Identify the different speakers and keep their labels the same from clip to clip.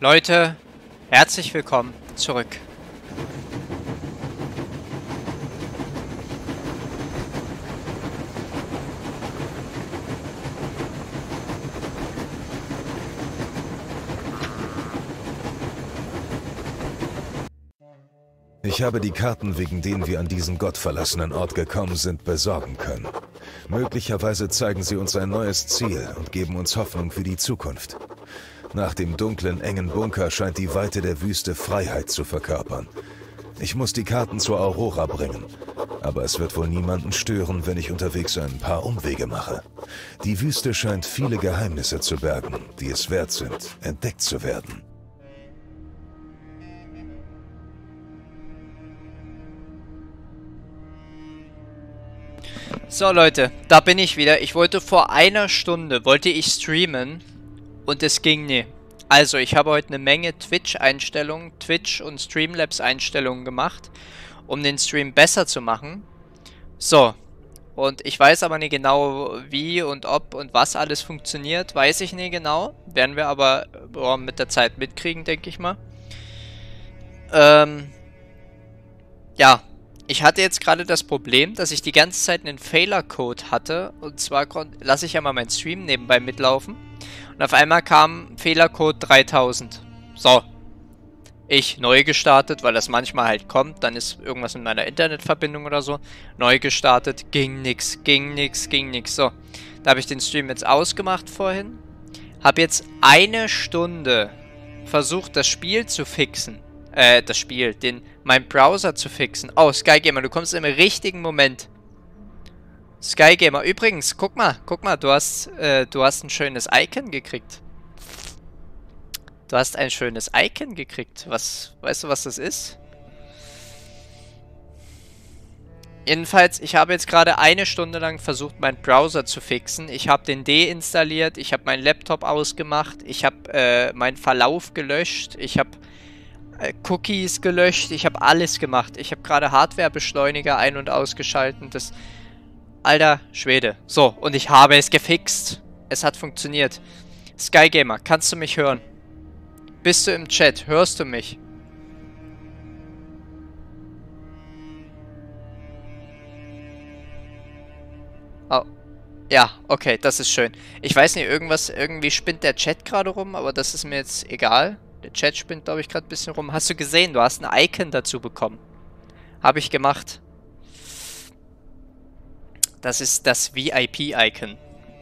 Speaker 1: Leute, herzlich willkommen zurück.
Speaker 2: Ich habe die Karten, wegen denen wir an diesen gottverlassenen Ort gekommen sind, besorgen können. Möglicherweise zeigen sie uns ein neues Ziel und geben uns Hoffnung für die Zukunft. Nach dem dunklen, engen Bunker scheint die Weite der Wüste Freiheit zu verkörpern. Ich muss die Karten zur Aurora bringen, aber es wird wohl niemanden stören, wenn ich unterwegs ein paar Umwege mache. Die Wüste scheint viele Geheimnisse zu bergen, die es wert sind, entdeckt zu werden.
Speaker 1: So Leute, da bin ich wieder. Ich wollte vor einer Stunde, streamen und es ging nie. Also ich habe heute eine Menge Twitch-Einstellungen, Twitch- und Streamlabs-Einstellungen gemacht, um den Stream besser zu machen. So, und ich weiß aber nicht genau, wie und ob und was alles funktioniert, weiß ich nicht genau. Werden wir aber mit der Zeit mitkriegen, denke ich mal. Ja. Ich hatte jetzt gerade das Problem, dass ich die ganze Zeit einen Fehlercode hatte. Und zwar lasse ich ja mal meinen Stream nebenbei mitlaufen. Und auf einmal kam Fehlercode 3000. So. Ich neu gestartet, weil das manchmal halt kommt. Dann ist irgendwas mit meiner Internetverbindung oder so. Neu gestartet. Ging nix. So. Da habe ich den Stream jetzt ausgemacht vorhin. Habe jetzt eine Stunde versucht, das Spiel zu fixen. Mein Browser zu fixen. Oh, Skygamer, du kommst im richtigen Moment. Skygamer, übrigens, guck mal, du hast ein schönes Icon gekriegt. Du hast ein schönes Icon gekriegt. Weißt du, was das ist? Jedenfalls, ich habe jetzt gerade eine Stunde lang versucht, meinen Browser zu fixen. Ich habe den deinstalliert, ich habe meinen Laptop ausgemacht, ich habe meinen Verlauf gelöscht, ich habe Cookies gelöscht, ich habe alles gemacht. Ich habe gerade Hardwarebeschleuniger ein- und ausgeschaltet. Das... Alter Schwede. So, und ich habe es gefixt. Es hat funktioniert. Skygamer, kannst du mich hören? Bist du im Chat? Hörst du mich? Oh. Ja, okay, das ist schön. Ich weiß nicht, irgendwie spinnt der Chat gerade rum, aber das ist mir jetzt egal. Der Chat spinnt, glaube ich, gerade ein bisschen rum. Hast du gesehen? Du hast ein Icon dazu bekommen. Habe ich gemacht. Das ist das VIP-Icon.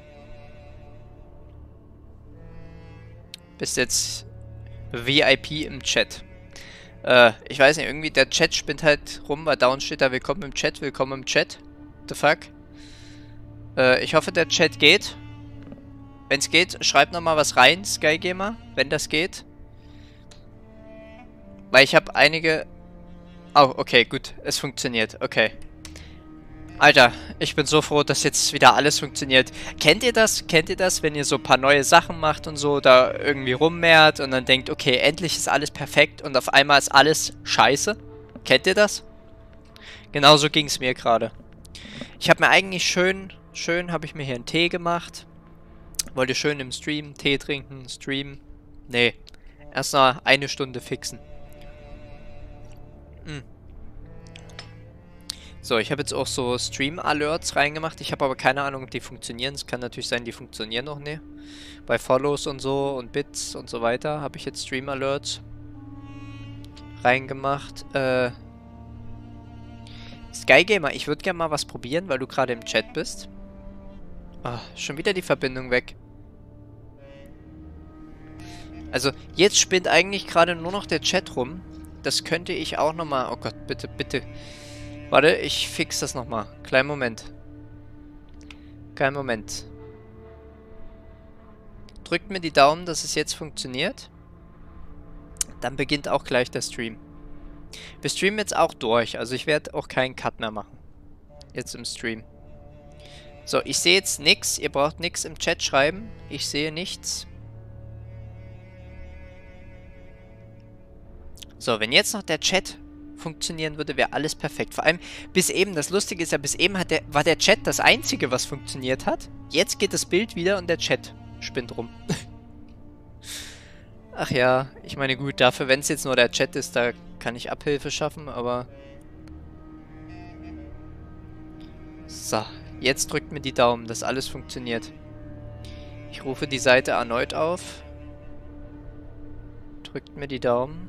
Speaker 1: Bist jetzt VIP im Chat. Ich weiß nicht, irgendwie der Chat spinnt halt rum, weil down steht da willkommen im Chat, willkommen im Chat. What the fuck? Ich hoffe, der Chat geht. Wenn es geht, schreibt nochmal was rein, Skygamer, wenn das geht. Weil ich habe einige... Oh, okay, gut. Es funktioniert. Okay. Alter, ich bin so froh, dass jetzt wieder alles funktioniert. Kennt ihr das? Kennt ihr das, wenn ihr so ein paar neue Sachen macht und so, da irgendwie rummehrt und dann denkt, okay, endlich ist alles perfekt und auf einmal ist alles scheiße? Kennt ihr das? Genauso ging es mir gerade. Ich habe mir eigentlich schön habe ich mir hier einen Tee gemacht. Wollte schön im Stream Tee trinken, streamen. Nee, erst mal eine Stunde fixen. So, ich habe jetzt auch so Stream-Alerts reingemacht. Ich habe aber keine Ahnung, ob die funktionieren. Es kann natürlich sein, die funktionieren noch nicht. Bei Follows und so und Bits und so weiter habe ich jetzt Stream-Alerts reingemacht. Skygamer, ich würde gerne mal was probieren, weil du gerade im Chat bist. Ah, schon wieder die Verbindung weg. Also, jetzt spinnt eigentlich gerade nur noch der Chat rum. Das könnte ich auch nochmal... Oh Gott, bitte, bitte. Warte, ich fix das nochmal. Kleinen Moment. Kein Moment. Drückt mir die Daumen, dass es jetzt funktioniert. Dann beginnt auch gleich der Stream. Wir streamen jetzt auch durch. Also ich werde auch keinen Cut mehr machen. Jetzt im Stream. So, ich sehe jetzt nichts. Ihr braucht nichts im Chat schreiben. Ich sehe nichts. So, wenn jetzt noch der Chat funktionieren würde, wäre alles perfekt. Vor allem bis eben, das Lustige ist ja, bis eben war der Chat das Einzige, was funktioniert hat. Jetzt geht das Bild wieder und der Chat spinnt rum. Ach ja, ich meine gut, dafür, wenn es jetzt nur der Chat ist, da kann ich Abhilfe schaffen, aber... So, jetzt drückt mir die Daumen, dass alles funktioniert. Ich rufe die Seite erneut auf. Drückt mir die Daumen.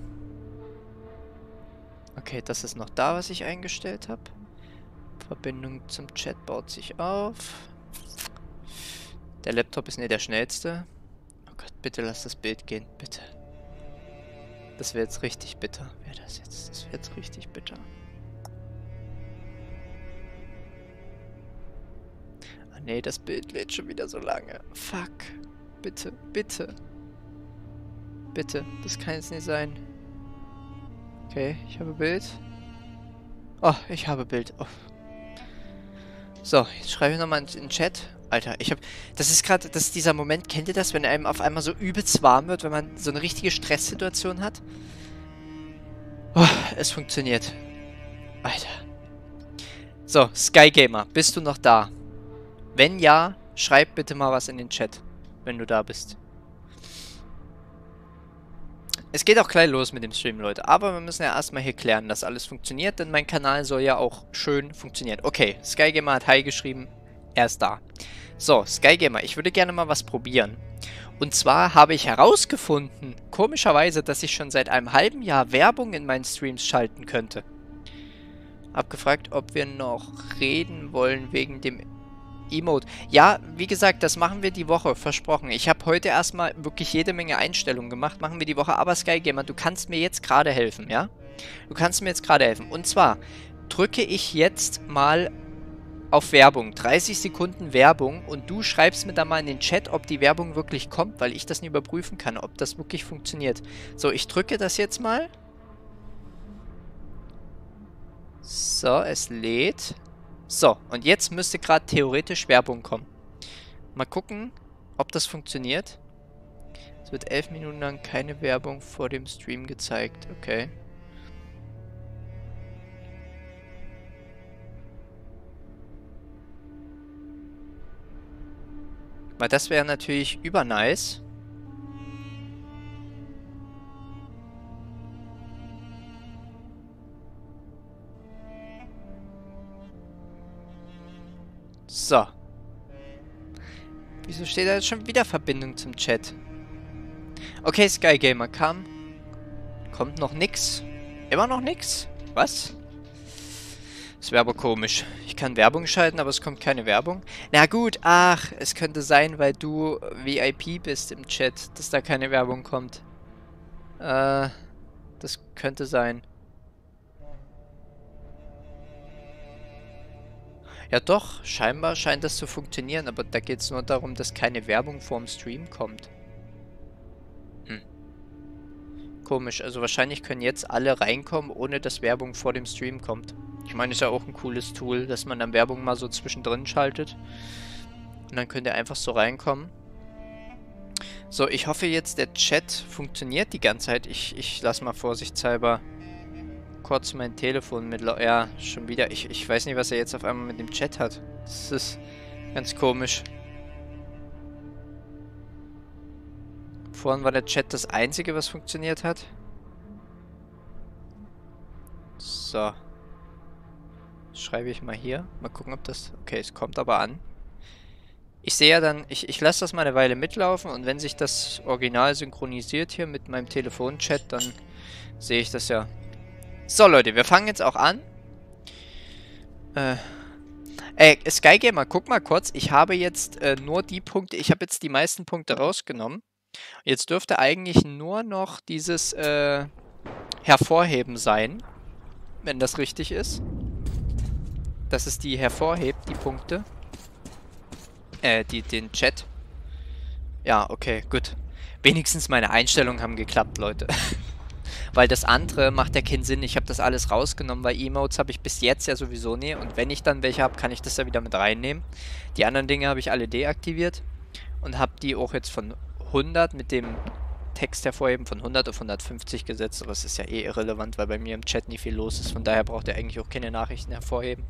Speaker 1: Okay, das ist noch da, was ich eingestellt habe. Verbindung zum Chat baut sich auf. Der Laptop ist nicht der schnellste. Oh Gott, bitte lass das Bild gehen, bitte. Das wäre jetzt richtig bitter. Wäre das jetzt? Das wäre jetzt richtig bitter. Ah nee, das Bild lädt schon wieder so lange. Fuck. Bitte, bitte. Bitte, das kann jetzt nicht sein. Okay, ich habe Bild. Oh, ich habe Bild. Oh. So, jetzt schreibe ich nochmal in den Chat. Alter, ich habe... Das ist gerade... Das ist dieser Moment, kennt ihr das? Wenn einem auf einmal so übelst warm wird, wenn man so eine richtige Stresssituation hat? Oh, es funktioniert. Alter. So, Skygamer, bist du noch da? Wenn ja, schreib bitte mal was in den Chat, wenn du da bist. Es geht auch gleich los mit dem Stream, Leute. Aber wir müssen ja erstmal hier klären, dass alles funktioniert, denn mein Kanal soll ja auch schön funktionieren. Okay, Skygamer hat Hi geschrieben. Er ist da. So, Skygamer, ich würde gerne mal was probieren. Und zwar habe ich herausgefunden, komischerweise, dass ich schon seit einem halben Jahr Werbung in meinen Streams schalten könnte. Hab gefragt, ob wir noch reden wollen wegen dem Emote. Ja, wie gesagt, das machen wir die Woche, versprochen. Ich habe heute erstmal wirklich jede Menge Einstellungen gemacht, machen wir die Woche. Aber Skygamer, du kannst mir jetzt gerade helfen, ja? Du kannst mir jetzt gerade helfen. Und zwar drücke ich jetzt mal auf Werbung. 30 Sekunden Werbung und du schreibst mir da mal in den Chat, ob die Werbung wirklich kommt, weil ich das nicht überprüfen kann, ob das wirklich funktioniert. So, ich drücke das jetzt mal. So, es lädt. So, und jetzt müsste gerade theoretisch Werbung kommen. Mal gucken, ob das funktioniert. Es wird 11 Minuten lang keine Werbung vor dem Stream gezeigt. Okay. Weil das wäre natürlich übernice. So. Wieso steht da jetzt schon wieder Verbindung zum Chat? Okay, Skygamer kam. Kommt noch nix. Immer noch nix? Was? Das wäre aber komisch. Ich kann Werbung schalten, aber es kommt keine Werbung. Na gut, ach, es könnte sein, weil du VIP bist im Chat, dass da keine Werbung kommt. Das könnte sein. Ja doch, scheinbar scheint das zu funktionieren, aber da geht es nur darum, dass keine Werbung vorm Stream kommt. Komisch, also wahrscheinlich können jetzt alle reinkommen, ohne dass Werbung vor dem Stream kommt. Ich meine, ist ja auch ein cooles Tool, dass man dann Werbung mal so zwischendrin schaltet. Und dann könnt ihr einfach so reinkommen. So, ich hoffe jetzt, der Chat funktioniert die ganze Zeit. Ich lasse mal vorsichtshalber kurz mein Telefon mit... Ja, schon wieder. Ich weiß nicht, was er jetzt auf einmal mit dem Chat hat. Das ist ganz komisch. Vorhin war der Chat das Einzige, was funktioniert hat. So. Schreibe ich mal hier. Mal gucken, ob das... Okay, es kommt aber an. Ich sehe ja dann... Ich lasse das mal eine Weile mitlaufen und wenn sich das Original synchronisiert hier mit meinem Telefonchat, dann sehe ich das ja. So, Leute, wir fangen jetzt auch an. Skygamer, guck mal kurz. Ich habe jetzt nur die Punkte... Ich habe jetzt die meisten Punkte rausgenommen. Jetzt dürfte eigentlich nur noch dieses Hervorheben sein, wenn das richtig ist. Dass es die hervorhebt, die Punkte. Den Chat. Ja, okay, gut. Wenigstens meine Einstellungen haben geklappt, Leute. Weil das andere macht ja keinen Sinn. Ich habe das alles rausgenommen, weil Emotes habe ich bis jetzt ja sowieso nie. Und wenn ich dann welche habe, kann ich das ja wieder mit reinnehmen. Die anderen Dinge habe ich alle deaktiviert. Und habe die auch jetzt von 100 mit dem Text hervorheben von 100 auf 150 gesetzt. Aber es ist ja eh irrelevant, weil bei mir im Chat nicht viel los ist. Von daher braucht ihr eigentlich auch keine Nachrichten hervorheben.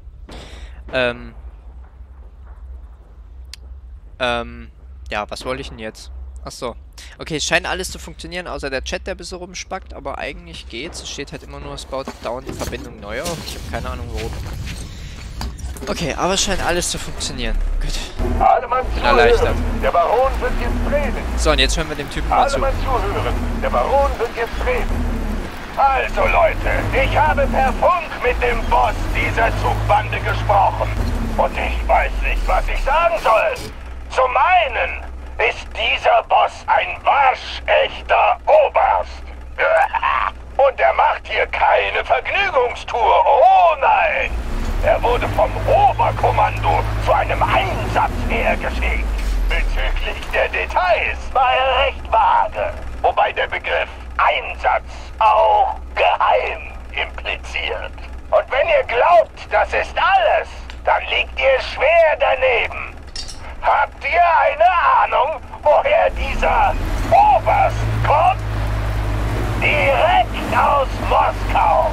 Speaker 1: Ja, was wollte ich denn jetzt? Achso. Okay, es scheint alles zu funktionieren, außer der Chat, der ein bisschen rumspackt, aber eigentlich geht's. Es steht halt immer nur, es baut dauernd die Verbindung neu auf. Ich habe keine Ahnung warum. Okay, aber es scheint alles zu funktionieren. Gut. Bin erleichtert.
Speaker 3: Der Baron wird jetzt reden.
Speaker 1: So, und jetzt hören wir dem Typen mal zu.
Speaker 3: Alle mal zuhören. Der Baron wird jetzt reden. Also Leute, ich habe per Funk mit dem Boss dieser Zugbande gesprochen. Und ich weiß nicht, was ich sagen soll. Zum einen ist dieser Boss ein waschechter Oberst. Und er macht hier keine Vergnügungstour. Oh nein! Er wurde vom Oberkommando zu einem Einsatz hergeschickt. Bezüglich der Details war er recht vage. Wobei der Begriff Einsatz auch geheim impliziert. Und wenn ihr glaubt, das ist alles, dann liegt ihr schwer daneben. Habt ihr eine Ahnung, woher dieser Oberst kommt? Direkt aus Moskau.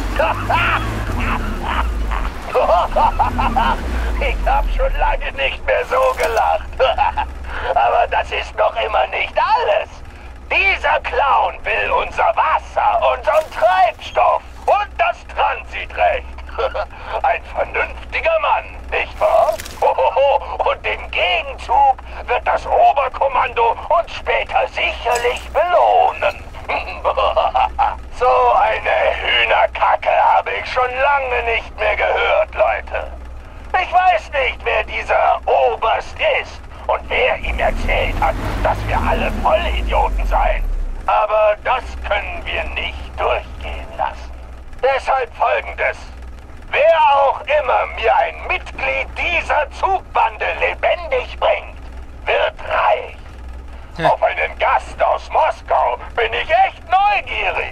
Speaker 3: Ich hab schon lange nicht mehr so gelacht. Aber das ist noch immer nicht alles. Dieser Clown will unser Wasser, unseren Treibstoff und das Transitrecht. Ein vernünftiger Mann, nicht wahr? Und im Gegenzug wird das Oberkommando uns später sicherlich belohnen. So eine Hühnerkacke habe ich schon lange nicht mehr gehört, Leute. Ich weiß nicht, wer dieser Oberst ist und wer ihm erzählt hat, dass wir alle Vollidioten seien. Aber das können wir nicht durchgehen lassen. Deshalb Folgendes. Wer auch immer mir ein Mitglied dieser Zugbande lebendig bringt, wird reich. Auf einen Gast aus Moskau bin ich echt neugierig.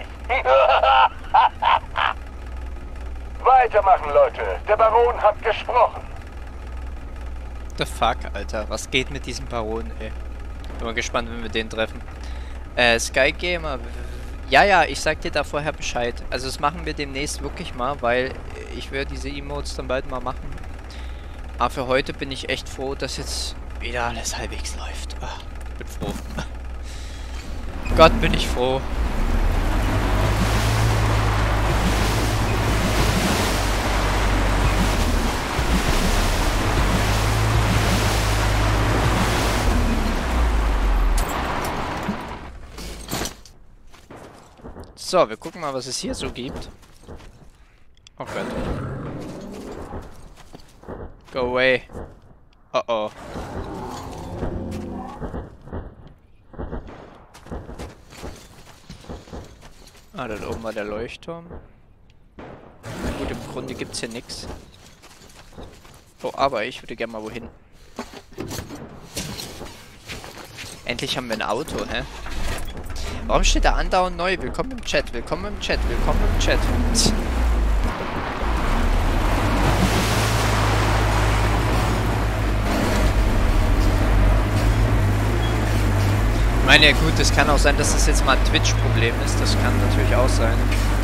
Speaker 3: Weitermachen, Leute. Der Baron hat gesprochen.
Speaker 1: The fuck, Alter. Was geht mit diesem Baron, ey? Bin mal gespannt, wenn wir den treffen. Sky Gamer. Ja, ich sag dir da vorher Bescheid. Also das machen wir demnächst wirklich mal, weil ich werde diese Emotes dann bald mal machen. Aber für heute bin ich echt froh, dass jetzt wieder alles halbwegs läuft. Ach, bin froh. Gott, bin ich froh. So, wir gucken mal, was es hier so gibt. Oh Gott. Go away. Oh oh. Ah, da oben war der Leuchtturm. Na gut, im Grunde gibt's hier nichts. Oh, aber ich würde gerne mal wohin. Endlich haben wir ein Auto, hä? Warum steht da andauernd neu? Willkommen im Chat, willkommen im Chat, willkommen im Chat. Ich meine, ja gut, es kann auch sein, dass das jetzt mal ein Twitch-Problem ist. Das kann natürlich auch sein.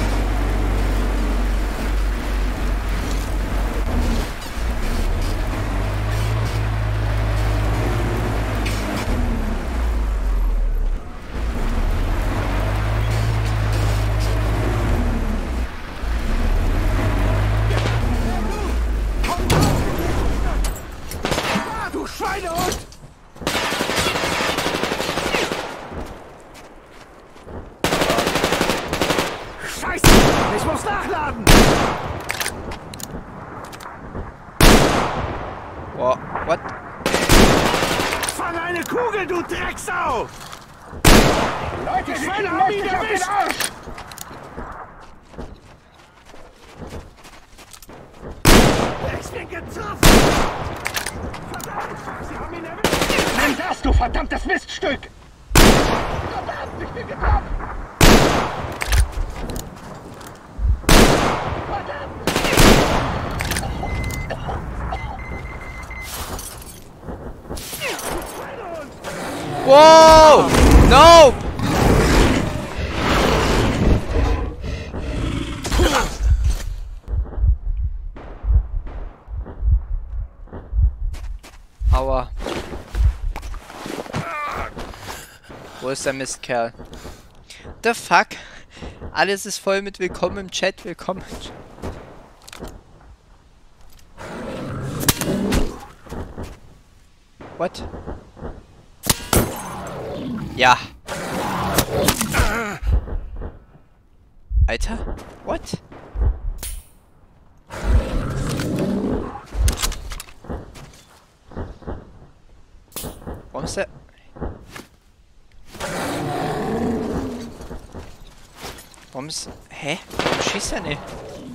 Speaker 3: Ich muss nachladen!
Speaker 1: Boah, what?
Speaker 3: Fang eine Kugel, du Drecksau! Leute, die Schweine haben ihn erwischt! Ich bin getroffen! Verdammt, sie haben ihn erwischt! Nimm das, du verdammtes Miststück! Verdammt, ich bin getroffen!
Speaker 1: Wow! No! Aua. Wo ist der Mistkerl? The fuck? Alles ist voll mit Willkommen im Chat, willkommen im Chat. What? Ja. Alter? What? Warum ist der... Warum ist... Hä? Warum schießt er nicht?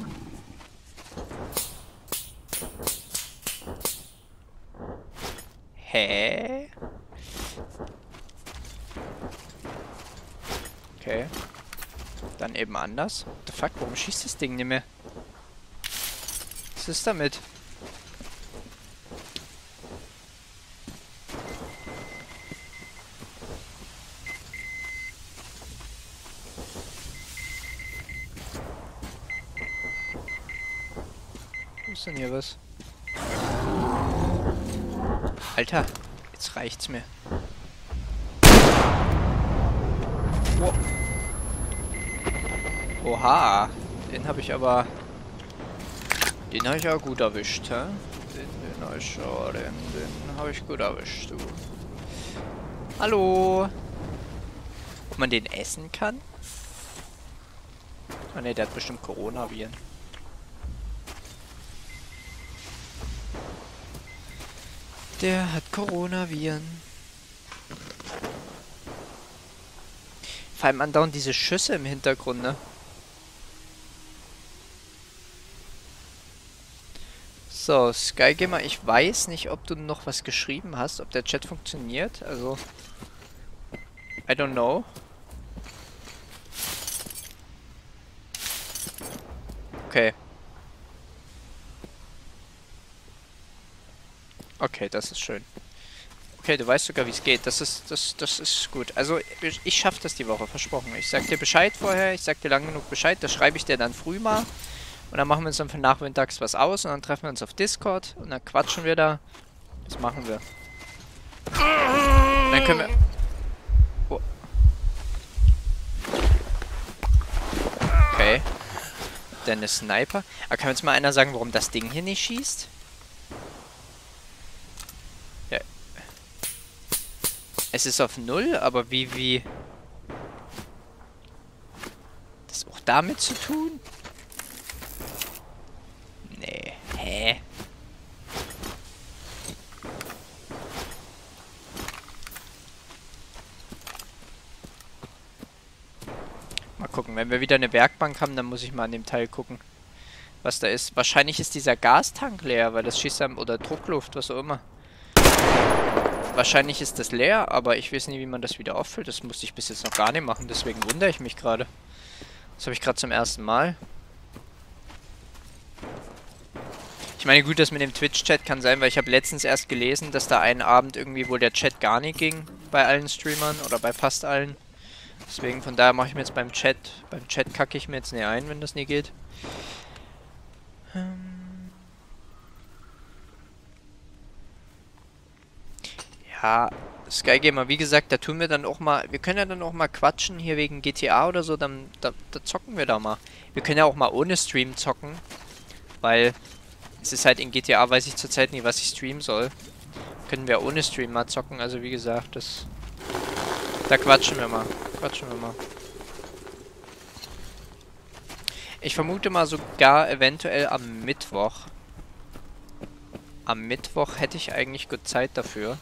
Speaker 1: Hä? Okay. Dann eben anders. What the fuck? Warum schießt das Ding nicht mehr? Was ist damit? Wo ist denn hier was? Alter, jetzt reicht's mir. Wow. Oha, den habe ich aber gut erwischt, hä? Den habe ich gut erwischt, du. Hallo? Ob man den essen kann? Ah ne, der hat bestimmt Coronaviren. Der hat Coronaviren. Vor allem andauernd diese Schüsse im Hintergrund, ne? So, Skygamer, ich weiß nicht, ob du noch was geschrieben hast, ob der Chat funktioniert, also... I don't know. Okay. Okay, das ist schön. Okay, du weißt sogar, wie es geht. Das ist gut. Also, ich schaffe das die Woche, versprochen. Ich sag dir Bescheid vorher, ich sag dir lang genug Bescheid, das schreibe ich dir dann früh mal. Und dann machen wir uns dann für nachmittags was aus und dann treffen wir uns auf Discord und dann quatschen wir da. Das machen wir. Und dann können wir... Oh. Okay. Dann eine Sniper. Aber kann mir jetzt mal einer sagen, warum das Ding hier nicht schießt? Ja. Es ist auf 0, aber wie... Das auch damit zu tun? Nee. Hä? Mal gucken, wenn wir wieder eine Werkbank haben, dann muss ich mal an dem Teil gucken, was da ist. Wahrscheinlich ist dieser Gastank leer, weil das schießt dann... Oder Druckluft, was auch immer. Wahrscheinlich ist das leer, aber ich weiß nicht, wie man das wieder auffüllt. Das musste ich bis jetzt noch gar nicht machen, deswegen wundere ich mich gerade. Das habe ich gerade zum ersten Mal. Ich meine, gut, das mit dem Twitch-Chat kann sein, weil ich habe letztens erst gelesen, dass da einen Abend irgendwie wohl der Chat gar nicht ging bei allen Streamern oder bei fast allen. Deswegen, von daher mache ich mir jetzt beim Chat kacke ich mir jetzt nicht ein, wenn das nie geht. Ja, Skygamer, wie gesagt, da tun wir dann auch mal, wir können ja dann auch mal quatschen hier wegen GTA oder so, dann da zocken wir da mal. Wir können ja auch mal ohne Stream zocken, weil es ist halt in GTA, weiß ich zurzeit nie, was ich streamen soll. Können wir ohne Stream mal zocken, also wie gesagt, da quatschen wir mal. Ich vermute mal sogar eventuell am Mittwoch. Am Mittwoch hätte ich eigentlich gut Zeit dafür.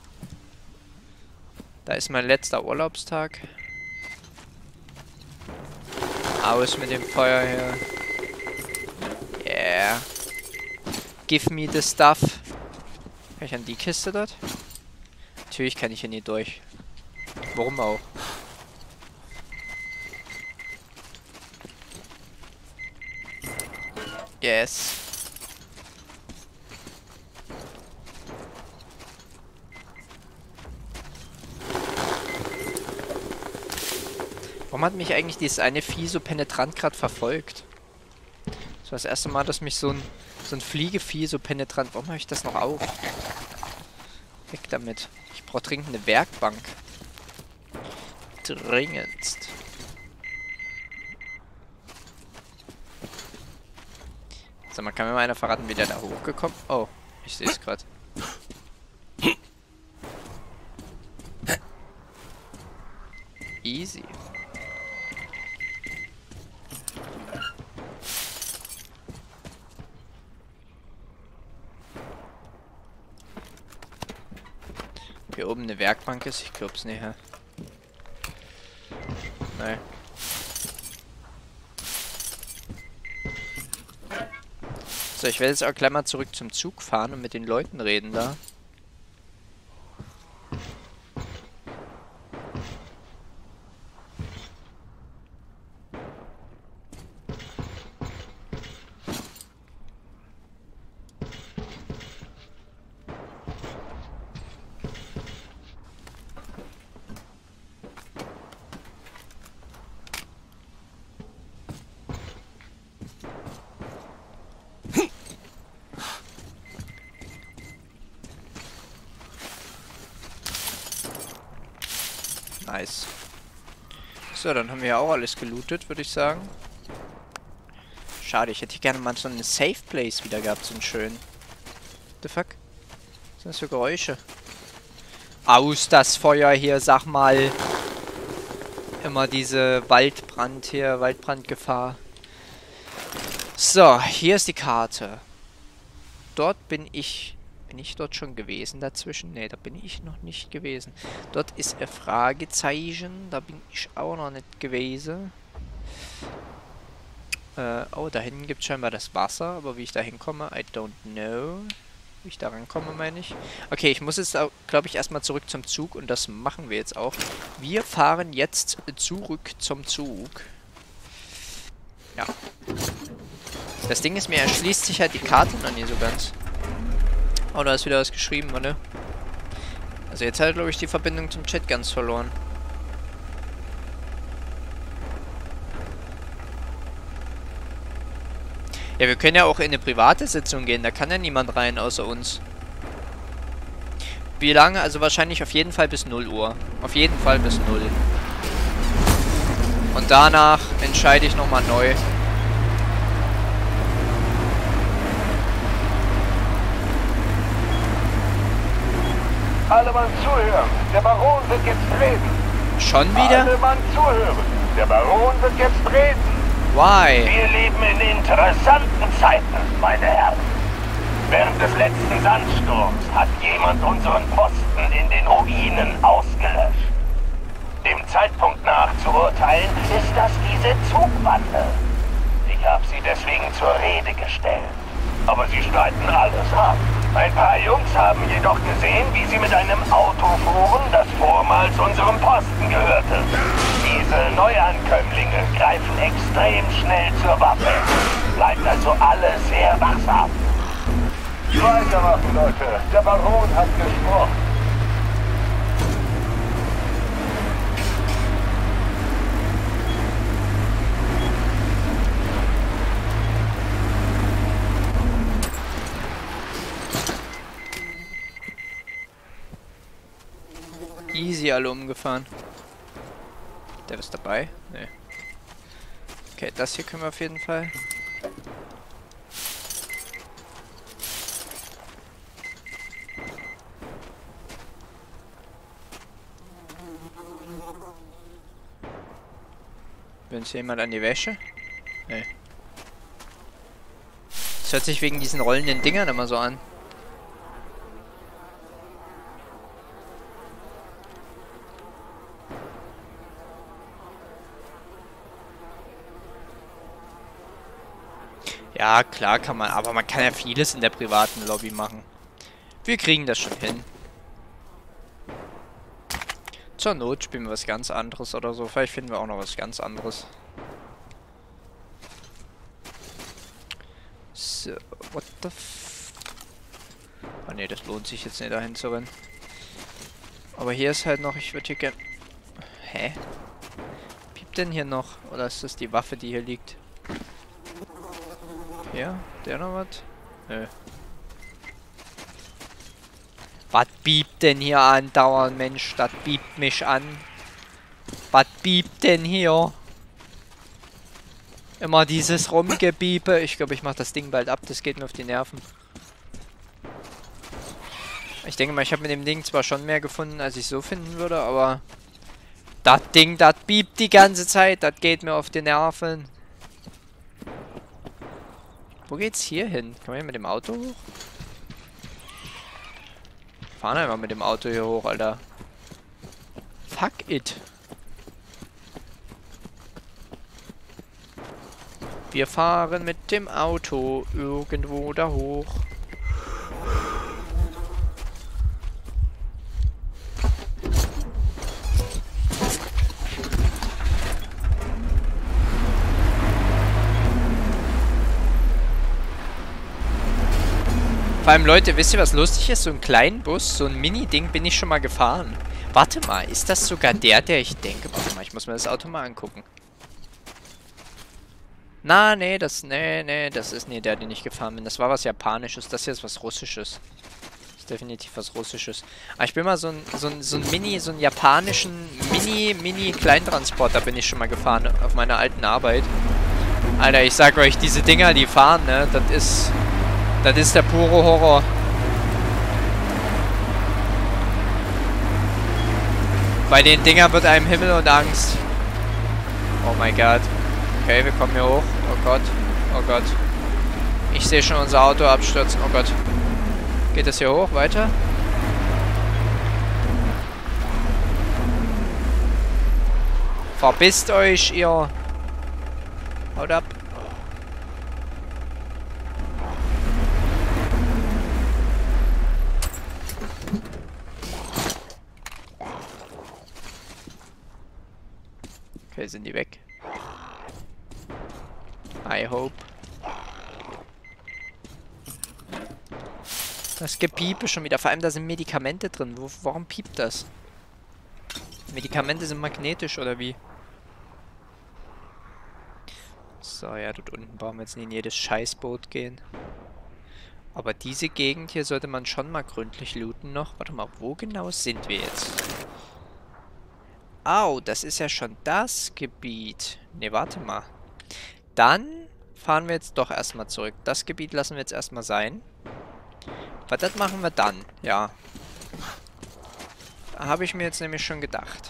Speaker 1: Da ist mein letzter Urlaubstag. Aus mit dem Feuer hier. Yeah. Give me the stuff. Kann ich an die Kiste dort? Natürlich kann ich hier nie durch. Warum auch? Yes. Warum hat mich eigentlich dieses eine Vieh so penetrant gerade verfolgt? Das war das erste Mal, dass mich so ein Fliegevieh so penetrant... Warum habe ich das noch auf? Weg damit. Ich brauche dringend eine Werkbank. dringendst. Sag mal, kann mir mal einer verraten, wie der da hochgekommen ist? Oh, ich sehe es gerade. Easy. Hier oben eine Werkbank ist, ich glaub's nicht, hä? Nein. So, ich werde jetzt auch gleich mal zurück zum Zug fahren und mit den Leuten reden da. Nice. So, dann haben wir ja auch alles gelootet, würde ich sagen. Schade, ich hätte hier gerne mal so eine Safe Place wieder gehabt, so einen schönen. What the fuck? Was sind das für Geräusche? Aus das Feuer hier, sag mal. Immer diese Waldbrand hier, Waldbrandgefahr. So, hier ist die Karte. Dort bin ich... Bin ich dort schon gewesen dazwischen? Ne, da bin ich noch nicht gewesen. Dort ist ein Fragezeichen. Da bin ich auch noch nicht gewesen. Oh, da hinten gibt es scheinbar das Wasser. Aber wie ich da hinkomme, I don't know. Wie ich da rankomme, meine ich. Okay, ich muss jetzt, glaube ich, erstmal zurück zum Zug. Und das machen wir jetzt auch. Wir fahren jetzt zurück zum Zug. Ja. Das Ding ist, mir erschließt sich halt die Karte noch nie so ganz. Oh, da ist wieder was geschrieben, warte. Also jetzt hat er, glaube ich, die Verbindung zum Chat ganz verloren. Ja, wir können ja auch in eine private Sitzung gehen. Da kann ja niemand rein, außer uns. Wie lange? Also wahrscheinlich auf jeden Fall bis 0 Uhr. Auf jeden Fall bis 0. Und danach entscheide ich nochmal neu.
Speaker 3: Alle Mann zuhören. Der Baron wird jetzt reden.
Speaker 1: Schon wieder?
Speaker 3: Alle Mann zuhören. Der Baron wird jetzt reden.
Speaker 1: Why?
Speaker 3: Wir leben in interessanten Zeiten, meine Herren. Während des letzten Sandsturms hat jemand unseren Posten in den Ruinen ausgelöscht. Dem Zeitpunkt nach zu urteilen, ist das diese Zugwande. Ich habe sie deswegen zur Rede gestellt. Aber sie streiten alles ab. Ein paar Jungs haben jedoch gesehen, wie sie mit einem Auto fuhren, das vormals unserem Posten gehörte. Diese Neuankömmlinge greifen extrem schnell zur Waffe. Bleibt also alle sehr wachsam. Weitermachen, Leute. Der Baron hat gesprochen.
Speaker 1: Easy alle umgefahren. Der ist dabei? Nee. Okay, das hier können wir auf jeden Fall. Will uns jemand an die Wäsche? Nee. Das hört sich wegen diesen rollenden Dingern immer so an. Ja, klar kann man, aber man kann ja vieles in der privaten Lobby machen. Wir kriegen das schon hin. Zur Not spielen wir was ganz anderes oder so. Vielleicht finden wir auch noch was ganz anderes. So, what the f... Oh ne, das lohnt sich jetzt nicht dahin zu rennen. Aber hier ist halt noch, ich würde hier gerne... Hä? Piept denn hier noch? Oder ist das die Waffe, die hier liegt? Ja, der noch was? Nö. Was biebt denn hier andauernd, Mensch? Das biebt mich an. Was biebt denn hier? Immer dieses Rumgebiepe. Ich glaube, ich mache das Ding bald ab. Das geht mir auf die Nerven. Ich denke mal, ich habe mit dem Ding zwar schon mehr gefunden, als ich so finden würde, aber... Das Ding, das biebt die ganze Zeit. Das geht mir auf die Nerven. Wo geht's hier hin? Kann man hier mit dem Auto hoch? Fahren einfach mit dem Auto hier hoch, Alter. Fuck it. Wir fahren mit dem Auto irgendwo da hoch. Vor allem, Leute, wisst ihr, was lustig ist? So einen kleinen Bus, so ein Mini-Ding bin ich schon mal gefahren. Warte mal, ist das sogar der ich denke? Warte mal, ich muss mir das Auto mal angucken. Na, nee, das ist nie der, den ich gefahren bin. Das war was Japanisches. Das hier ist was Russisches. Das ist definitiv was Russisches. Aber ich bin mal so einen japanischen Mini-Kleintransporter bin ich schon mal gefahren auf meiner alten Arbeit. Alter, ich sag euch, diese Dinger, die fahren, ne, das ist der pure Horror. Bei den Dingern wird einem Himmel und Angst. Oh mein Gott. Okay, wir kommen hier hoch. Oh Gott. Oh Gott. Ich sehe schon unser Auto abstürzen. Oh Gott. Geht das hier hoch? Weiter? Verbisst euch, ihr. Haut ab. Okay, sind die weg? I hope. Das Gepiepe schon wieder. Vor allem, da sind Medikamente drin. Warum piept das? Medikamente sind magnetisch, oder wie? So, ja, dort unten brauchen wir jetzt nicht in jedes Scheißboot gehen. Aber diese Gegend hier sollte man schon mal gründlich looten noch. Warte mal, wo genau sind wir jetzt? Au, das ist ja schon das Gebiet. Ne, warte mal. Dann fahren wir jetzt doch erstmal zurück. Das Gebiet lassen wir jetzt erstmal sein. Aber das machen wir dann, ja. Da habe ich mir jetzt nämlich schon gedacht.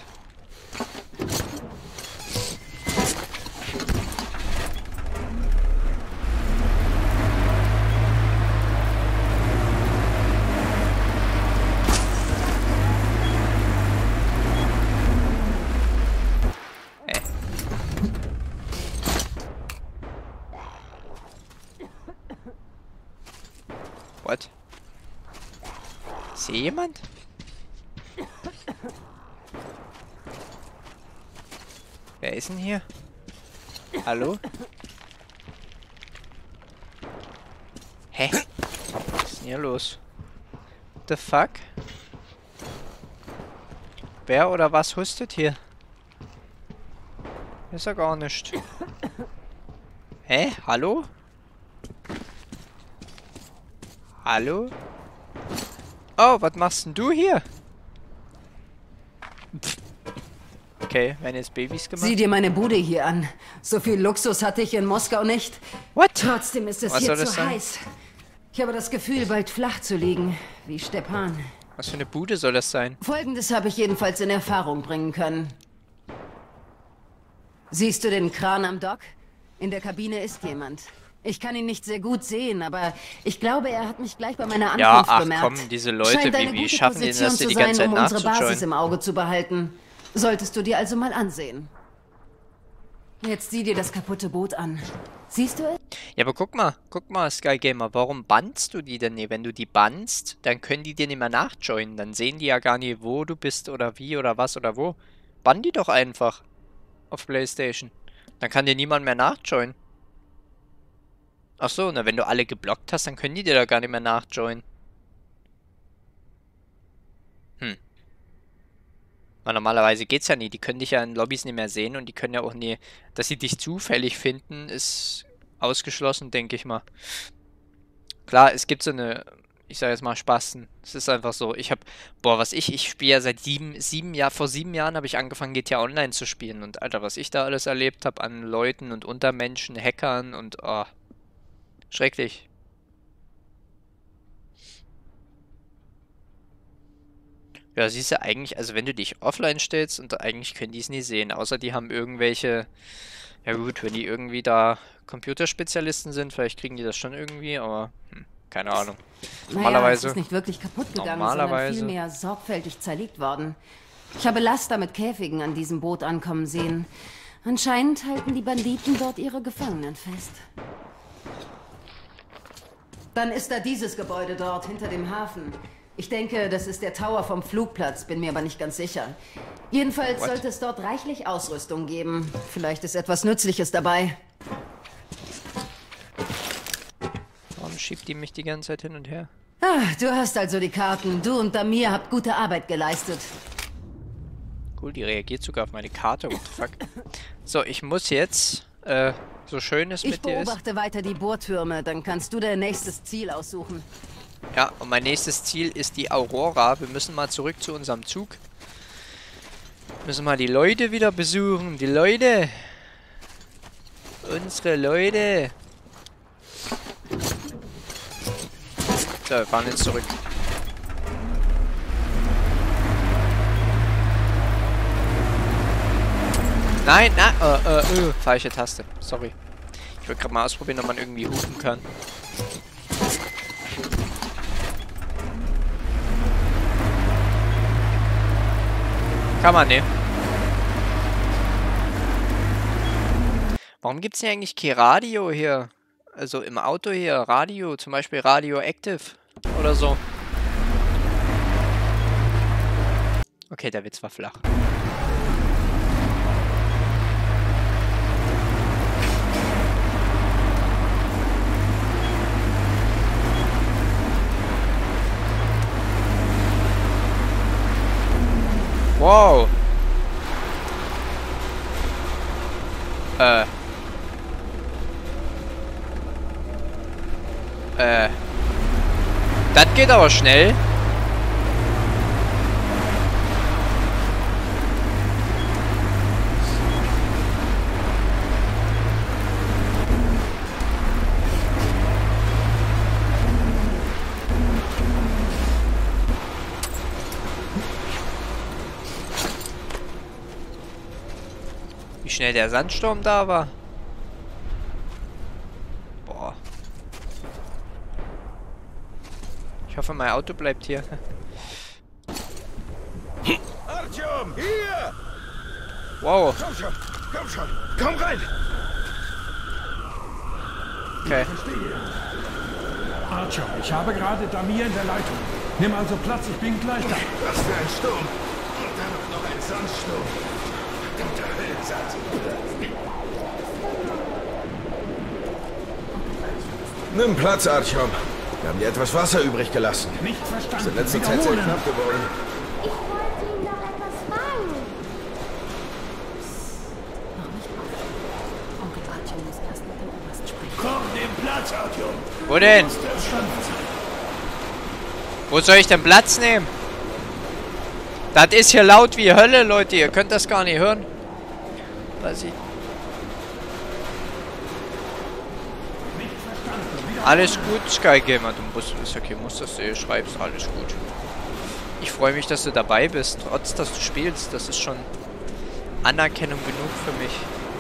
Speaker 1: What? Ist hier jemand? Wer ist denn hier? Hallo? Hä? Was ist denn hier los? What the fuck? Wer oder was hustet hier? Ist ja gar nicht. Hä? Hallo? Hallo? Oh, was machst denn du hier? Pff. Okay, werden jetzt Babys gemacht?
Speaker 4: Sieh dir meine Bude hier an. So viel Luxus hatte ich in Moskau nicht.
Speaker 1: What?
Speaker 4: Trotzdem ist es
Speaker 1: Was
Speaker 4: hier
Speaker 1: soll das
Speaker 4: zu
Speaker 1: sein?
Speaker 4: heiß. Ich habe das Gefühl, bald flach zu liegen, wie Stepan.
Speaker 1: Was für eine Bude soll das sein?
Speaker 4: Folgendes habe ich jedenfalls in Erfahrung bringen können. Siehst du den Kran am Dock? In der Kabine ist jemand. Ich kann ihn nicht sehr gut sehen, aber ich glaube, er hat mich gleich bei meiner
Speaker 1: Ja,
Speaker 4: Ankunft
Speaker 1: ach
Speaker 4: bemerkt.
Speaker 1: komm, diese Leute,
Speaker 4: Scheint eine
Speaker 1: wie
Speaker 4: gute
Speaker 1: schaffen die
Speaker 4: Position
Speaker 1: das, dir
Speaker 4: zu
Speaker 1: die ganze
Speaker 4: sein,
Speaker 1: Zeit
Speaker 4: um unsere Basis
Speaker 1: nachzujoinen?
Speaker 4: im Auge zu behalten. Solltest du dir also mal ansehen. Jetzt sieh dir das kaputte Boot an. Siehst du es?
Speaker 1: Ja, aber guck mal, Sky Gamer, warum bannst du die denn nicht? Wenn du die bannst, dann können die dir nicht mehr nachjoinen. Dann sehen die ja gar nicht, wo du bist oder wie oder was oder wo. Bann die doch einfach auf PlayStation. Dann kann dir niemand mehr nachjoinen. Ach so, na wenn du alle geblockt hast, dann können die dir da gar nicht mehr nachjoinen. Weil normalerweise geht's ja nie. Die können dich ja in Lobbys nicht mehr sehen und die können ja auch nie... Dass sie dich zufällig finden, ist ausgeschlossen, denke ich mal. Klar, es gibt so eine... Ich sage jetzt mal Spasten. Es ist einfach so. Ich habe, boah, ich spiele ja seit vor 7 Jahren habe ich angefangen, GTA Online zu spielen. Und Alter, was ich da alles erlebt habe an Leuten und Untermenschen, Hackern und, oh, schrecklich. Ja, siehst du eigentlich, also wenn du dich offline stellst, und eigentlich können die es nie sehen, außer die haben irgendwelche, ja gut, wenn die irgendwie da Computerspezialisten sind, vielleicht kriegen die das schon irgendwie, aber keine Ahnung.
Speaker 4: Normalerweise es ist nicht wirklich kaputt gegangen, sondern vielmehr sorgfältig zerlegt worden. Ich habe Laster mit Käfigen an diesem Boot ankommen sehen. Anscheinend halten die Banditen dort ihre Gefangenen fest. Dann ist da dieses Gebäude dort, hinter dem Hafen. Ich denke, das ist der Tower vom Flugplatz, bin mir aber nicht ganz sicher. Jedenfalls sollte es dort reichlich Ausrüstung geben. Vielleicht ist etwas Nützliches dabei.
Speaker 1: Warum schiebt die mich die ganze Zeit hin und her?
Speaker 4: Ah, du hast also die Karten. Du und Damir habt gute Arbeit geleistet.
Speaker 1: Cool, die reagiert sogar auf meine Karte. What the fuck? So, ich muss jetzt, so schön es mit dir ist.
Speaker 4: Ich beobachte weiter die Bohrtürme, dann kannst du dein nächstes Ziel aussuchen.
Speaker 1: Ja, und mein nächstes Ziel ist die Aurora. Wir müssen mal zurück zu unserem Zug. Müssen mal die Leute wieder besuchen. Die Leute. Unsere Leute. So, wir fahren jetzt zurück. Nein, nein, falsche Taste. Sorry. Ich wollte gerade mal ausprobieren, ob man irgendwie hupen kann. Kann man, ne? Warum gibt's denn eigentlich kein Radio hier? Also im Auto hier, Radio, zum Beispiel Radioactive oder so. Okay, der Witz war flach. Wow. Das geht aber schnell. Wie schnell der Sandsturm da war. Boah. Ich hoffe, mein Auto bleibt hier.
Speaker 3: Artyom, hier!
Speaker 1: Wow.
Speaker 3: Komm schon, komm rein!
Speaker 1: Okay.
Speaker 5: Artyom, ich habe gerade Damir in der Leitung. Nimm also Platz, ich bin gleich da.
Speaker 3: Was für ein Sturm! Und dann noch ein Sandsturm. Verdammter Hölzert. Nimm Platz, Artyom. Wir haben dir etwas Wasser übrig gelassen.
Speaker 5: Nicht verstanden.
Speaker 3: Ist in letzter Zeit sehr knapp geworden.
Speaker 6: Ich wollte ihm doch etwas fragen.
Speaker 4: Noch nicht aufstehen. Onkel Artyom muss erst mit dem Oberst sprechen.
Speaker 3: Komm, nimm Platz, Artyom.
Speaker 1: Wo denn? Wo soll ich denn Platz nehmen? Das ist hier laut wie Hölle, Leute. Ihr könnt das gar nicht hören. Was ich... Alles gut, Sky Gamer. Du musst, ist okay, musst das du schreibst, alles gut. Ich freue mich, dass du dabei bist, trotz dass du spielst. Das ist schon Anerkennung genug für mich.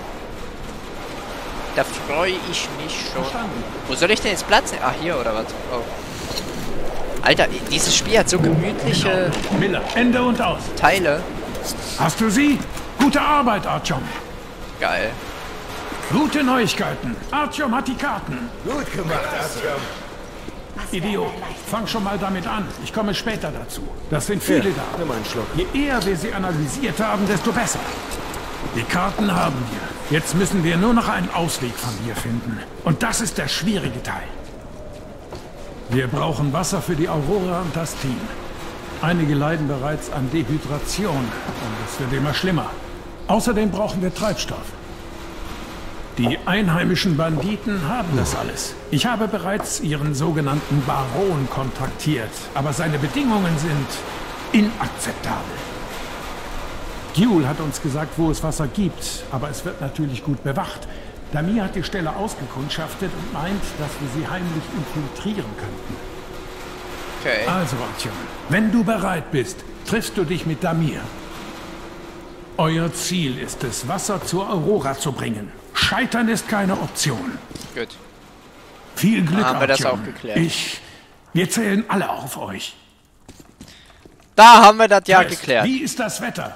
Speaker 1: Da freue ich mich schon. Wo soll ich denn jetzt Platz nehmen? Ah, hier oder was? Oh. Alter, dieses Spiel hat so gemütliche
Speaker 5: Miller, Ende und aus.
Speaker 1: Teile.
Speaker 5: Hast du sie? Gute Arbeit, Artyom.
Speaker 1: Geil.
Speaker 5: Gute Neuigkeiten. Artyom hat die Karten.
Speaker 3: Gut gemacht, Artyom.
Speaker 5: Idiot, fang schon mal damit an. Ich komme später dazu. Das sind viele da.
Speaker 3: Nimm einen Schluck.
Speaker 5: Je eher wir sie analysiert haben, desto besser. Die Karten haben wir. Jetzt müssen wir nur noch einen Ausweg von hier finden. Und das ist der schwierige Teil. Wir brauchen Wasser für die Aurora und das Team. Einige leiden bereits an Dehydration und es wird immer schlimmer. Außerdem brauchen wir Treibstoff. Die einheimischen Banditen haben das alles. Ich habe bereits ihren sogenannten Baron kontaktiert, aber seine Bedingungen sind inakzeptabel. Gjul hat uns gesagt, wo es Wasser gibt, aber es wird natürlich gut bewacht. Damir hat die Stelle ausgekundschaftet und meint, dass wir sie heimlich infiltrieren könnten.
Speaker 1: Okay.
Speaker 5: Also, Artyom, wenn du bereit bist, triffst du dich mit Damir. Euer Ziel ist es, Wasser zur Aurora zu bringen. Scheitern ist keine Option.
Speaker 1: Gut.
Speaker 5: Viel Glück,
Speaker 1: haben wir das
Speaker 5: Artyom.
Speaker 1: auch geklärt.
Speaker 5: Wir zählen alle auf euch.
Speaker 1: Da haben wir das ja
Speaker 5: Tess,
Speaker 1: geklärt.
Speaker 5: Wie ist das Wetter?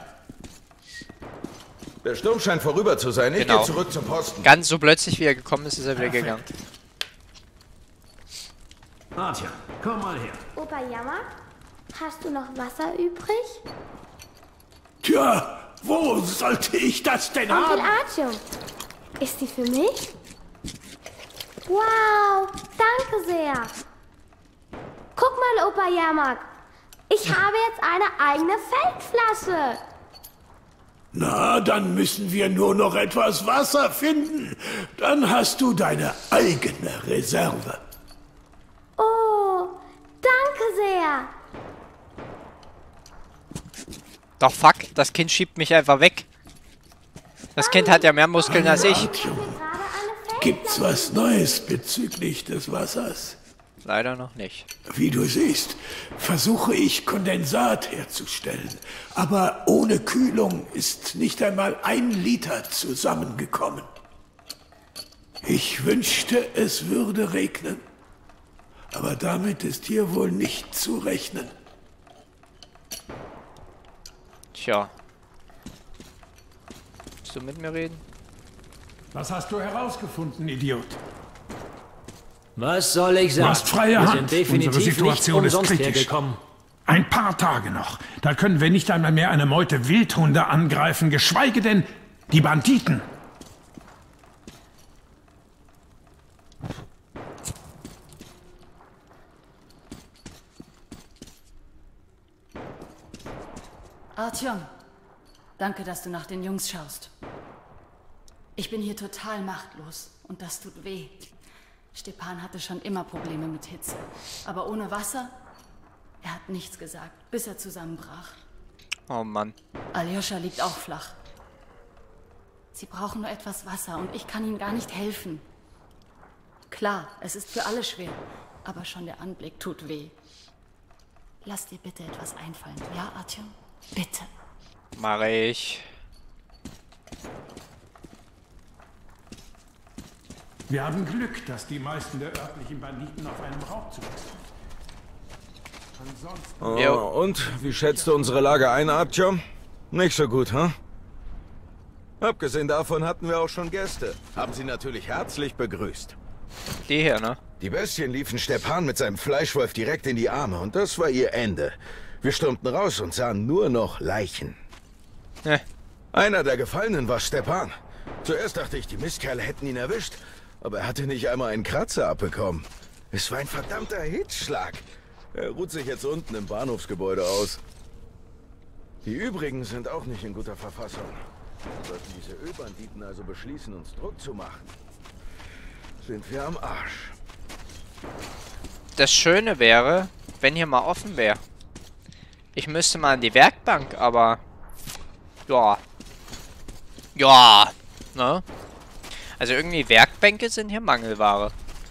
Speaker 2: Der Sturm scheint vorüber zu sein. Ich
Speaker 1: Genau.
Speaker 2: gehe zurück zum Posten.
Speaker 1: Ganz so plötzlich, wie er gekommen ist, ist er wieder gegangen.
Speaker 7: Artyom, komm mal her.
Speaker 6: Opa Jammer, hast du noch Wasser übrig?
Speaker 7: Tja, wo sollte ich das denn
Speaker 6: Onkel
Speaker 7: haben?
Speaker 6: Artyom, ist die für mich? Wow, danke sehr. Guck mal, Opa Jammer, ich habe jetzt eine eigene Feldflasche.
Speaker 7: Na, dann müssen wir nur noch etwas Wasser finden. Dann hast du deine eigene Reserve.
Speaker 6: Oh, danke sehr.
Speaker 1: Doch fuck, das Kind schiebt mich einfach weg. Das Kind hat ja mehr Muskeln als ich.
Speaker 7: Artyom,
Speaker 6: Gerade eine
Speaker 7: gibt's was Neues bezüglich des Wassers?
Speaker 1: Leider noch nicht.
Speaker 7: Wie du siehst, versuche ich Kondensat herzustellen. Aber ohne Kühlung ist nicht einmal 1 Liter zusammengekommen. Ich wünschte, es würde regnen. Aber damit ist hier wohl nicht zu rechnen.
Speaker 1: Tja. Willst du mit mir reden?
Speaker 5: Was hast du herausgefunden, Idiot?
Speaker 8: Was soll ich
Speaker 5: Du
Speaker 8: sagen?
Speaker 5: hast freie
Speaker 8: Wir
Speaker 5: Hand.
Speaker 8: sind
Speaker 5: Unsere
Speaker 8: definitiv
Speaker 5: Situation
Speaker 8: nicht
Speaker 5: ist
Speaker 8: umsonst
Speaker 5: kritisch.
Speaker 8: hergekommen.
Speaker 5: Ein paar Tage noch. Da können wir nicht einmal mehr eine Meute Wildhunde angreifen, geschweige denn die Banditen.
Speaker 9: Artyom, danke, dass du nach den Jungs schaust. Ich bin hier total machtlos und das tut weh. Stepan hatte schon immer Probleme mit Hitze. Aber ohne Wasser, er hat nichts gesagt, bis er zusammenbrach.
Speaker 1: Oh Mann.
Speaker 9: Aljoscha liegt auch flach. Sie brauchen nur etwas Wasser und ich kann ihnen gar nicht helfen. Klar, es ist für alle schwer, aber schon der Anblick tut weh. Lass dir bitte etwas einfallen, ja, Artyom? Bitte.
Speaker 1: Mach ich.
Speaker 5: Wir haben Glück, dass die meisten der örtlichen Banditen auf einem Raubzug sind. Ansonsten...
Speaker 2: Oh, und? Wie schätzt du unsere Lage ein, Artyom? Nicht so gut, hm? Abgesehen davon hatten wir auch schon Gäste. Haben sie natürlich herzlich begrüßt.
Speaker 1: Die hier, ne?
Speaker 2: Die Bestien liefen Stepan mit seinem Fleischwolf direkt in die Arme und das war ihr Ende. Wir stürmten raus und sahen nur noch Leichen. Einer der Gefallenen war Stepan. Zuerst dachte ich, die Mistkerle hätten ihn erwischt, aber er hatte nicht einmal einen Kratzer abbekommen. Es war ein verdammter Hitzschlag. Er ruht sich jetzt unten im Bahnhofsgebäude aus. Die übrigen sind auch nicht in guter Verfassung. Sollten diese Ölbanditen also beschließen, uns Druck zu machen, sind wir am Arsch.
Speaker 1: Das Schöne wäre, wenn hier mal offen wäre. Ich müsste mal an die Werkbank, aber... Ja. Ja. Ne? Also irgendwie Werkbänke sind hier Mangelware.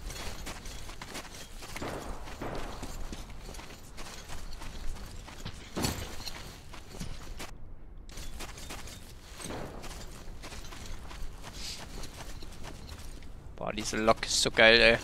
Speaker 1: Boah, diese Lok ist so geil, ey.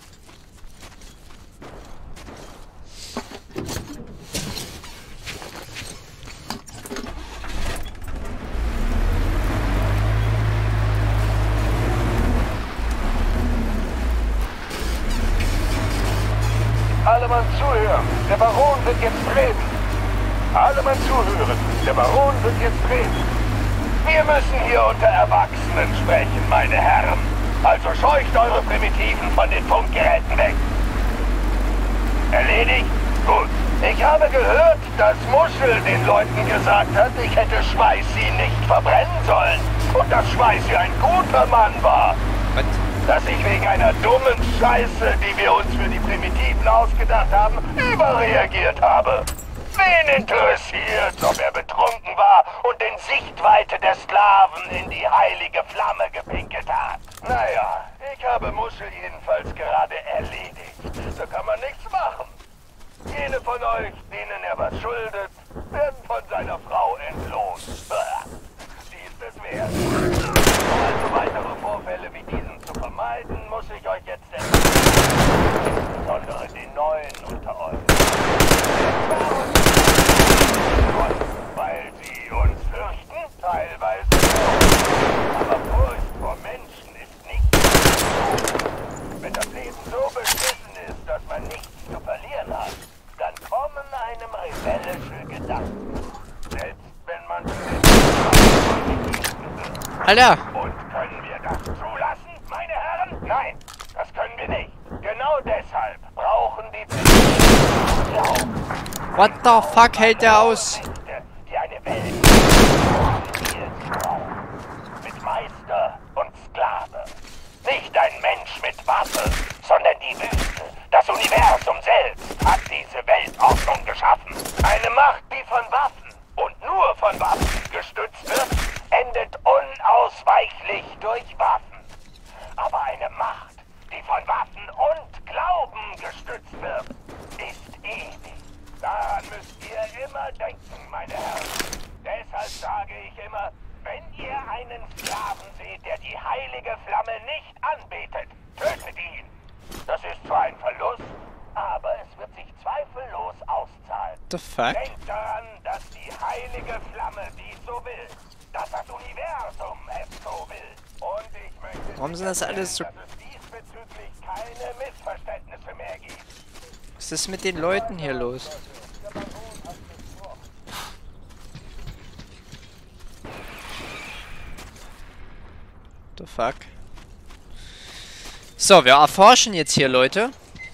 Speaker 3: Alle Mann zuhören, der Baron wird jetzt reden. Alle Mann zuhören, der Baron wird jetzt reden. Wir müssen hier unter Erwachsenen sprechen, meine Herren. Also scheucht eure Primitiven von den Funkgeräten weg. Erledigt? Gut. Ich habe gehört, dass Muschel den Leuten gesagt hat, ich hätte Schmeißi nicht verbrennen sollen. Und das Schweiß wie ein guter Mann war.
Speaker 1: Was?
Speaker 3: Dass ich wegen einer dummen Scheiße, die wir uns für die Primitiven ausgedacht haben, überreagiert habe. Wen interessiert, ob er betrunken war und in Sichtweite der Sklaven in die heilige Flamme gepinkelt hat? Naja, ich habe Muschel jedenfalls gerade erledigt. Da kann man nichts machen. Jene von euch, denen er was schuldet, werden von seiner Frau entlohnt. Die ist es wert. Um also weitere Vorfälle wie diesen zu vermeiden, muss ich euch jetzt insbesondere den Neuen unter euch. Weil sie uns fürchten, teilweise. Aber Furcht vor Menschen ist nicht. Wenn das Leben so beschissen ist, dass man nichts zu verlieren hat, dann kommen einem rebellische Gedanken. Selbst wenn man
Speaker 1: Alter!
Speaker 3: Und können wir das zulassen, meine Herren? Nein, das können wir nicht. Genau deshalb brauchen die
Speaker 1: What the fuck hält der aus?
Speaker 3: die eine Welt mit Meister und Sklave. Nicht ein Mensch mit Waffe, sondern die Wüste. Das Universum selbst hat diese Weltordnung geschaffen. Eine Macht, die von Waffen und nur von Waffen gestützt wird, endet unausweichlich durch Waffen. Aber eine Macht, die von Waffen und Glauben gestützt wird, ist ewig. Daran müsst ihr immer denken, meine Herren. Deshalb sage ich immer, wenn ihr einen Sklaven seht, der die heilige Flamme nicht anbetet, tötet ihn. Das ist zwar ein Verlust, aber es wird sich zweifellos auszahlen.
Speaker 1: The fuck?
Speaker 3: Denkt daran, dass die heilige Flamme dies so will. Dass das Universum es so will. Und ich möchte
Speaker 1: Warum sind das alles so...
Speaker 3: dass es diesbezüglich keine Missverständnisse mehr gibt.
Speaker 1: Was ist mit den Leuten hier los? The fuck? So, wir erforschen jetzt hier, Leute.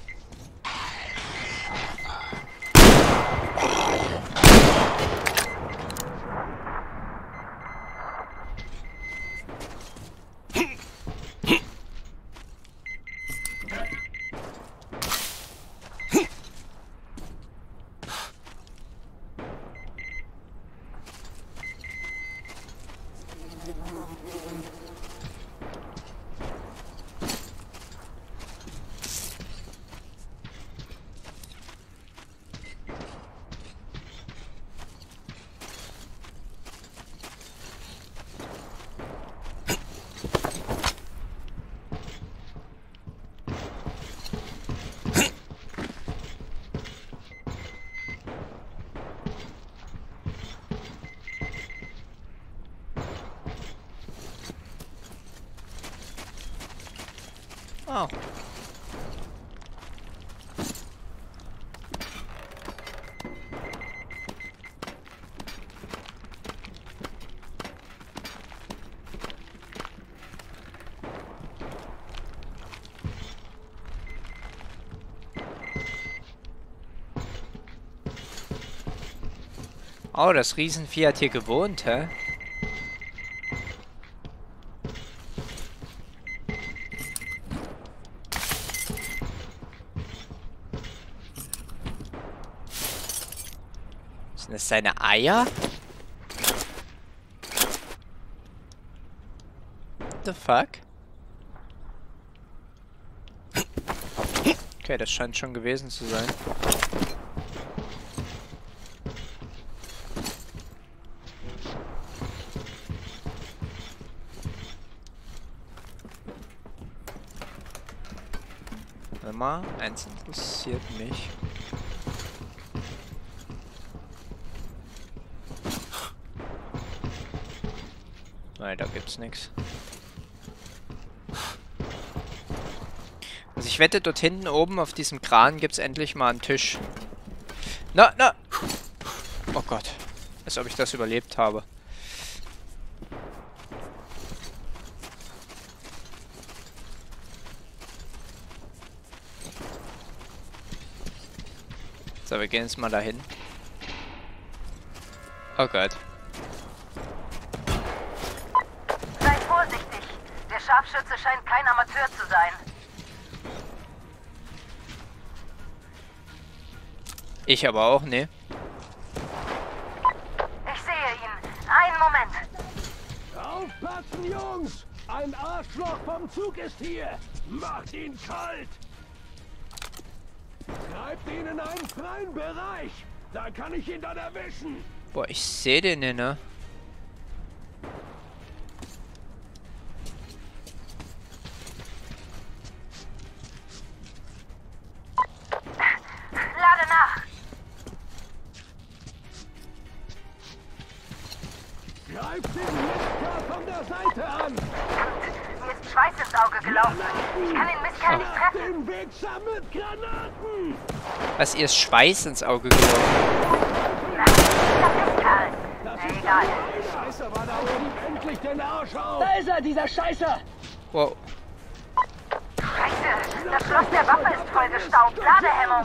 Speaker 1: Oh. Oh, das Riesenvieh hat hier gewohnt, hä? Sind das seine Eier? What the fuck? Okay, das scheint schon gewesen zu sein. Warte mal, eins interessiert mich. Nein, da gibt's nichts. Also ich wette, dort hinten oben auf diesem Kran gibt's endlich mal einen Tisch. Na, na! Oh Gott. Als ob ich das überlebt habe. So, wir gehen jetzt mal dahin. Oh Gott.
Speaker 4: Scharfschütze scheint kein Amateur zu sein.
Speaker 1: Ich aber auch, ne?
Speaker 4: Ich sehe ihn. Einen Moment.
Speaker 3: Aufpassen, Jungs! Ein Arschloch vom Zug ist hier! Macht ihn kalt! Treibt ihn in einen freien Bereich! Da kann ich ihn dann erwischen!
Speaker 1: Boah, ich sehe den nicht, ne?
Speaker 4: Lade nach.
Speaker 3: Greift den Mistkerl von der Seite an!
Speaker 4: Mir ist Schweiß ins Auge gelaufen. Ich kann den Mistkerl nicht treffen.
Speaker 3: Den Wichser mit Granaten!
Speaker 1: Was, ihr ist Schweiß ins Auge gelaufen?
Speaker 4: Egal.
Speaker 3: Scheiße, war da oben endlich den Arsch auf!
Speaker 8: Da ist er, dieser Scheißer!
Speaker 1: Wow.
Speaker 4: Scheiße, das Schloss der Waffe ist vollgestaubt. Ladehemmung.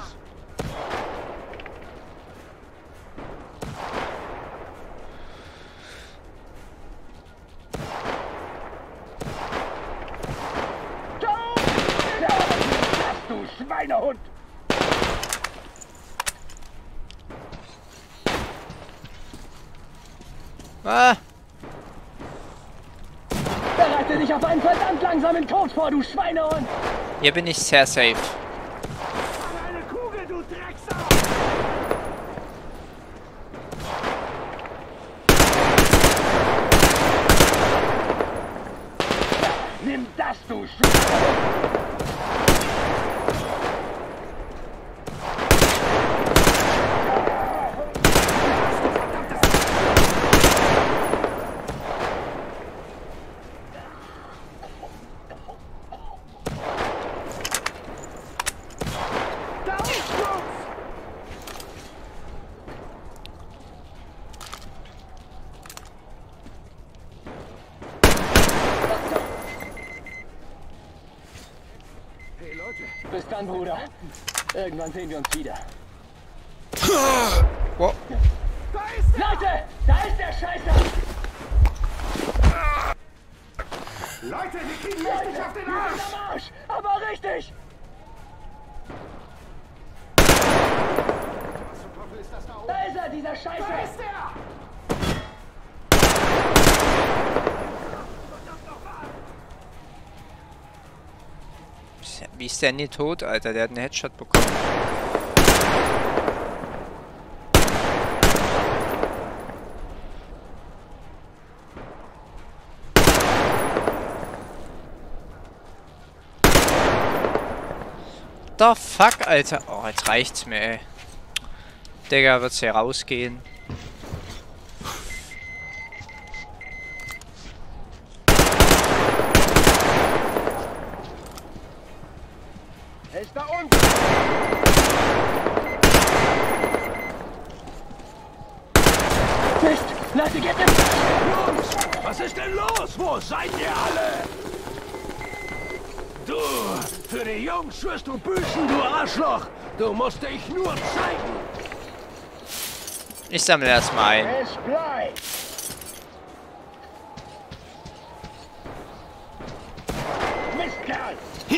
Speaker 3: Du Schweinehund!
Speaker 1: Ah!
Speaker 8: Bereite dich auf einen verdammt langsamen Tod vor, du Schweinehund!
Speaker 1: Hier bin ich sehr safe.
Speaker 3: Eine Kugel, du Drecksau! Nimm das, du Schweinehund!
Speaker 8: Bis dann, Bruder. Irgendwann sehen wir uns wieder.
Speaker 1: Wow.
Speaker 8: Leute, da ist der Scheißer!
Speaker 3: Leute, die kriegen richtig auf den Arsch!
Speaker 8: Am Arsch! Aber richtig! Da ist er, dieser Scheißer!
Speaker 3: Da ist er!
Speaker 1: Wie ist der nie tot, Alter? Der hat einen Headshot bekommen. The fuck, Alter? Oh, jetzt reicht's mir, ey. Digga, wird's hier rausgehen.
Speaker 3: Er ist da unten!
Speaker 8: Mist! Leute, geht nicht!
Speaker 3: Jungs, was ist denn los? Wo seid ihr alle? Du, für die Jungs wirst du büßen, du Arschloch! Du musst dich nur zeigen!
Speaker 1: Ich sammle erstmal ein.
Speaker 3: Es bleibt! Mistkerl!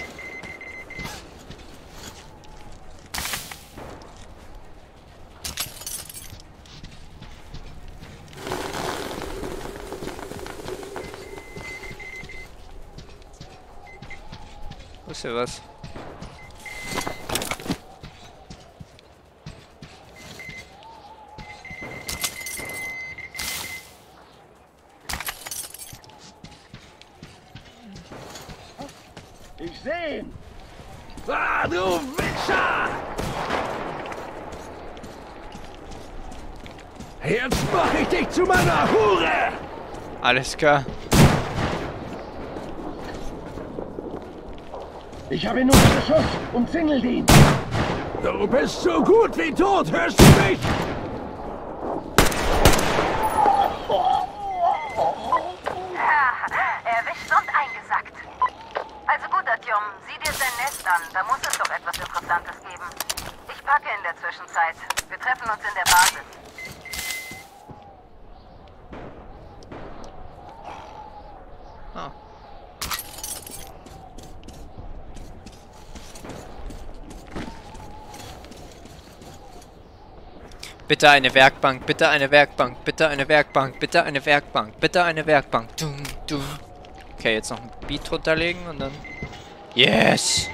Speaker 1: Wisst ihr was?
Speaker 3: Ich seh ihn! Ah, du Wichser! Jetzt mach ich dich zu meiner Hure!
Speaker 1: Alles klar.
Speaker 8: Ich habe nur einen Schuss. Umzingelt ihn.
Speaker 3: Du bist so gut wie tot, hörst du mich?
Speaker 4: Erwischt und eingesackt. Also gut, Artyom, sieh dir sein Nest an. Da muss es doch etwas Interessantes geben. Ich packe in der Zwischenzeit. Wir treffen uns in der Basis.
Speaker 1: Oh. Bitte eine Werkbank, bitte eine Werkbank, bitte eine Werkbank, bitte eine Werkbank, bitte eine Werkbank. Dum, dum. Okay, jetzt noch ein Beat runterlegen und dann... Yes!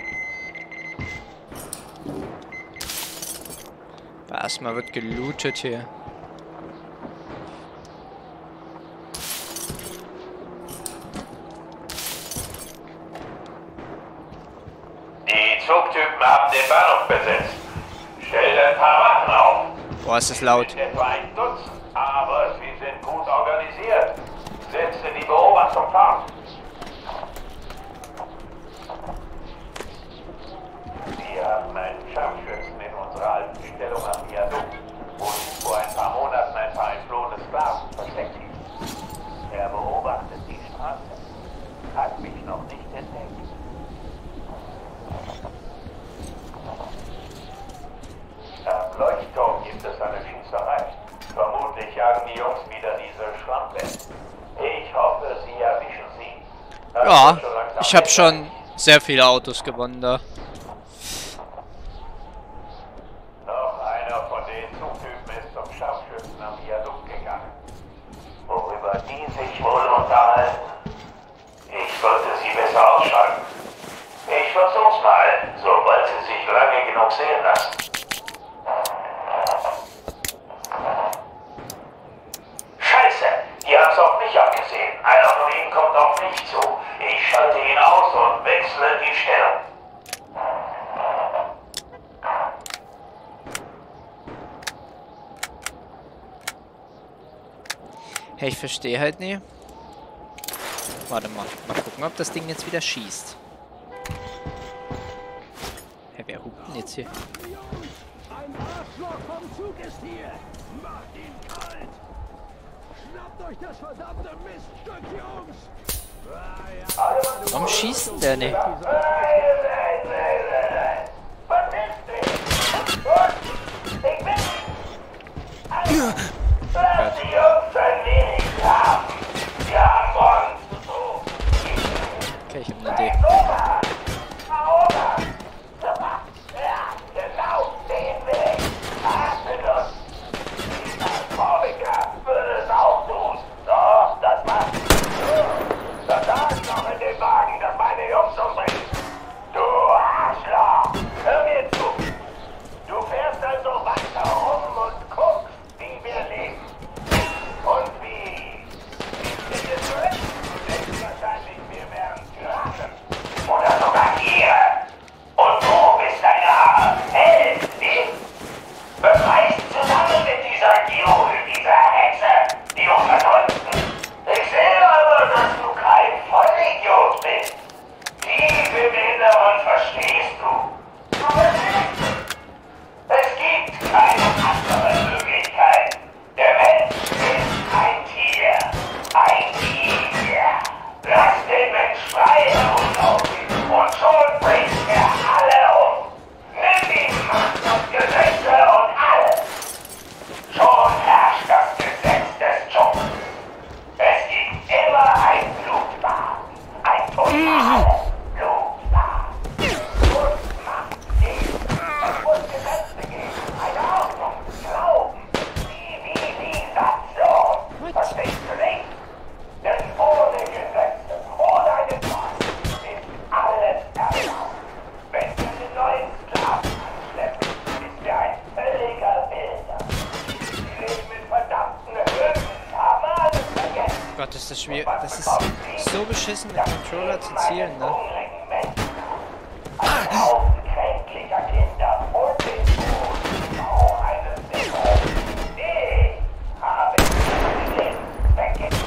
Speaker 1: Aber erstmal wird gelootet hier.
Speaker 3: Die Zugtypen haben den Bahnhof besetzt. Stell ein paar Wachen auf.
Speaker 1: Boah, ist das laut.
Speaker 3: Es sind etwa ein Dutzend, aber sie sind gut organisiert. Setze die Beobachtung fort. Wir haben einen Scharfschützen in unserer alten Stellung am Viadukt, wo sich vor ein paar Monaten ein paar entflohene Sklaven versteckt hielten. Er beobachtet die Straße. Hat mich noch nicht entdeckt. Am Leuchtturm gibt es eine Schießerei. Vermutlich jagen die Jungs wieder diese Schlampe. Ich hoffe, sie erwischen sie.
Speaker 1: Ja, ich habe schon sehr viele Autos gewonnen da.
Speaker 3: Noch einer von den Zugtypen ist zum Scharfschützen am Viadukt gegangen. Worüber die sich wohl unterhalten? Ich sollte sie besser ausschalten. Ich versuch's mal, sobald sie sich lange genug sehen lassen. Scheiße, die haben's auf mich abgesehen. Einer von ihnen kommt auf mich zu. Ich schalte ihn aus und wechsle die Stellung.
Speaker 1: Hey, ich verstehe halt nie. Warte mal. Mal gucken, ob das Ding jetzt wieder schießt. Hey, wer hupt denn jetzt hier?
Speaker 7: Ein Arschloch vom Zug ist hier! Macht ihn kalt! Schnappt euch das verdammte Miststück, Jungs!
Speaker 1: Warum schießt denn der nicht?
Speaker 3: Lass die Jungs ein wenig schlafen. Wir haben morgen zu tun.
Speaker 1: Okay, ich hab eine Idee.
Speaker 3: Ja, genau den Weg. Atmet uns. Dieser Vorwicker würde es auch tun. Doch, das macht da ist noch in dem Wagen, das meine Jungs umbringt. Du Arschloch. Hör mir zu. Du fährst also weiter rum und guckst, wie wir leben. Und wie? Wie steht es drin? Du denkst wahrscheinlich, wir wären Tyrannen. Oder sogar Tiere. Und du bist eine Held, wie? Beweist zusammen mit dieser Giul, dieser Hexe, die Unterdrückten. Ich sehe aber, dass du kein Vollidiot bist. Tief im Inneren verstehst du. Du bist. Es gibt keine andere Möglichkeit. Der Mensch ist ein Tier. Ein Tier. Lass den Mensch frei herumlaufen und schon bringt er alle um. Nimm ihm Macht und Gesetze und alles. Schon herrscht das Gesetz des Dschungels. Es gibt immer ein Blutbad. Ein totales Blutbad. Blut macht dich. Es muss Gesetze geben. Eine Ordnung. Glauben. Zivilisation. Verstehst du nicht? Denn ohne Gesetze, ohne eine Post, ist alles erlaubt. Wenn wir den neuen Sklaven anschleppen, ist er ein völliger Wilder. Die leben in verdammten Höhlen, haben alles vergessen.
Speaker 1: Gott, ist das schwierig. Das ist so beschissen, mit dem Controller zu zielen, ne?
Speaker 3: Ein Haufen kränklicher Kinder und den Tod auch eines Dämonen. Die habe ich gesehen. Weggegeben.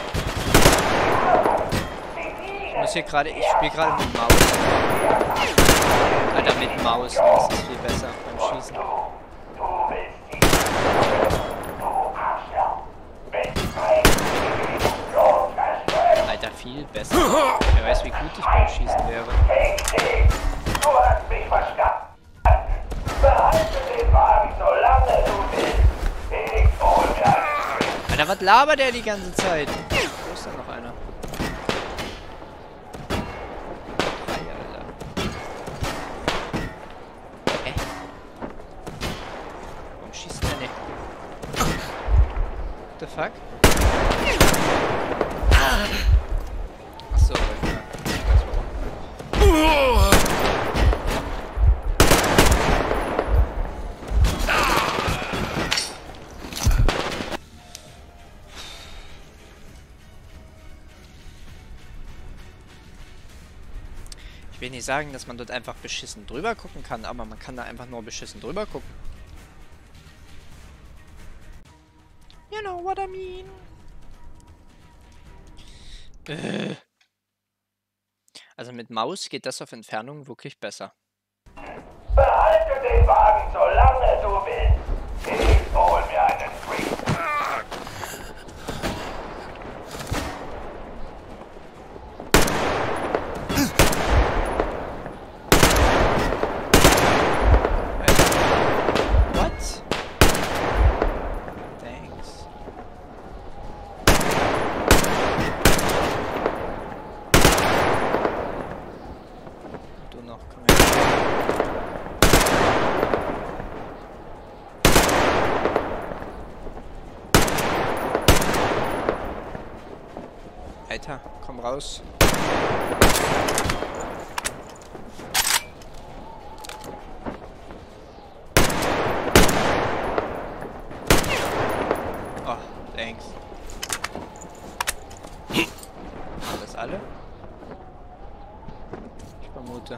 Speaker 1: Ich muss hier gerade. Ich spiele gerade mit Maus. Alter, mit Maus. Das ist viel besser beim Schießen.
Speaker 3: Du willst die du Arschloch. Mit so verstören.
Speaker 1: Alter, viel besser. Wer weiß, wie gut ich beim Schießen wäre.
Speaker 3: Hey, du hast mich verstanden. Behalte den Wagen, solange du willst. Ich hol das.
Speaker 1: Alter, was labert der die ganze Zeit? Wo ist da noch einer? Drei, Alter. Warum schießt der nicht? the fuck? Achso, ja. Ich weiß warum. Ich will nicht sagen, dass man dort einfach beschissen drüber gucken kann, aber man kann da einfach nur beschissen drüber gucken. You know what I mean? Also mit Maus geht das auf Entfernung wirklich besser.
Speaker 3: Behalte den Wagen, solange du willst. Ich hol mir einen Drink.
Speaker 1: What? Thanks. Du noch, komm her. Alter, komm raus. Oh, thanks. War das alle? Ich vermute.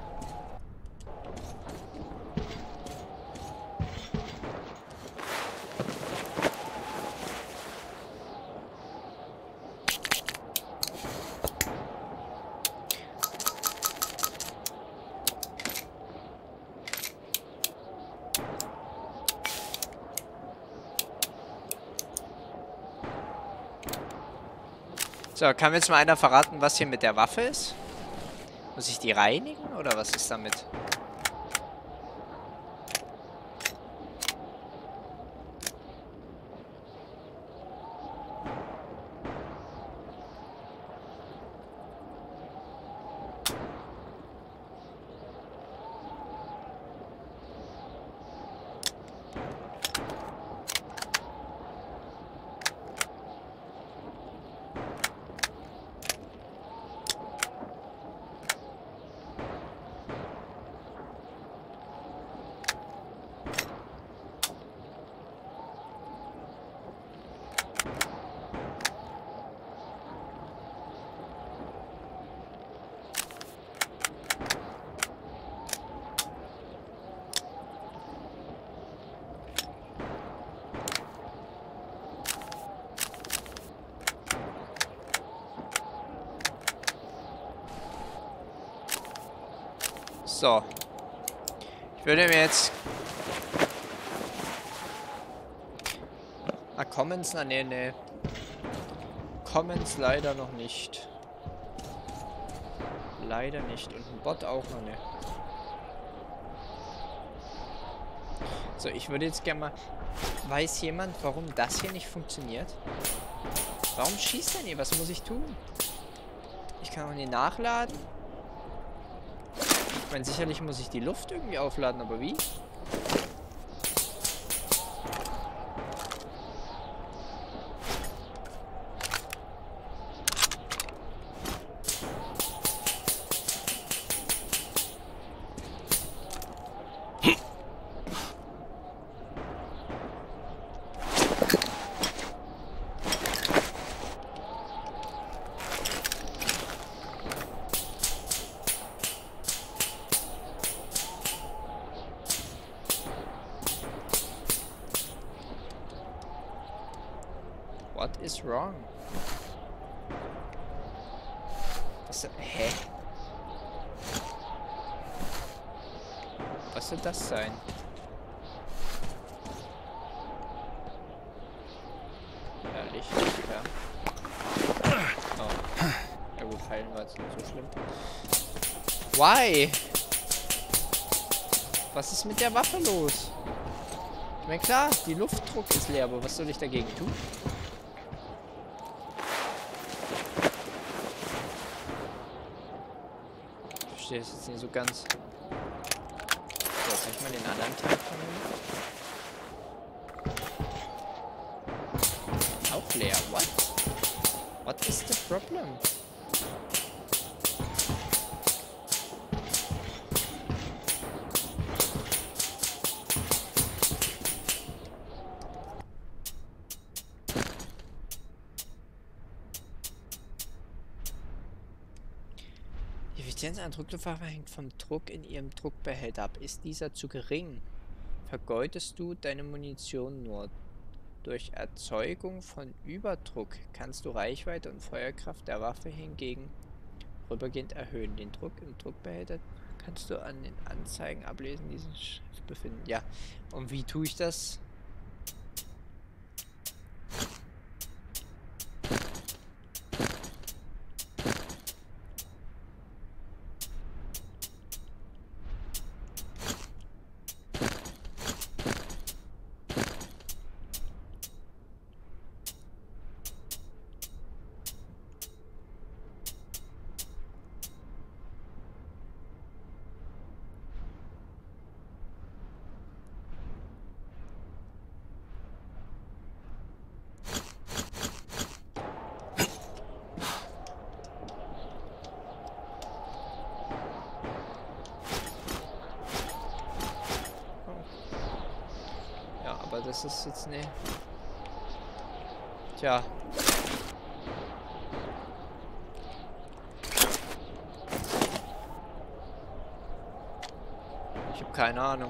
Speaker 1: So, kann mir jetzt mal einer verraten, was hier mit der Waffe ist? Muss ich die reinigen oder was ist damit? So. Ich würde mir jetzt... Ah, Commons? Na, nee. Commons leider noch nicht. Leider nicht. Und ein Bot auch noch nicht. So, ich würde jetzt gerne mal... Weiß jemand, warum das hier nicht funktioniert? Warum schießt er nie? Was muss ich tun? Ich kann auch nie nachladen. Ich meine, sicherlich muss ich die Luft irgendwie aufladen, aber wie? What is wrong? Was, hä? Was soll das sein? Ja, Licht, ja. Oh. Ja gut, heilen war jetzt nicht so schlimm. Why? Was ist mit der Waffe los? Ich meine, klar, die Luftdruck ist leer, aber was soll ich dagegen tun? Ich verstehe das jetzt nicht so ganz. So, kann ich mal den anderen Teil von mir? Auch Flare. What? What is the problem? Die Effizienz einer Druckluftwaffe hängt vom Druck in ihrem Druckbehälter ab. Ist dieser zu gering, vergeudest du deine Munition nur. Durch Erzeugung von Überdruck kannst du Reichweite und Feuerkraft der Waffe hingegen vorübergehend erhöhen. Den Druck im Druckbehälter kannst du an den Anzeigen ablesen, die sich befinden. Ja, und wie tue ich das? Aber das ist jetzt ne. Tja. Ich habe keine Ahnung.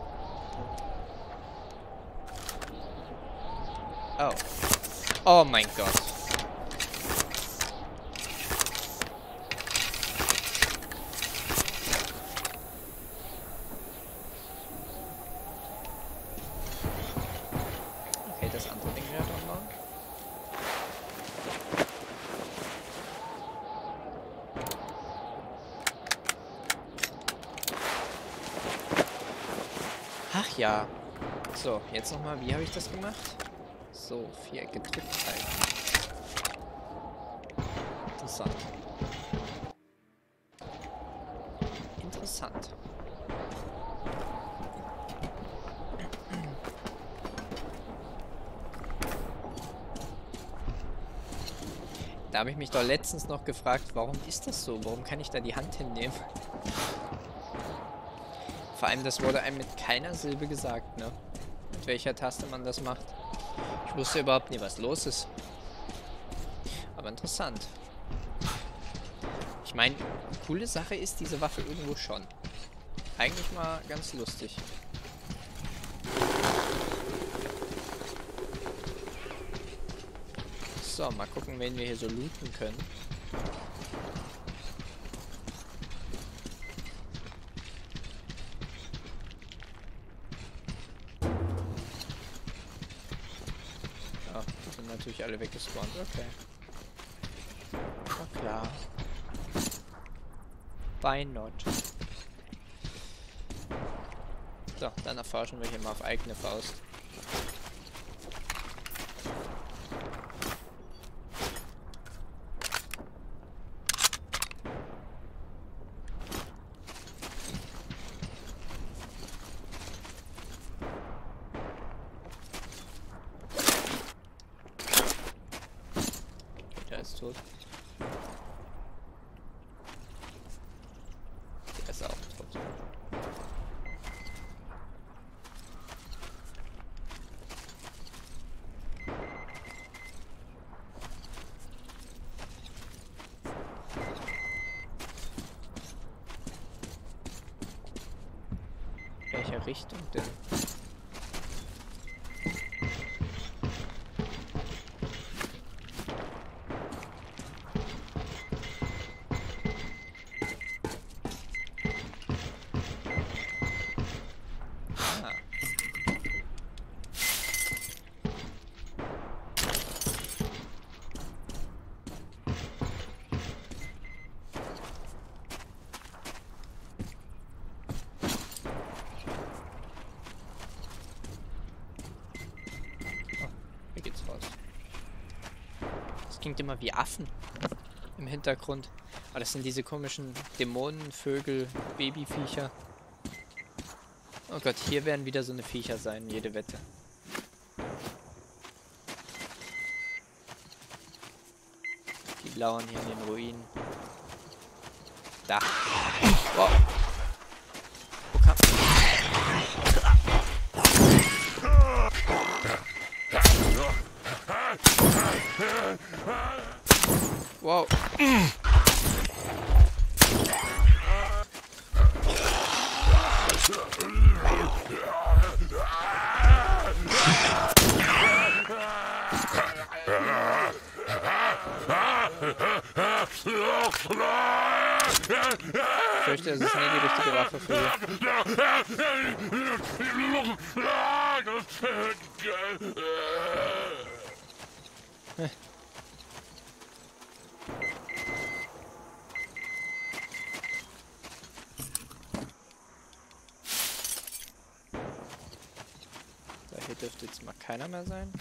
Speaker 1: Oh. Oh mein Gott. Ach ja. So, jetzt nochmal, wie habe ich das gemacht? So, Viereck gedrückt halten. Interessant. Interessant. Da habe ich mich doch letztens noch gefragt, warum ist das so? Warum kann ich da die Hand hinnehmen? Vor allem, das wurde einem mit keiner Silbe gesagt, ne? Mit welcher Taste man das macht. Ich wusste überhaupt nie, was los ist. Aber interessant. Ich meine, coole Sache ist diese Waffe irgendwo schon. Eigentlich mal ganz lustig. So, mal gucken, wen wir hier so looten können. Ja, die sind natürlich alle weggespawnt. Okay. Na klar. Why not? So, dann erforschen wir hier mal auf eigene Faust. Der ist tot. Der ist auch tot. Welche Richtung denn? Das klingt immer wie Affen im Hintergrund. Aber das sind diese komischen Dämonen, Vögel, Babyviecher. Oh Gott, hier werden wieder so eine Viecher sein, jede Wette. lauern hier in den Ruinen. Da. Wow. Wo kam... Wow. Ich fürchte, es ist nie die richtige Waffe für sie. Hier dürfte jetzt mal keiner mehr sein.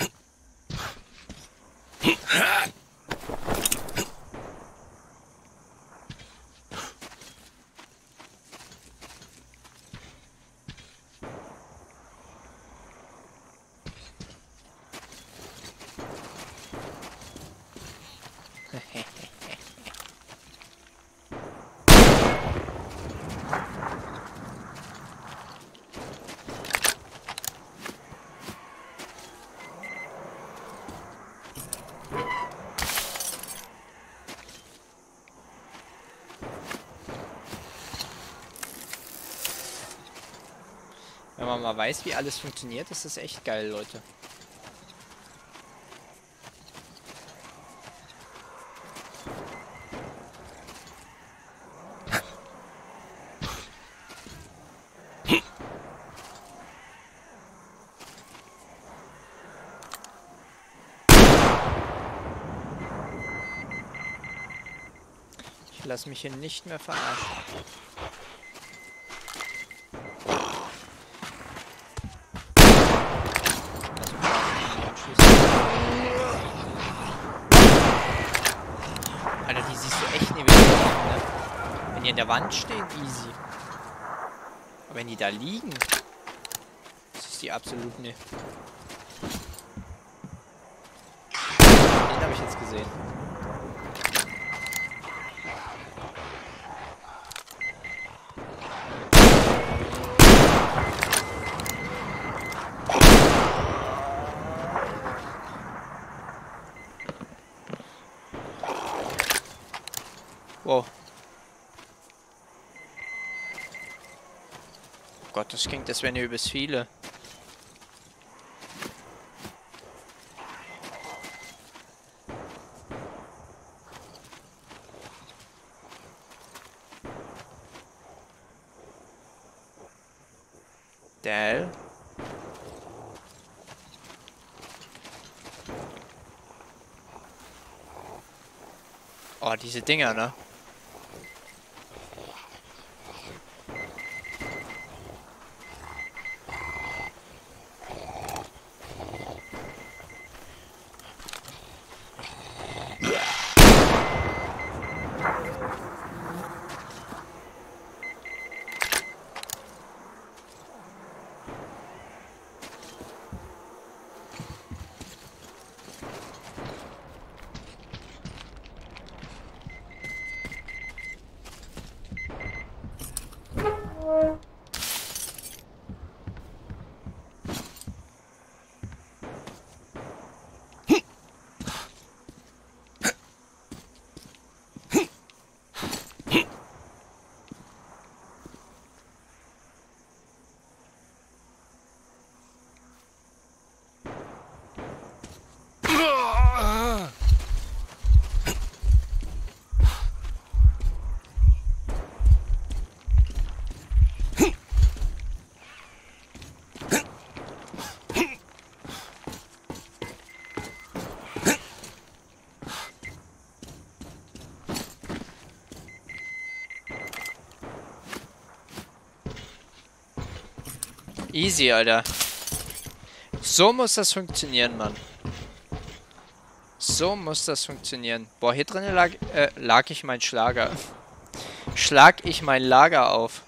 Speaker 1: Wenn man mal weiß, wie alles funktioniert, ist das echt geil, Leute. Ich lasse mich hier nicht mehr verarschen. Alter, die siehst du echt nicht wieder, ne? Wenn die an der Wand stehen, easy. Aber wenn die da liegen, siehst du die absolut nicht. Den habe ich jetzt gesehen. Wow. Oh Gott, das klingt, das wären ja übelst viele. Dell. Oh, diese Dinger, ne? Easy, Alter. So muss das funktionieren, Mann. So muss das funktionieren. Boah, hier drinnen lag ich mein Schlager. Schlag ich mein Lager auf.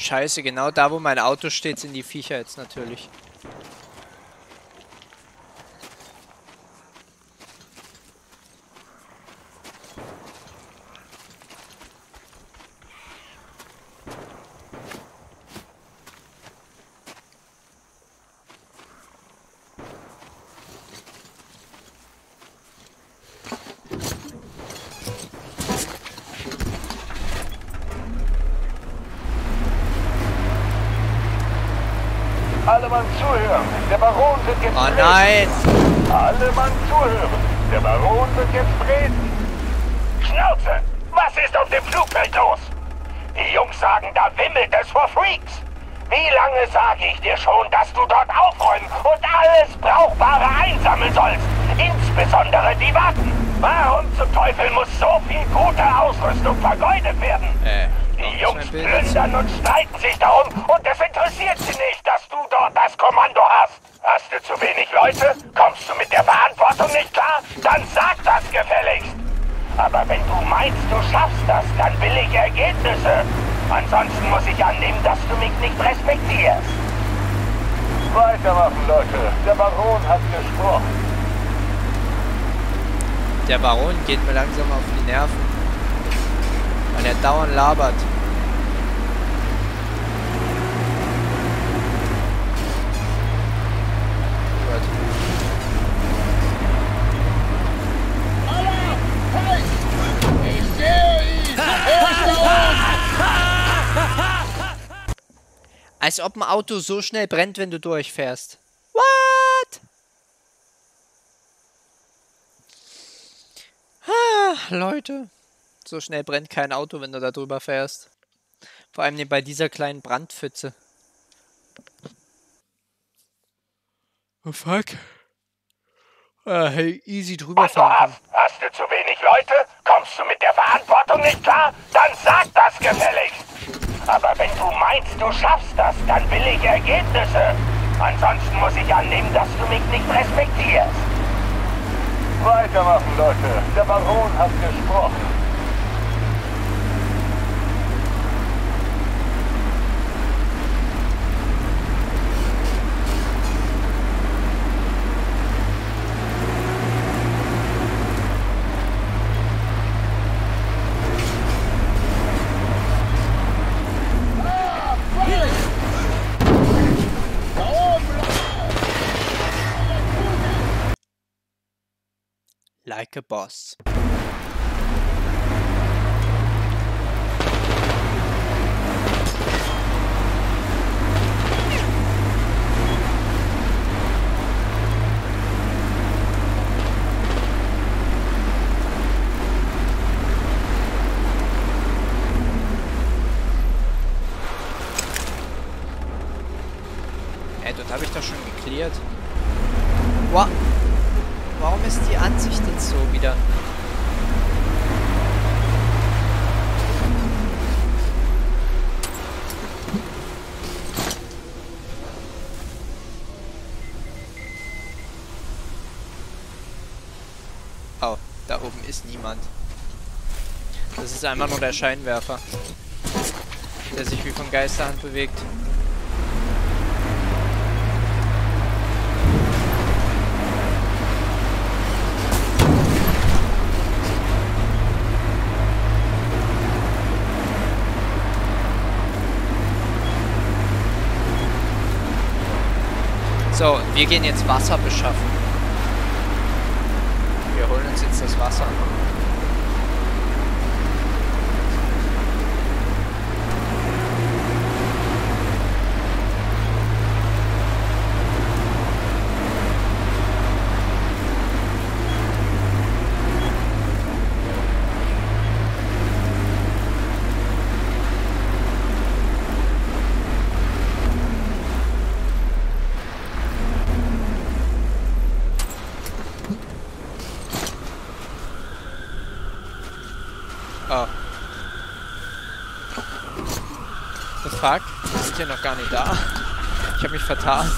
Speaker 1: Scheiße, genau da, wo mein Auto steht, sind die Viecher jetzt natürlich.
Speaker 3: Alle Mann zuhören. Der Baron wird jetzt
Speaker 1: Oh nein!
Speaker 3: Alle Mann zuhören. Der Baron wird jetzt reden. Schnauze! Was ist auf dem Flugfeld los? Die Jungs sagen, da wimmelt es vor Freaks. Wie lange sage ich dir schon, dass du dort aufräumen und alles Brauchbare einsammeln sollst? Insbesondere die Waffen. Warum zum Teufel muss so viel gute Ausrüstung vergeudet werden? Die Jungs plündern und streiten sich darum und es interessiert sie nicht, dass du dort das Kommando hast. Hast du zu wenig Leute? Kommst du mit der Verantwortung nicht klar? Dann sag das gefälligst. Aber wenn du meinst, du schaffst das, dann will ich Ergebnisse. Ansonsten muss ich annehmen, dass du mich nicht respektierst. Weitermachen, Leute. Der Baron hat gesprochen.
Speaker 1: Der Baron geht mir langsam auf die Nerven. Weil er dauernd labert. Als ob ein Auto so schnell brennt, wenn du durchfährst. What? Leute. So schnell brennt kein Auto, wenn du da drüber fährst. Vor allem bei dieser kleinen Brandpfütze. Oh fuck. Hey, easy drüber fahren.
Speaker 3: Hast du zu wenig Leute? Kommst du mit der Verantwortung nicht klar? Dann sag das gefälligst. Aber wenn du meinst, du schaffst das, dann will ich Ergebnisse. Ansonsten muss ich annehmen, dass du mich nicht respektierst. Weitermachen, Leute. Der Baron hat gesprochen.
Speaker 1: Like a boss. Dort habe ich doch schon geklärt. Wow. Warum ist die Ansicht jetzt so wieder? Oh, da oben ist niemand. Das ist einfach nur der Scheinwerfer, der sich wie von Geisterhand bewegt. So, wir gehen jetzt Wasser beschaffen. Wir holen uns jetzt das Wasser. Oh. The fuck? Wir sind hier noch gar nicht da. Ich habe mich vertan.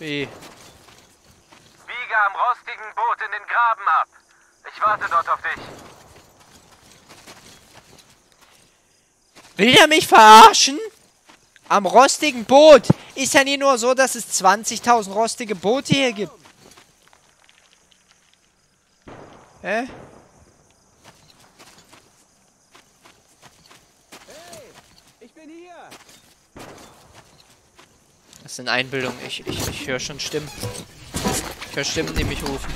Speaker 1: Wie?
Speaker 10: Biege am rostigen Boot in den Graben ab. Ich warte dort auf dich.
Speaker 1: Will der mich verarschen? Am rostigen Boot. Ist ja nie nur so, dass es 20.000 rostige Boote hier gibt. Hä?
Speaker 10: Hey, ich bin hier.
Speaker 1: Das sind Einbildungen. Ich höre schon Stimmen. Ich höre Stimmen, die mich rufen.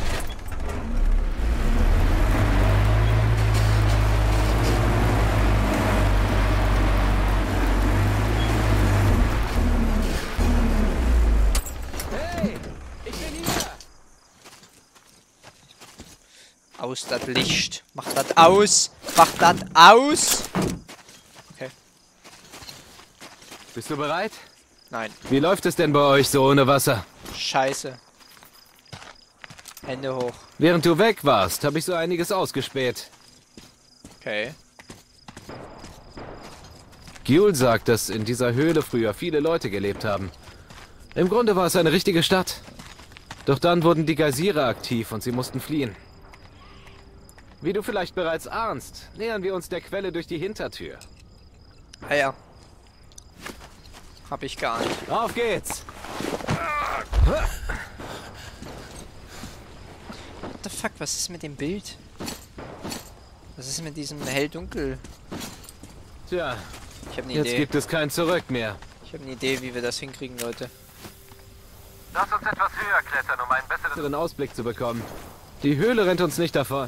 Speaker 1: Aus das Licht. Mach das aus. Mach das aus. Okay.
Speaker 10: Bist du bereit?
Speaker 1: Nein.
Speaker 10: Wie läuft es denn bei euch so ohne Wasser?
Speaker 1: Scheiße. Hände hoch.
Speaker 10: Während du weg warst, habe ich so einiges ausgespäht.
Speaker 1: Okay.
Speaker 10: Gule sagt, dass in dieser Höhle früher viele Leute gelebt haben. Im Grunde war es eine richtige Stadt. Doch dann wurden die Geysire aktiv und sie mussten fliehen. Wie du vielleicht bereits ahnst, nähern wir uns der Quelle durch die Hintertür.
Speaker 1: Ah ja. Hab ich geahnt.
Speaker 10: Auf geht's!
Speaker 1: What the fuck, was ist mit dem Bild? Was ist mit diesem hell-dunkel?
Speaker 10: Tja,
Speaker 1: Ich habe eine
Speaker 10: jetzt
Speaker 1: Idee.
Speaker 10: gibt es kein Zurück mehr.
Speaker 1: Ich habe eine Idee, wie wir das hinkriegen, Leute.
Speaker 10: Lass uns etwas höher klettern, um einen besseren Ausblick zu bekommen. Die Höhle rennt uns nicht davon.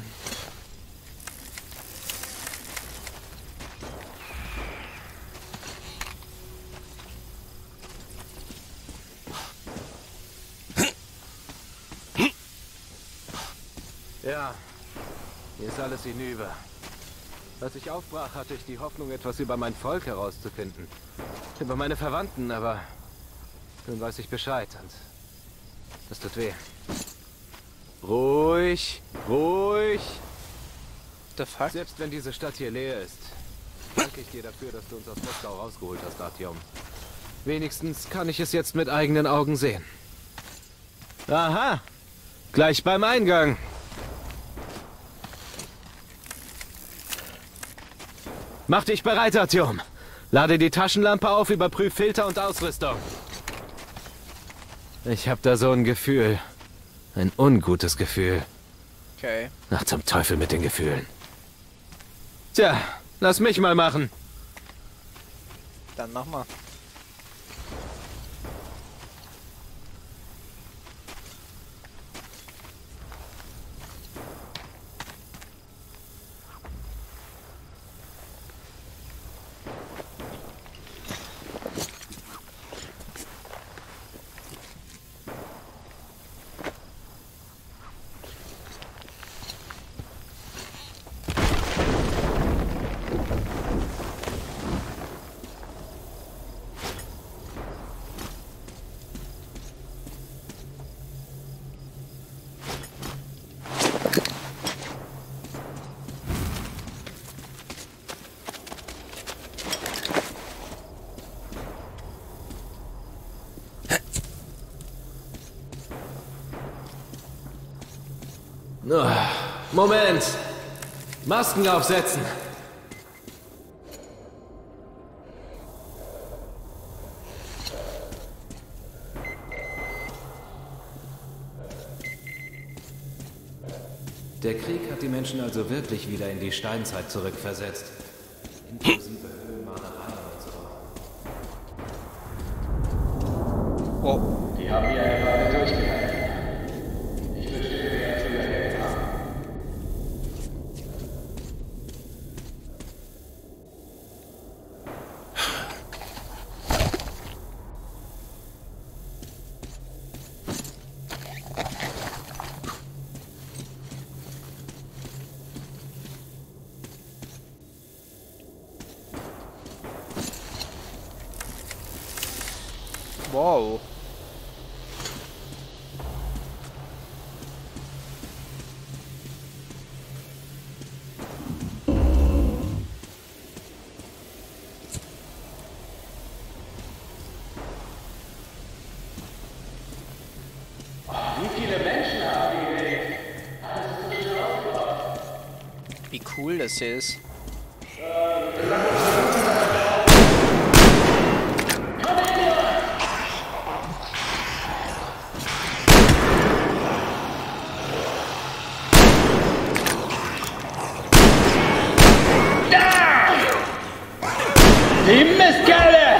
Speaker 10: Ja, hier ist alles hinüber. Als ich aufbrach, hatte ich die Hoffnung, etwas über mein Volk herauszufinden. Über meine Verwandten, aber nun weiß ich Bescheid und das tut weh. Ruhig, ruhig.
Speaker 1: What the fuck?
Speaker 10: Selbst wenn diese Stadt hier leer ist, danke ich dir dafür, dass du uns aus Moskau rausgeholt hast, Artyom. Wenigstens kann ich es jetzt mit eigenen Augen sehen. Aha, gleich beim Eingang. Mach dich bereit, Artyom. Lade die Taschenlampe auf, überprüf Filter und Ausrüstung. Ich hab da so ein Gefühl. Ein ungutes Gefühl.
Speaker 1: Okay.
Speaker 10: Ach, zum Teufel mit den Gefühlen. Tja, lass mich mal machen.
Speaker 1: Dann mach mal.
Speaker 10: Moment. Masken aufsetzen. Der Krieg hat die Menschen also wirklich wieder in die Steinzeit zurückversetzt. Inklusive Höhlenmalereien und so.
Speaker 1: Oh.
Speaker 8: Die haben hier eine Weile durchgehalten. Ich verstehe, wer zu überleben haben.
Speaker 1: Wow. wie cool das hier ist.
Speaker 8: Die Mistkerle!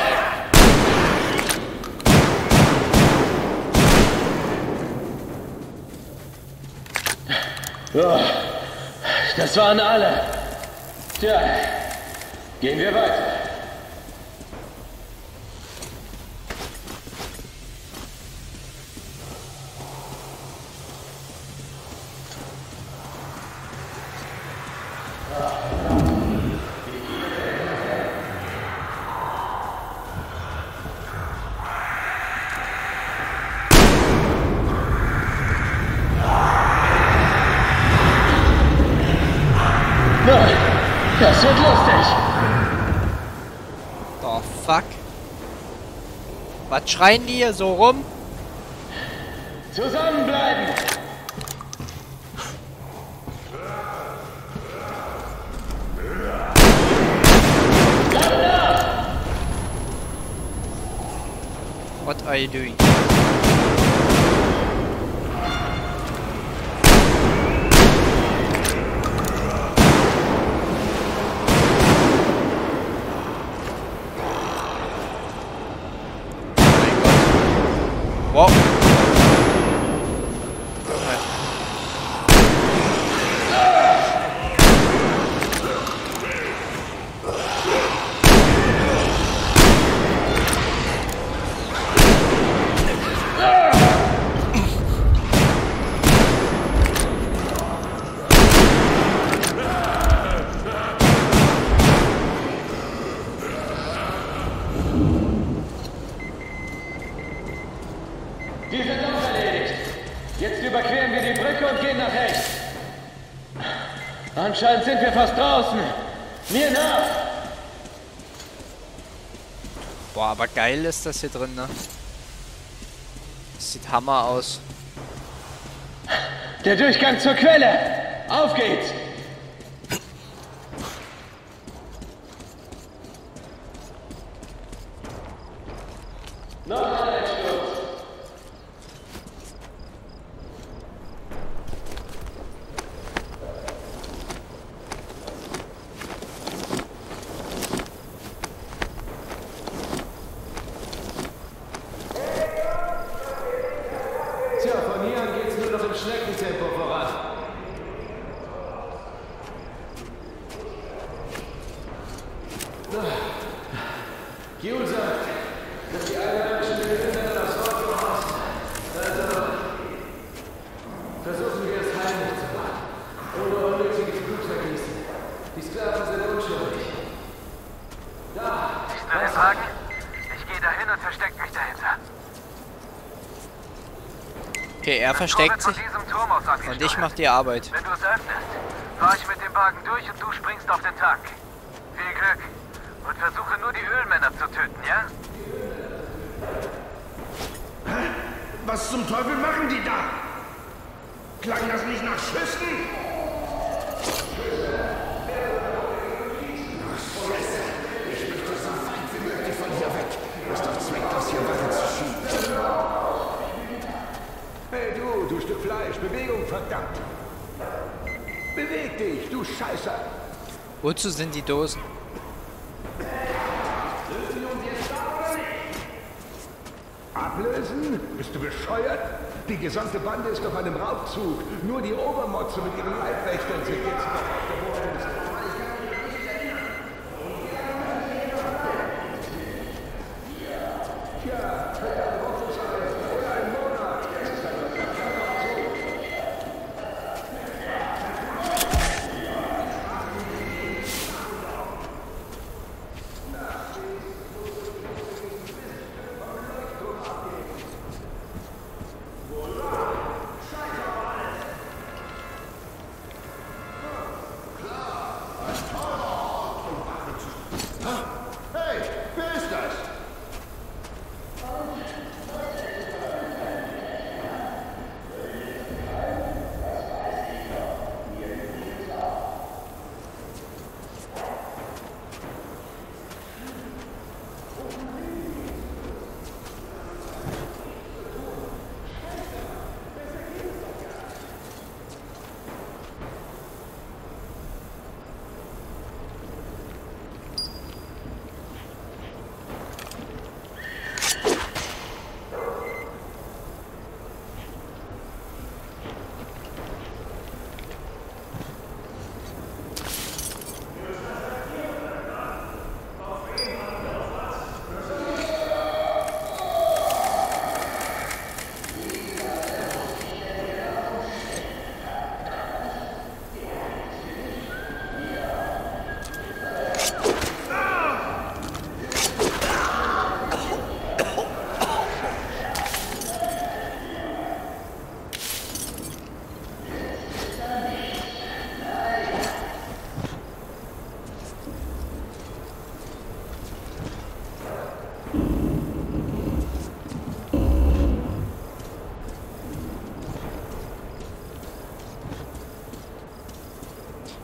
Speaker 8: So, das waren alle. Tja, gehen wir weiter. Das wird lustig.
Speaker 1: Oh, fuck. Was schreien die hier so rum?
Speaker 8: Zusammenbleiben.
Speaker 1: What are you doing? Wow.
Speaker 8: Die sind auch erledigt. Jetzt überqueren wir die Brücke und gehen nach rechts. Anscheinend sind wir fast draußen. Mir nach!
Speaker 1: Boah, aber geil ist das hier drin, ne? Das sieht Hammer aus.
Speaker 8: Der Durchgang zur Quelle! Auf geht's! Noch ein Sturz!
Speaker 10: Tja, von hier an geht's nur noch im Schneckentempo voran. Giul sagt, dass die einheimischen Länder das Wort verpassen. Also versuchen wir es heimlich zu machen. Ohne unnötiges Blut vergießen. Die Sklaven sind unschuldig. Da!
Speaker 11: Siehst du den Wagen? Ich gehe dahin und verstecke mich dahinter.
Speaker 1: Okay, er versteckt sich und ich mach die Arbeit.
Speaker 11: Wenn du es öffnest, fahre ich mit dem Wagen durch und du springst auf den Tank. Viel Glück und versuche nur die Ölmänner zu töten, ja?
Speaker 7: Was zum Teufel machen die da? Klang das nicht nach Schüssen? Ich möchte so weit wie möglich von hier weg. Ist doch Zweck, das hier weiter zu schieben. Hey du Stück Fleisch, Bewegung, verdammt! Beweg dich, du Scheißer!
Speaker 1: Wozu sind die Dosen?
Speaker 7: Ablösen? Bist du bescheuert? Die gesamte Bande ist auf einem Raubzug. Nur die Obermotze mit ihren Leibwächtern sind jetzt noch auf der Bodenliste. Tja, für eine Woche Zeit oder einen Monat. Jetzt ist ein verkackter Raubzug.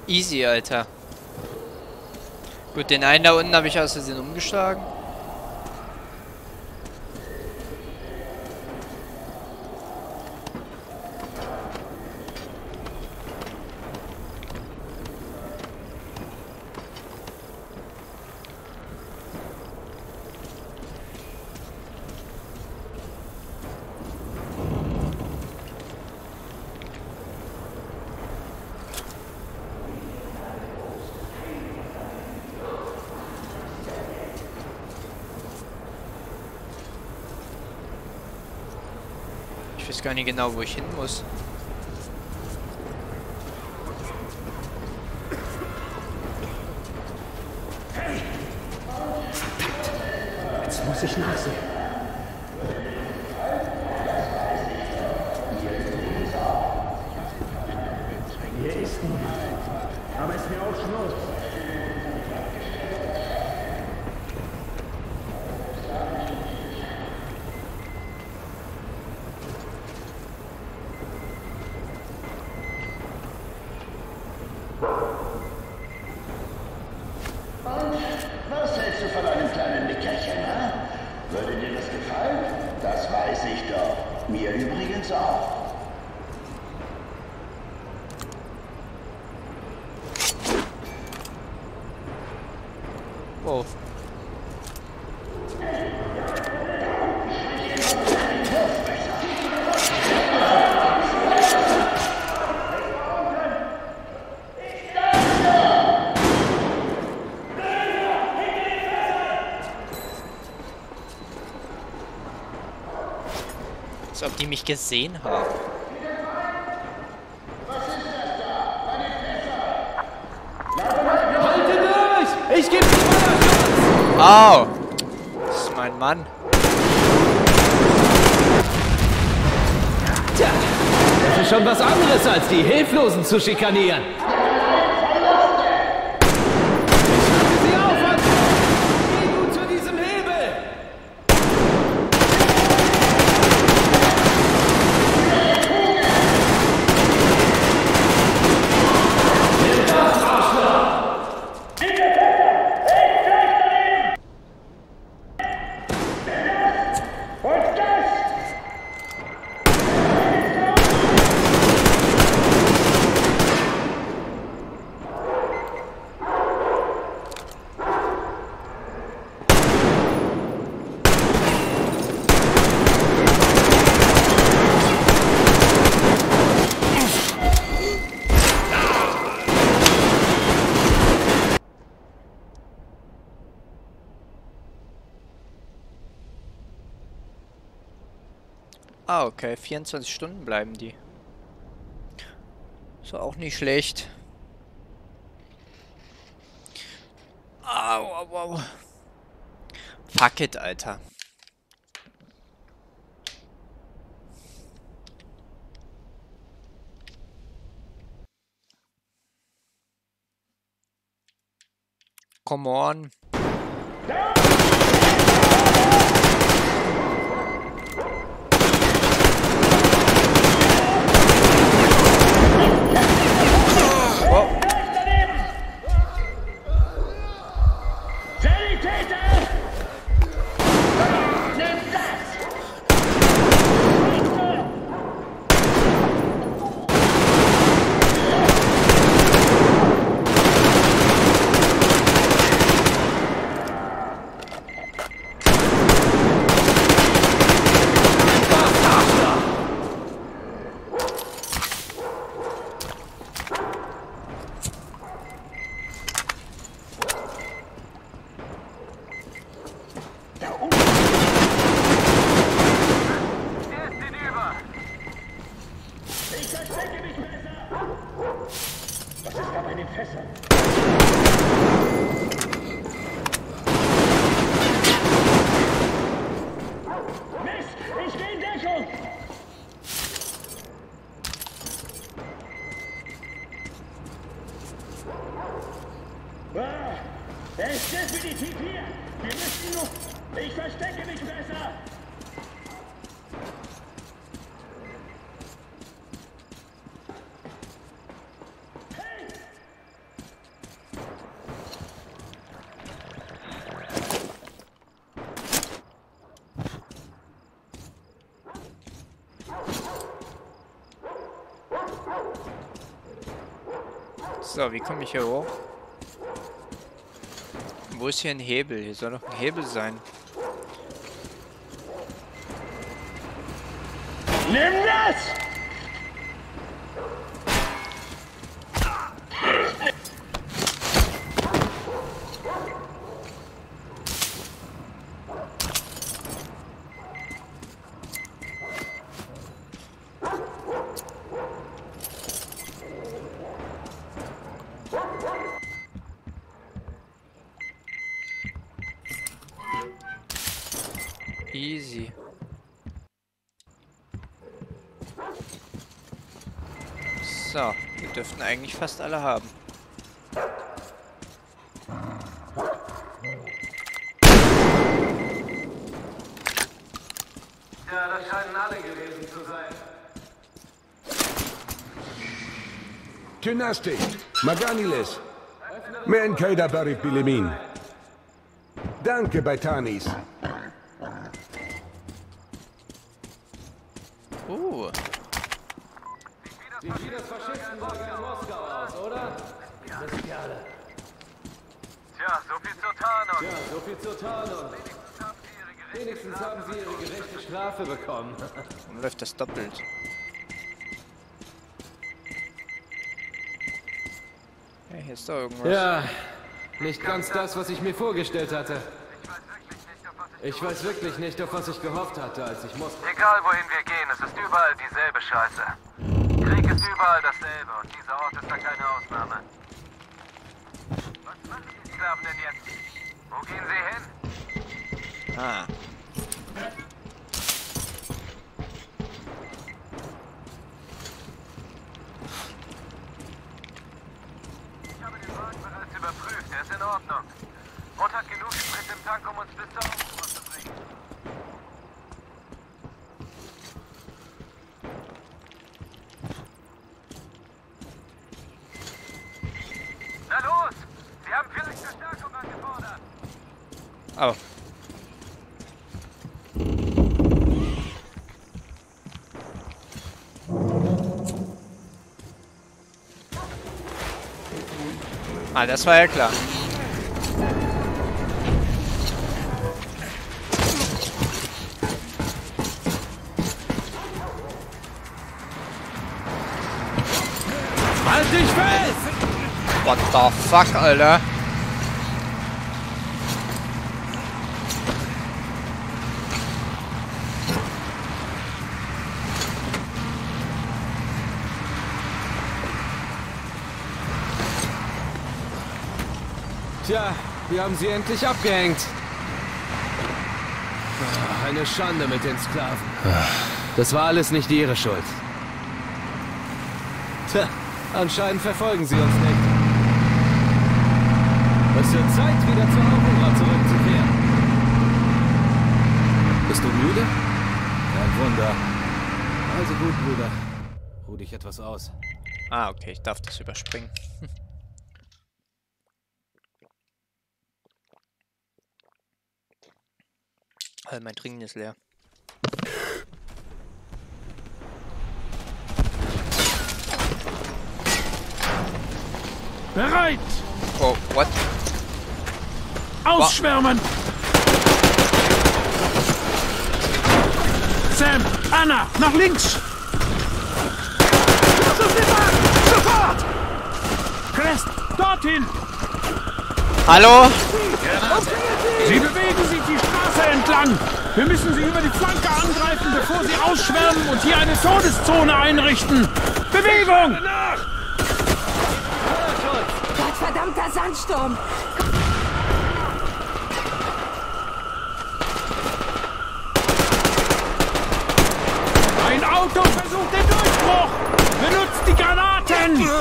Speaker 1: Easy, Alter. Gut, den einen da unten habe ich aus Versehen umgeschlagen. Ich weiß gar nicht genau, wo ich hin muss.
Speaker 12: Hey! Jetzt muss ich nachsehen. Hier ist niemand. Aber ist mir auch Schluss.
Speaker 3: Was hältst du von einem kleinen Nickerchen, ha? Würde dir das gefallen? Das weiß ich doch. Mir übrigens auch.
Speaker 1: Oh. Als ob die mich gesehen haben.
Speaker 10: Halte durch! Ich gebe dir Feuerschutz!
Speaker 1: Au! Das ist mein Mann.
Speaker 10: Tja, das ist schon was anderes, als die Hilflosen zu schikanieren. Sie auf, Anton! Geh du zu diesem Hebel!
Speaker 1: Ah, okay. 24 Stunden bleiben die. Ist auch nicht schlecht. Au, au, au. Fuck it, Alter. Come on.
Speaker 12: Er ist definitiv hier. Wir müssen nur... Ich verstecke mich besser. Hey!
Speaker 1: So, wie komme ich hier hoch? Wo ist hier ein Hebel? Hier soll doch ein Hebel sein.
Speaker 12: Nimm das!
Speaker 1: Easy. So, wir dürften eigentlich fast alle haben.
Speaker 11: Ja, das scheinen alle gewesen zu sein.
Speaker 13: Gymnastik, Maganiles, Men Kaida Barik Bilimin. Danke bei Tanis.
Speaker 10: Sieht wie das Faschistenlager in Moskau aus, oder? Mistkerle.
Speaker 11: Tja, so viel zur Tarnung.
Speaker 10: Ja, so viel zur Tarnung. Wenigstens haben sie ihre gerechte Strafe bekommen.
Speaker 1: Warum läuft das doppelt? Hey, hier ist doch irgendwas.
Speaker 10: Ja, nicht ganz das, was ich mir vorgestellt hatte. Ich weiß wirklich nicht, auf was ich gehofft hatte, als ich musste.
Speaker 11: Egal wohin wir gehen, es ist überall dieselbe Scheiße. Krieg ist überall dasselbe und dieser Ort ist da keine Ausnahme. Was machen die Sklaven denn jetzt? Wo gehen sie hin?
Speaker 1: Ah.
Speaker 11: Ich habe den Wagen bereits überprüft, er ist in Ordnung. Und hat genug Sprit im Tank, um uns bis zur Aufnahme zu bringen. Na los! Sie haben vielleicht Verstärkung angefordert!
Speaker 1: Oh. Ah, das war ja klar.
Speaker 5: Halt dich fest!
Speaker 1: What the fuck, Alter?
Speaker 10: Tja, wir haben sie endlich abgehängt. Eine Schande mit den Sklaven. Das war alles nicht ihre Schuld. Tja, anscheinend verfolgen sie uns nicht. Es wird Zeit, wieder zur Aurora zurückzukehren. Bist du müde? Kein Wunder. Also gut, Bruder. Ruh dich etwas aus.
Speaker 1: Ah, okay, ich darf das überspringen. Weil mein Trinken ist leer.
Speaker 5: Bereit!
Speaker 1: Oh, what?
Speaker 5: Ausschwärmen! Sam, Anna, nach links! Lass uns den Wagen! Sofort! Crest, dorthin!
Speaker 1: Hallo?
Speaker 5: Sie bewegen sich die Straße entlang! Wir müssen sie über die Flanke angreifen, bevor sie ausschwärmen und hier eine Todeszone einrichten! Bewegung!
Speaker 14: Gottverdammter Sandsturm!
Speaker 5: Ein Auto versucht den Durchbruch! Benutzt die Granaten!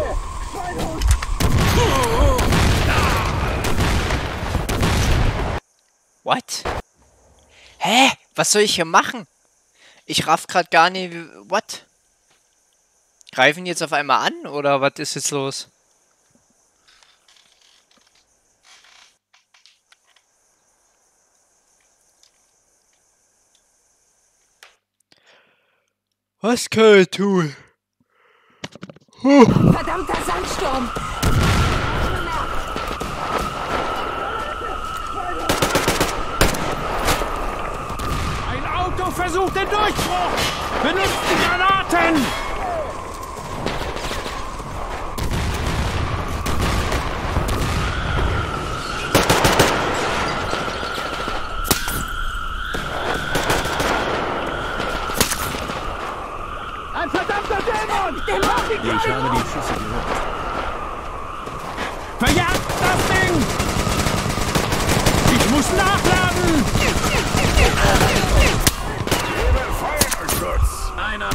Speaker 1: What? Hä? Was soll ich hier machen? Ich raff grad gar nicht... What? Greifen die jetzt auf einmal an? Oder was ist jetzt los? Was kann ich tun?
Speaker 14: Verdammter Sandsturm!
Speaker 5: Ein Auto versucht den Durchbruch! Benutzt die Granaten!
Speaker 12: Ein verdammter Dämon!
Speaker 15: Ich habe die Schüsse gehört.
Speaker 5: Verjagt das Ding! Ich muss nachladen!
Speaker 12: Feuerschutz! Einer!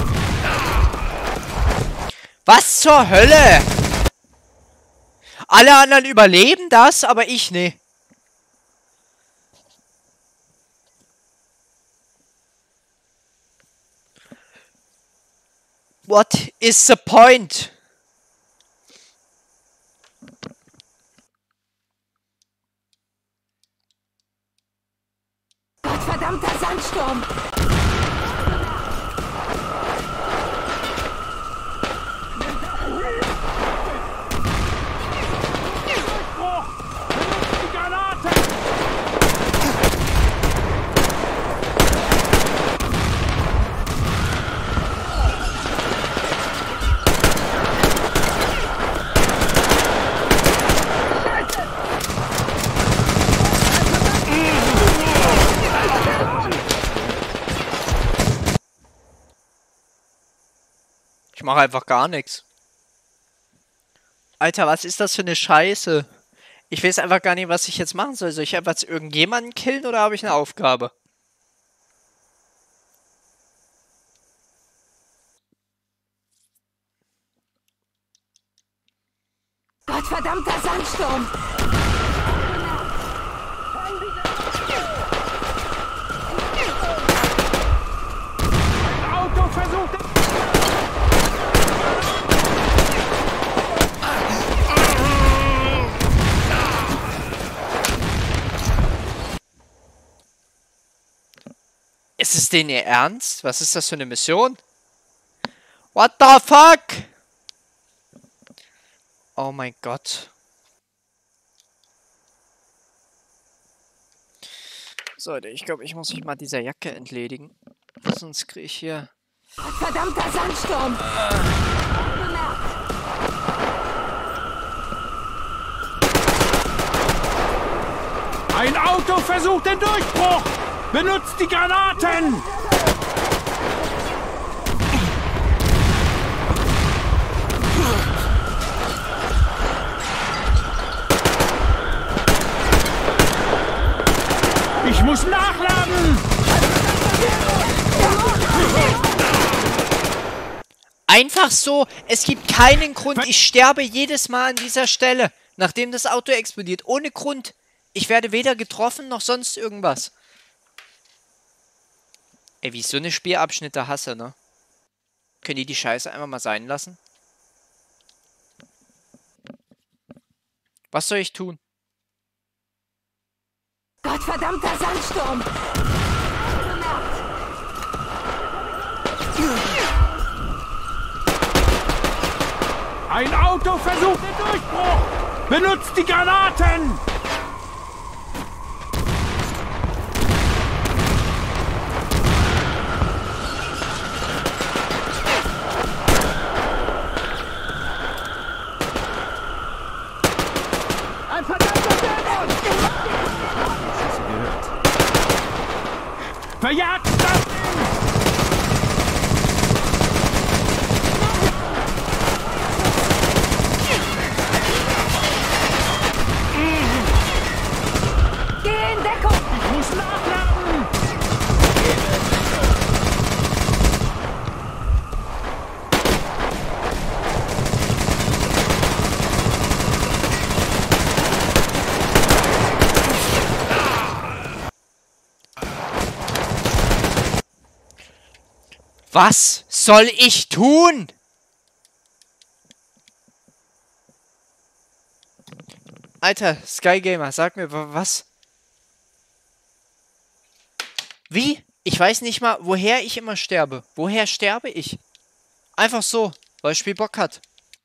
Speaker 1: Was zur Hölle? Alle anderen überleben das, aber ich ne. What is the point?
Speaker 14: Verdammter Sandsturm!
Speaker 1: Ich mache einfach gar nichts. Alter, was ist das für eine Scheiße? Ich weiß einfach gar nicht, was ich jetzt machen soll. Soll ich einfach jetzt irgendjemanden killen oder habe ich eine Aufgabe?
Speaker 14: Gottverdammter Sandsturm!
Speaker 5: Ein Auto versucht...
Speaker 1: Ist es denn ihr Ernst? Was ist das für eine Mission? What the fuck? Oh mein Gott. So, ich glaube, ich muss mich mal dieser Jacke entledigen. Sonst kriege ich hier...
Speaker 14: Verdammter Sandsturm!
Speaker 5: Ein Auto versucht den Durchbruch! Benutzt die Granaten! Ich muss nachladen!
Speaker 1: Einfach so, es gibt keinen Grund. Ich sterbe jedes Mal an dieser Stelle, nachdem das Auto explodiert. Ohne Grund. Ich werde weder getroffen, noch sonst irgendwas. Ey, wie ich so eine Spielabschnitte hasse, ne? Können die Scheiße einfach mal sein lassen? Was soll ich tun?
Speaker 14: Gottverdammter Sandsturm!
Speaker 5: Ein Auto versucht den Durchbruch! Benutzt die Granaten!
Speaker 12: Ein verdammter Dämon!
Speaker 15: Schüsse gehört.
Speaker 5: Verjagt das Ding!
Speaker 14: Geh in Deckung!
Speaker 5: Ich muss nachladen!
Speaker 1: Was soll ich tun? Alter, Skygamer, sag mir, was? Wie? Ich weiß nicht mal, woher ich immer sterbe. Woher sterbe ich? Einfach so, weil das Spiel Bock hat.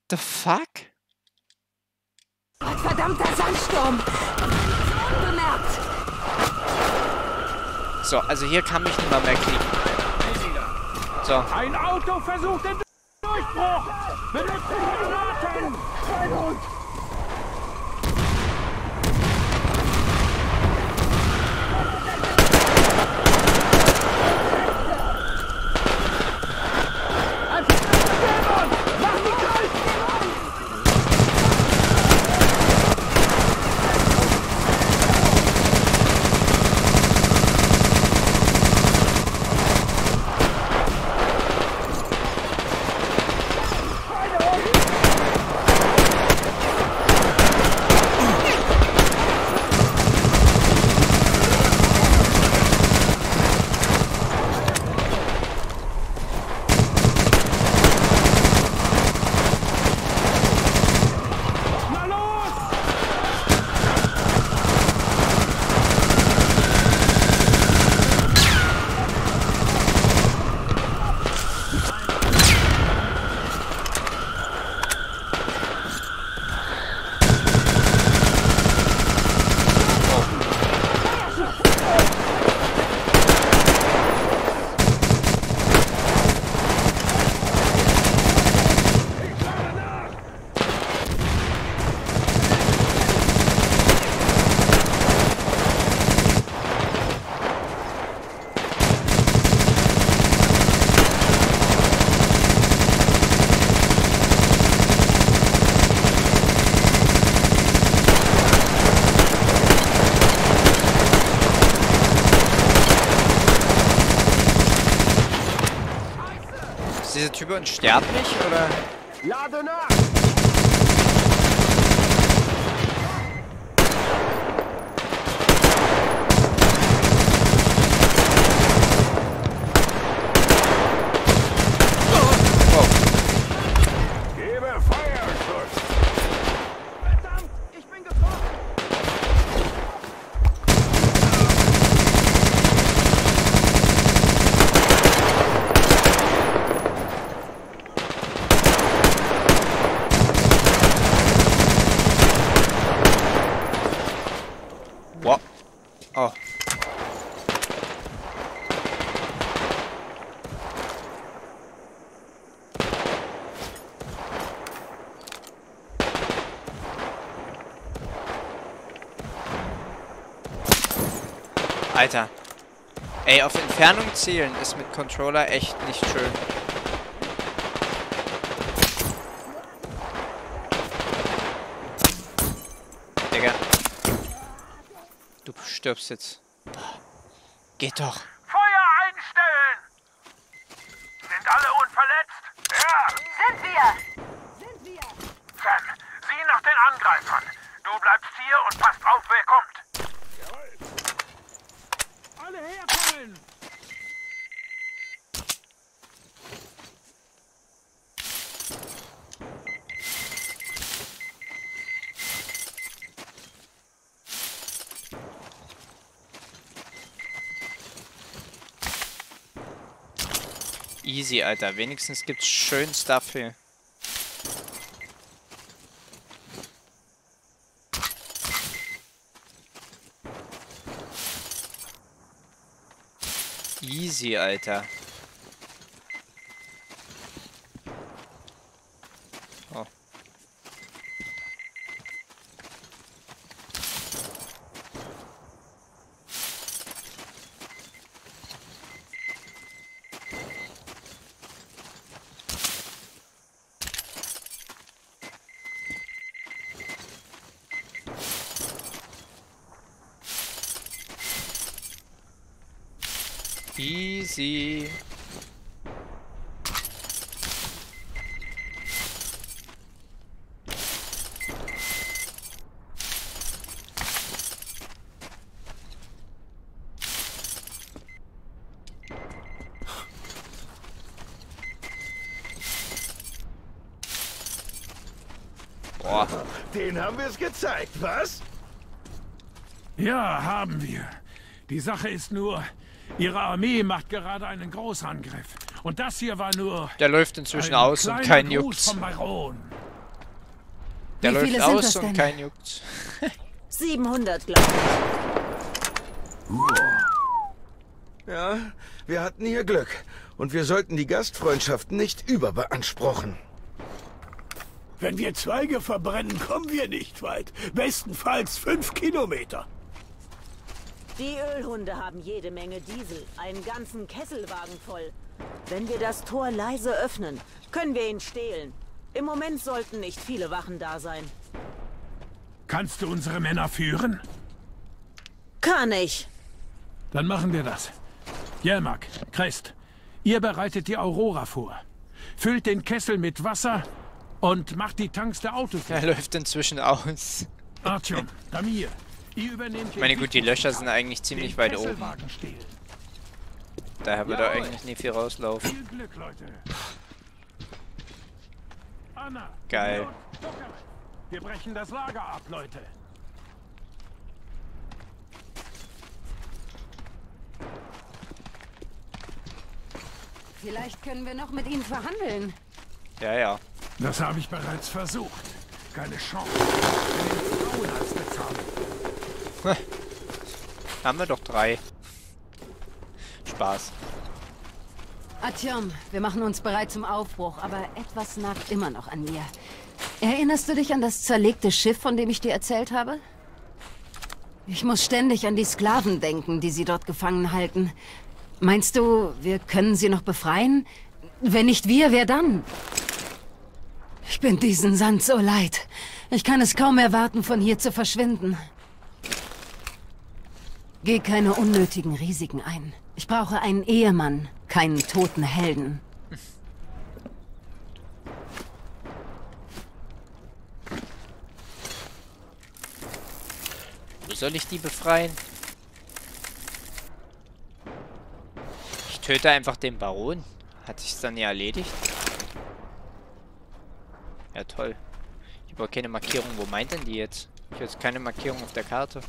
Speaker 1: The fuck?
Speaker 14: Verdammter Sandsturm! Unbemerkt!
Speaker 1: So, also hier kann mich niemand mehr kriegen. So.
Speaker 12: Ein Auto versucht den Durchbruch! Benutzt Granaten! Bei uns!
Speaker 1: Ist dieser Typ unsterblich, oder?
Speaker 12: Lade nach!
Speaker 13: Gebe Feuerschutz!
Speaker 12: Verdammt! Ich bin getroffen!
Speaker 1: Wow. Oh. Alter. Ey, auf Entfernung zielen ist mit Controller echt nicht schön. Digga. Du stirbst jetzt. Geht doch.
Speaker 11: Feuer einstellen! Sind alle unverletzt? Ja!
Speaker 14: Sind wir!
Speaker 11: Sam, sieh nach den Angreifern. Du bleibst hier und passt auf, wer kommt.
Speaker 12: Alle herkommen!
Speaker 1: Easy, Alter. Wenigstens gibt's schön Stuff hier. Easy, Alter. Oh. Easy. Boah.
Speaker 13: Den haben wir es gezeigt, was?
Speaker 5: Ja, haben wir. Die Sache ist nur, Ihre Armee macht gerade einen Großangriff. Und das hier war nur...
Speaker 1: Der läuft inzwischen aus und kein
Speaker 5: Gruß
Speaker 1: juckt's.
Speaker 5: vom Baron.
Speaker 1: Der
Speaker 4: Wie
Speaker 1: läuft
Speaker 4: viele sind
Speaker 1: aus
Speaker 4: das
Speaker 1: und
Speaker 4: denn?
Speaker 1: kein juckt.
Speaker 14: 700, glaube ich.
Speaker 13: Ja, wir hatten hier Glück. Und wir sollten die Gastfreundschaft nicht überbeanspruchen.
Speaker 7: Wenn wir Zweige verbrennen, kommen wir nicht weit. Bestenfalls 5 Kilometer.
Speaker 14: Die Ölhunde haben jede Menge Diesel, einen ganzen Kesselwagen voll. Wenn wir das Tor leise öffnen, können wir ihn stehlen. Im Moment sollten nicht viele Wachen da sein.
Speaker 5: Kannst du unsere Männer führen?
Speaker 14: Kann ich.
Speaker 5: Dann machen wir das. Jelmak, Crest, ihr bereitet die Aurora vor. Füllt den Kessel mit Wasser und macht die Tanks der Autos.
Speaker 1: Er läuft inzwischen aus.
Speaker 5: Artyom, Damir, ihr übernehmt...
Speaker 1: Ich meine, gut, die Löcher sind eigentlich ziemlich weit oben. Daher wird er eigentlich nie viel rauslaufen.
Speaker 5: Viel Glück, Leute. Anna,
Speaker 1: Geil.
Speaker 5: wir brechen das Lager ab, Leute.
Speaker 4: Vielleicht können wir noch mit ihm verhandeln.
Speaker 1: Ja, ja.
Speaker 5: Das habe ich bereits versucht. Keine Chance. Wir als bezahlen.
Speaker 1: Haben wir doch 3. Spaß.
Speaker 4: Artyom, wir machen uns bereit zum Aufbruch, aber etwas nagt immer noch an mir. Erinnerst du dich an das zerlegte Schiff, von dem ich dir erzählt habe? Ich muss ständig an die Sklaven denken, die sie dort gefangen halten. Meinst du, wir können sie noch befreien? Wenn nicht wir, wer dann? Ich bin diesen Sand so leid. Ich kann es kaum erwarten, von hier zu verschwinden. Geh keine unnötigen Risiken ein. Ich brauche einen Ehemann, keinen toten Helden.
Speaker 1: Wo soll ich die befreien? Ich töte einfach den Baron. Hat sich's dann ja erledigt? Ja, toll. Ich habe keine Markierung. Wo meint denn die jetzt? Ich habe jetzt keine Markierung auf der Karte.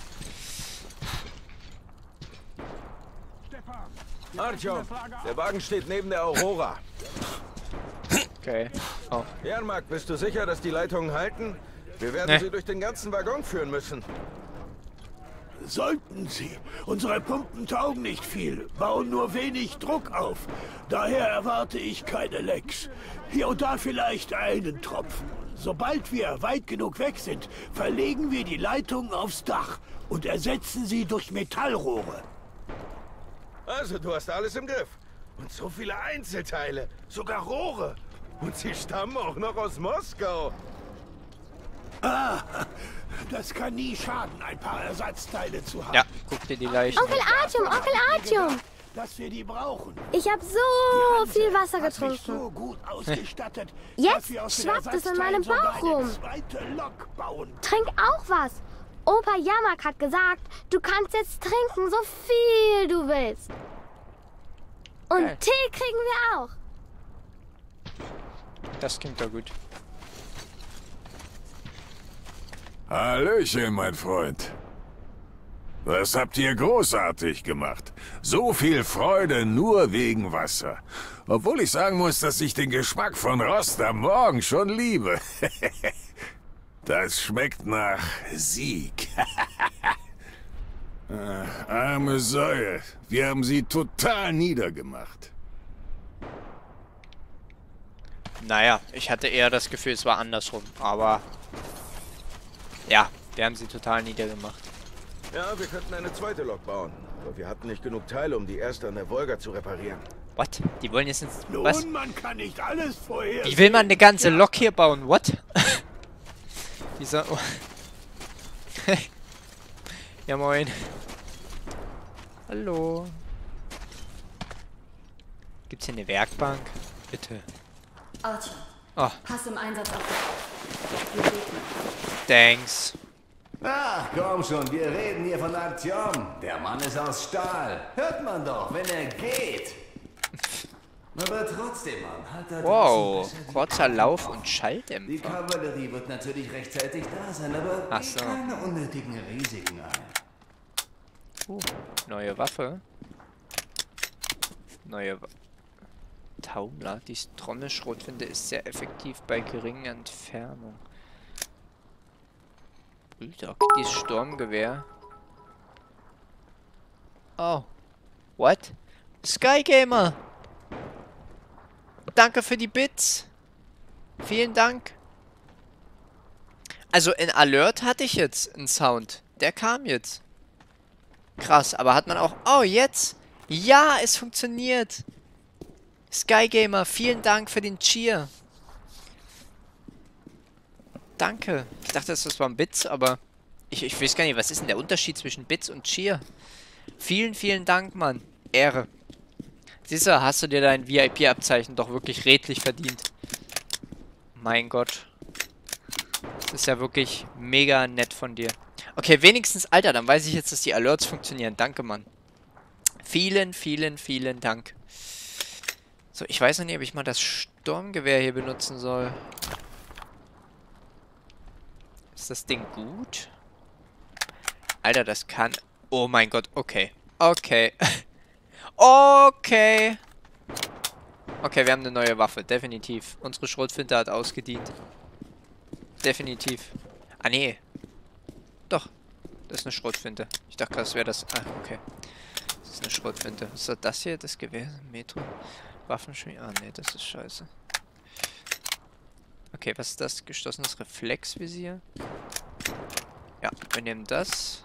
Speaker 13: Artyom, der Wagen steht neben der Aurora.
Speaker 1: Okay. Oh.
Speaker 13: Jelmak, bist du sicher, dass die Leitungen halten? Wir werden sie durch den ganzen Waggon führen müssen.
Speaker 7: Sollten sie. Unsere Pumpen taugen nicht viel, bauen nur wenig Druck auf. Daher erwarte ich keine Lecks. Hier und da vielleicht einen Tropfen. Sobald wir weit genug weg sind, verlegen wir die Leitungen aufs Dach und ersetzen sie durch Metallrohre.
Speaker 13: Also, du hast alles im Griff. Und so viele Einzelteile, sogar Rohre. Und sie stammen auch noch aus Moskau.
Speaker 7: Ah, das kann nie schaden, ein paar Ersatzteile zu haben.
Speaker 1: Ja, guck dir die Leichen
Speaker 6: Onkel Artyom!
Speaker 7: Dass wir die brauchen.
Speaker 6: Ich habe so viel Wasser getrunken.
Speaker 7: So gut ausgestattet,
Speaker 6: Jetzt schwappt es in meinem Bauch rum. Trink auch was. Opa Jelmak hat gesagt, du kannst jetzt trinken, so viel du willst. Und Tee kriegen wir auch.
Speaker 1: Das klingt doch gut.
Speaker 16: Hallöchen, mein Freund. Das habt ihr großartig gemacht. So viel Freude nur wegen Wasser. Obwohl ich sagen muss, dass ich den Geschmack von Rost am Morgen schon liebe. Das schmeckt nach Sieg. Arme Säue. Wir haben sie total niedergemacht.
Speaker 1: Naja, ich hatte eher das Gefühl, es war andersrum. Aber ja, wir haben sie total niedergemacht.
Speaker 13: Ja, wir könnten eine zweite Lok bauen. Aber wir hatten nicht genug Teile, um die erste an der Wolga zu reparieren.
Speaker 1: What? Die wollen jetzt ins...
Speaker 7: Was? Nun, man kann nicht alles vorher.
Speaker 1: Wie will man eine ganze Lok hier bauen? What? Dieser... Oh. Ja, moin. Hallo. Gibt's hier eine Werkbank? Bitte.
Speaker 9: Artyom, pass im Einsatz auf dich auf.
Speaker 1: Thanks.
Speaker 17: Ach, komm schon, wir reden hier von Artyom. Der Mann ist aus Stahl. Hört man doch, wenn er geht. Aber trotzdem, Mann, halt da
Speaker 1: wow, kurzer Lauf und Schalldämpfer.
Speaker 17: Die Kavallerie wird natürlich rechtzeitig da sein, aber geht keine unnötigen Risiken ein.
Speaker 1: Neue Waffe. Taumler. Die Trommelschrotflinte ist sehr effektiv bei geringer Entfernung. Bulldog, dieses Sturmgewehr. Oh. What? Skygamer! Danke für die Bits. Vielen Dank. Also in Alert hatte ich jetzt einen Sound. Der kam jetzt. Krass, aber hat man auch... Oh, jetzt! Ja, es funktioniert! Skygamer, vielen Dank für den Cheer. Danke. Ich dachte, das waren Bits, aber... Ich weiß gar nicht, was ist denn der Unterschied zwischen Bits und Cheer? Vielen, vielen Dank, Mann. Ehre. Siehst du, hast du dir dein VIP-Abzeichen doch wirklich redlich verdient. Mein Gott. Das ist ja wirklich mega nett von dir. Okay, wenigstens, Alter, dann weiß ich jetzt, dass die Alerts funktionieren. Danke, Mann. Vielen, vielen, vielen Dank. So, ich weiß noch nicht, ob ich mal das Sturmgewehr hier benutzen soll. Ist das Ding gut? Alter, das kann... Oh mein Gott, okay. Okay. Okay. Okay, wir haben eine neue Waffe, definitiv. Unsere Schrotflinte hat ausgedient. Definitiv. Ah, nee. Doch. Das ist eine Schrotflinte. Ich dachte, das wäre das... Ah, okay. Das ist eine Schrotflinte. Was ist das hier? Das Gewehr? Metro? Waffenschmied? Ah, nee, das ist scheiße. Okay, was ist das? Geschlossenes Reflexvisier. Ja, wir nehmen das.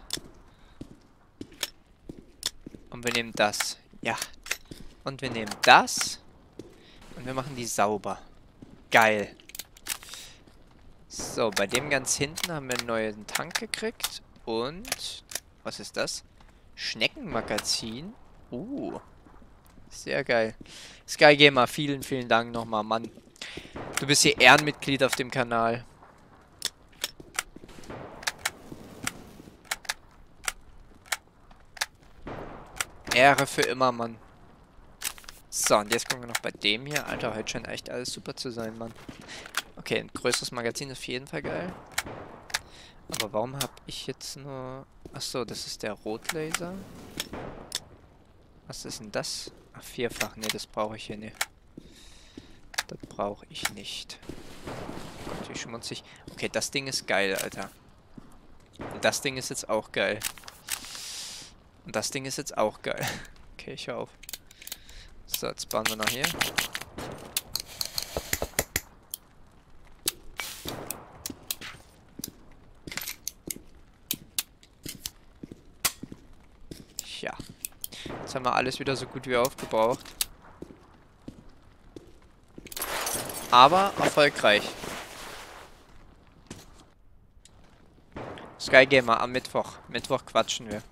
Speaker 1: Und wir nehmen das. Ja. Und wir nehmen das. Und wir machen die sauber. Geil. So, bei dem ganz hinten haben wir einen neuen Tank gekriegt. Und... Was ist das? Schneckenmagazin. Sehr geil. Skygamer, vielen, vielen Dank nochmal, Mann. Du bist hier Ehrenmitglied auf dem Kanal. Ehre für immer, Mann. So, und jetzt gucken wir noch bei dem hier. Alter, heute scheint echt alles super zu sein, Mann. Okay, ein größeres Magazin ist auf jeden Fall geil. Aber warum habe ich jetzt nur... Achso, das ist der Rotlaser. Was ist denn das? Ach, vierfach. Ne, das brauche ich hier nicht. Das brauche ich nicht. Gott, wie schmutzig. Okay, das Ding ist geil, Alter. Und das Ding ist jetzt auch geil. Und das Ding ist jetzt auch geil. Okay, ich hör auf. So, jetzt bauen wir noch hier. Ja. Jetzt haben wir alles wieder so gut wie aufgebraucht. Aber erfolgreich. Skygamer am Mittwoch. Mittwoch quatschen wir.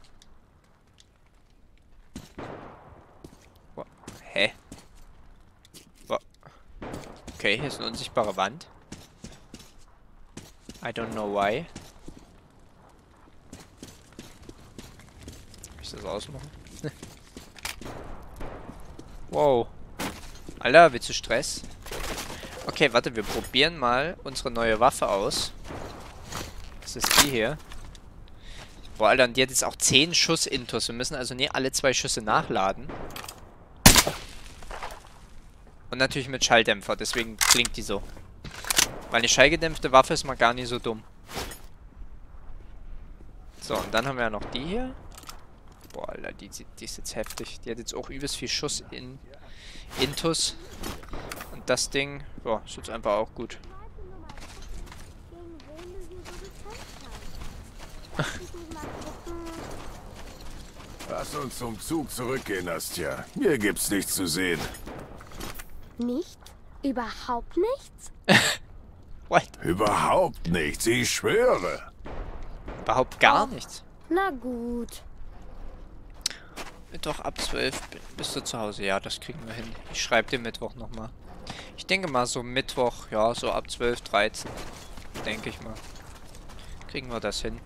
Speaker 1: Wow. Hä? Wow. Okay, hier ist eine unsichtbare Wand. I don't know why. Kann ich das ausmachen? Wow. Alter, willst du Stress? Okay, warte, wir probieren mal unsere neue Waffe aus. Das ist die hier. Boah, Alter, und die hat jetzt auch 10 Schuss Intus. Wir müssen also nicht alle 2 Schüsse nachladen. Und natürlich mit Schalldämpfer, deswegen klingt die so. Weil eine schallgedämpfte Waffe ist mal gar nicht so dumm. So, und dann haben wir ja noch die hier. Boah, Alter, die ist jetzt heftig. Die hat jetzt auch übelst viel Schuss in Intus. Und das Ding, boah, ist jetzt einfach auch gut.
Speaker 16: Lass uns zum Zug zurückgehen, Nastja. Hier gibt's nichts zu sehen.
Speaker 6: Nicht? Überhaupt nichts?
Speaker 1: What?
Speaker 16: Überhaupt nichts, ich schwöre.
Speaker 1: Überhaupt gar nichts.
Speaker 6: Na gut.
Speaker 1: Mittwoch ab 12 bist du zu Hause. Ja, das kriegen wir hin. Ich schreibe dir Mittwoch nochmal. Ich denke mal so Mittwoch, ja, so ab 12, 13. Denke ich mal. Kriegen wir das hin.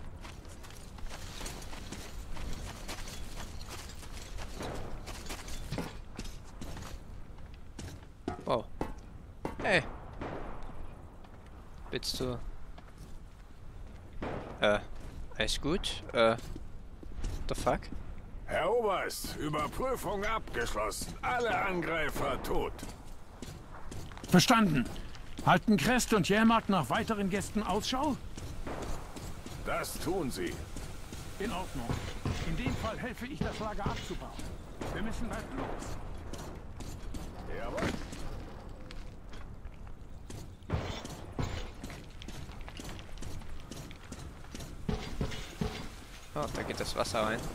Speaker 1: Wow. Hey. Willst du... alles gut? The fuck?
Speaker 16: Herr Oberst, Überprüfung abgeschlossen. Alle Angreifer tot.
Speaker 5: Verstanden. Halten Crest und Jelmark nach weiteren Gästen Ausschau?
Speaker 16: Das tun sie.
Speaker 5: In Ordnung. In dem Fall helfe ich, das Lager abzubauen. Wir müssen bald los.
Speaker 16: Jawohl.
Speaker 1: Oh, da geht das Wasser rein.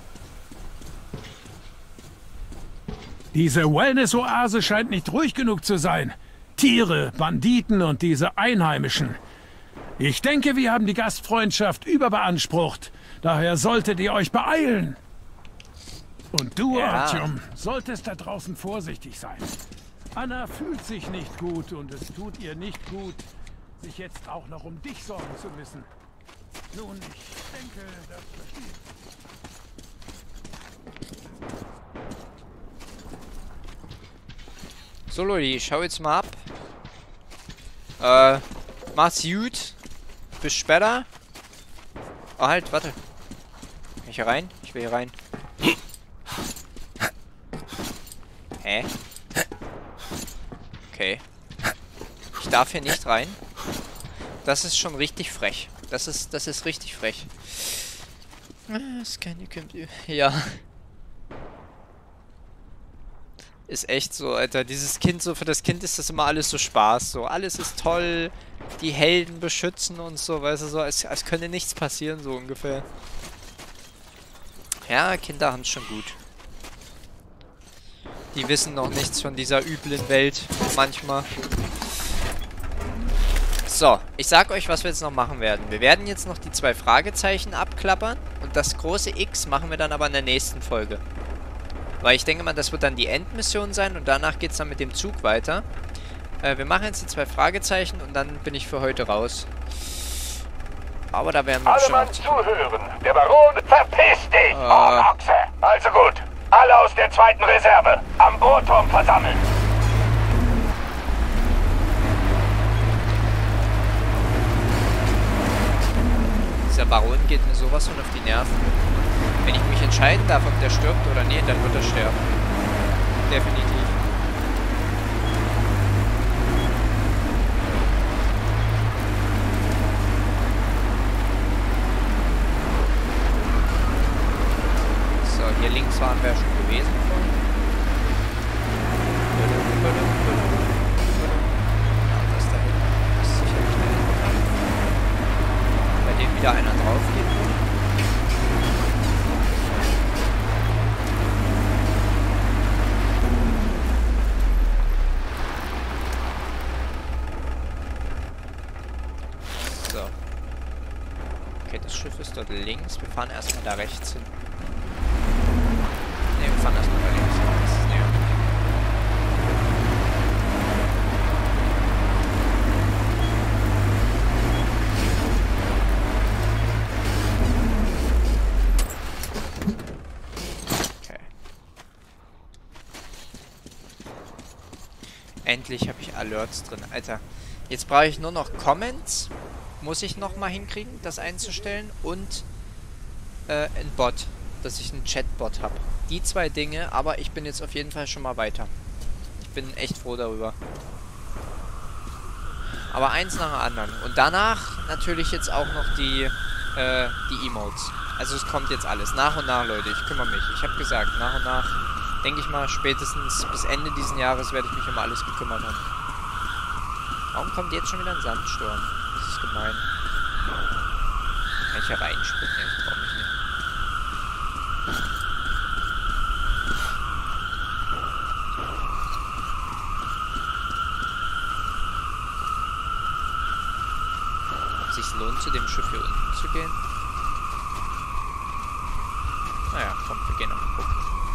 Speaker 5: Diese Wellness-Oase scheint nicht ruhig genug zu sein. Tiere, Banditen und diese Einheimischen. Ich denke, wir haben die Gastfreundschaft überbeansprucht. Daher solltet ihr euch beeilen. Und du,
Speaker 1: Ja.
Speaker 5: Artyom, solltest da draußen vorsichtig sein. Anna fühlt sich nicht gut und es tut ihr nicht gut, sich jetzt auch noch um dich sorgen zu müssen. Nun, ich denke, das versteht.
Speaker 1: So Leute, ich schau jetzt mal ab. Mach's gut. Bis später. Oh halt, warte. Kann ich hier rein? Ich will hier rein. Hä? Okay. Ich darf hier nicht rein. Das ist schon richtig frech. Das ist richtig frech. Ja. Ist echt so, Alter. Dieses Kind, so für das Kind ist das immer alles so Spaß. So, alles ist toll. Die Helden beschützen und so, weißt du, so, als könnte nichts passieren, so ungefähr. Ja, Kinder haben es schon gut. Die wissen noch nichts von dieser üblen Welt. Manchmal. So, ich sag euch, was wir jetzt noch machen werden. Wir werden jetzt noch die 2 Fragezeichen abklappern. Und das große X machen wir dann aber in der nächsten Folge. Weil ich denke mal, das wird dann die Endmission sein. Und danach geht es dann mit dem Zug weiter. Wir machen jetzt die 2 Fragezeichen und dann bin ich für heute raus. Aber da werden wir
Speaker 3: alle
Speaker 1: schon...
Speaker 3: Mann zuhören. Der Baron, verpiss dich, Ochse. Also gut, alle aus der 2. Reserve am Bohrturm versammeln.
Speaker 1: Dieser Baron geht mir sowas von auf die Nerven. Wenn ich mich entscheiden darf, ob der stirbt oder nee, dann wird er sterben. Definitiv. So, hier links waren wir schon gewesen. Ja, das da hinten ist sicherlich der Endpunkt. Bei dem wieder einer drauf geht. So. Okay, das Schiff ist dort links. Wir fahren erstmal da rechts hin. Ne, wir fahren erstmal da links hin. Das ist näher. Okay. Endlich habe ich Alerts drin. Alter, jetzt brauche ich nur noch Comments. Muss ich nochmal hinkriegen, das einzustellen. Und ein Bot, dass ich einen Chatbot habe. Die 2 Dinge, aber ich bin jetzt auf jeden Fall schon mal weiter. Ich bin echt froh darüber. Aber eins nach dem anderen. Und danach natürlich jetzt auch noch die Emotes. Also es kommt jetzt alles. Nach und nach, Leute. Ich kümmere mich. Ich habe gesagt, nach und nach, denke ich mal, spätestens bis Ende diesen Jahres werde ich mich um alles gekümmert haben. Warum kommt jetzt schon wieder ein Sandsturm? Das ist gemein. Kann ich ja reinspringen? Ich trau mich nicht. Ob es sich lohnt, zu dem Schiff hier unten zu gehen? Naja, komm, wir gehen noch mal gucken.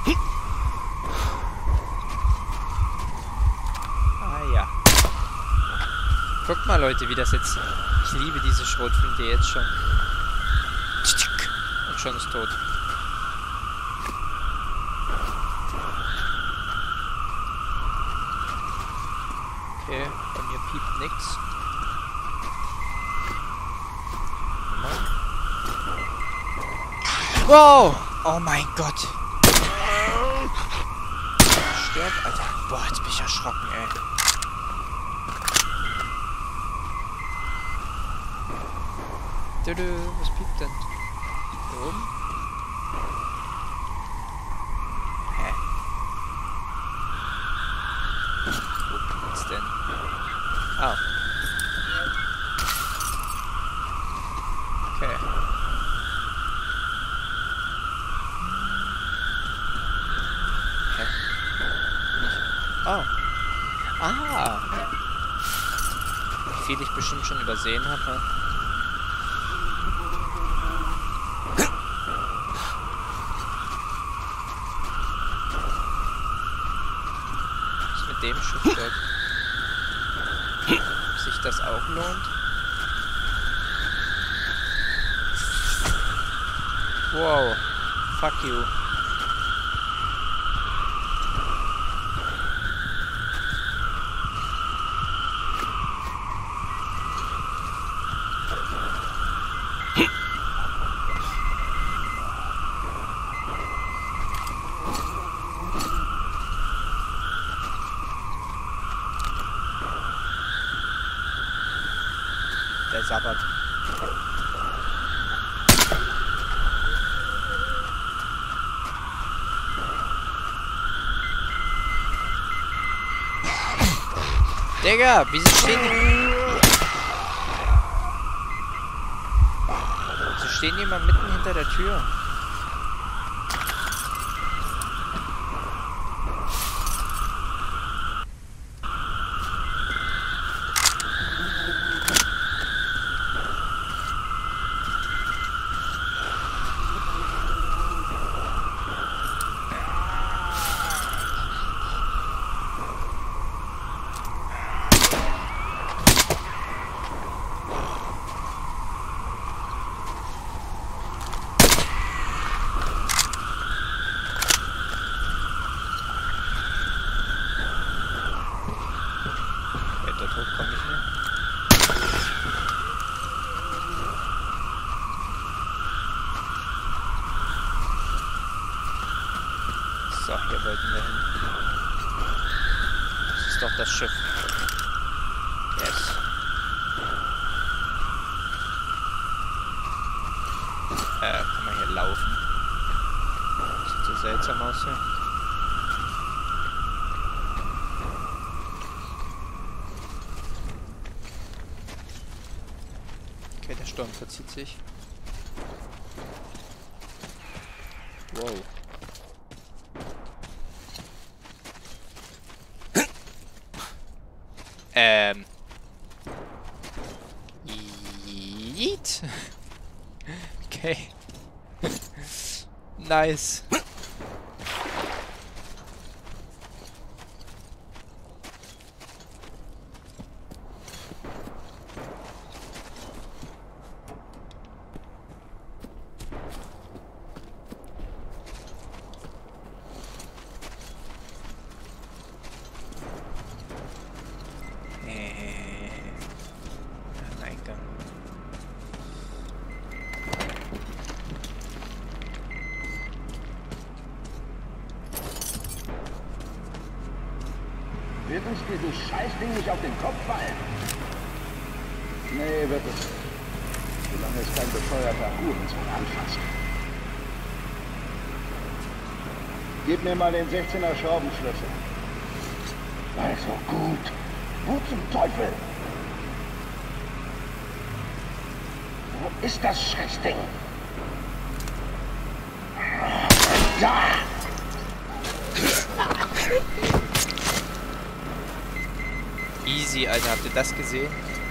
Speaker 1: Ah ja. Guckt mal, Leute, wie das jetzt... Ich liebe diese Schrotflinte jetzt schon. Und schon ist tot. Okay, bei mir piept nix. Wow! Oh mein Gott! Stirb, Alter. Boah, jetzt bin ich erschrocken, ey. Was piept denn? Hier oben? Hä? Wo piept's denn? Ah. Okay. Hä? Nicht. Oh. Ah. Wie viel ich bestimmt schon übersehen habe. Was mit dem Schiffswerk? Ob sich das auch lohnt? Wow. Fuck you. Der Sabbat. Digga, wieso stehen die mal mitten hinter der Tür? So, hier wollten wir hin. Das ist doch das Schiff. Yes. Kann man hier laufen? Sieht so seltsam aus hier. Okay, der Sturm verzieht sich. Wow. Yeet. Okay. Nice.
Speaker 3: Wird uns dieses Scheißding nicht auf den Kopf fallen? Nee, wird es nicht. Solange es kein bescheuerter Hurensohn anfasst. Gib mir mal den 16er Schraubenschlüssel. Also gut. Wo zum Teufel? Wo ist das Scheißding? Da!
Speaker 1: Easy, Alter. Habt ihr das gesehen?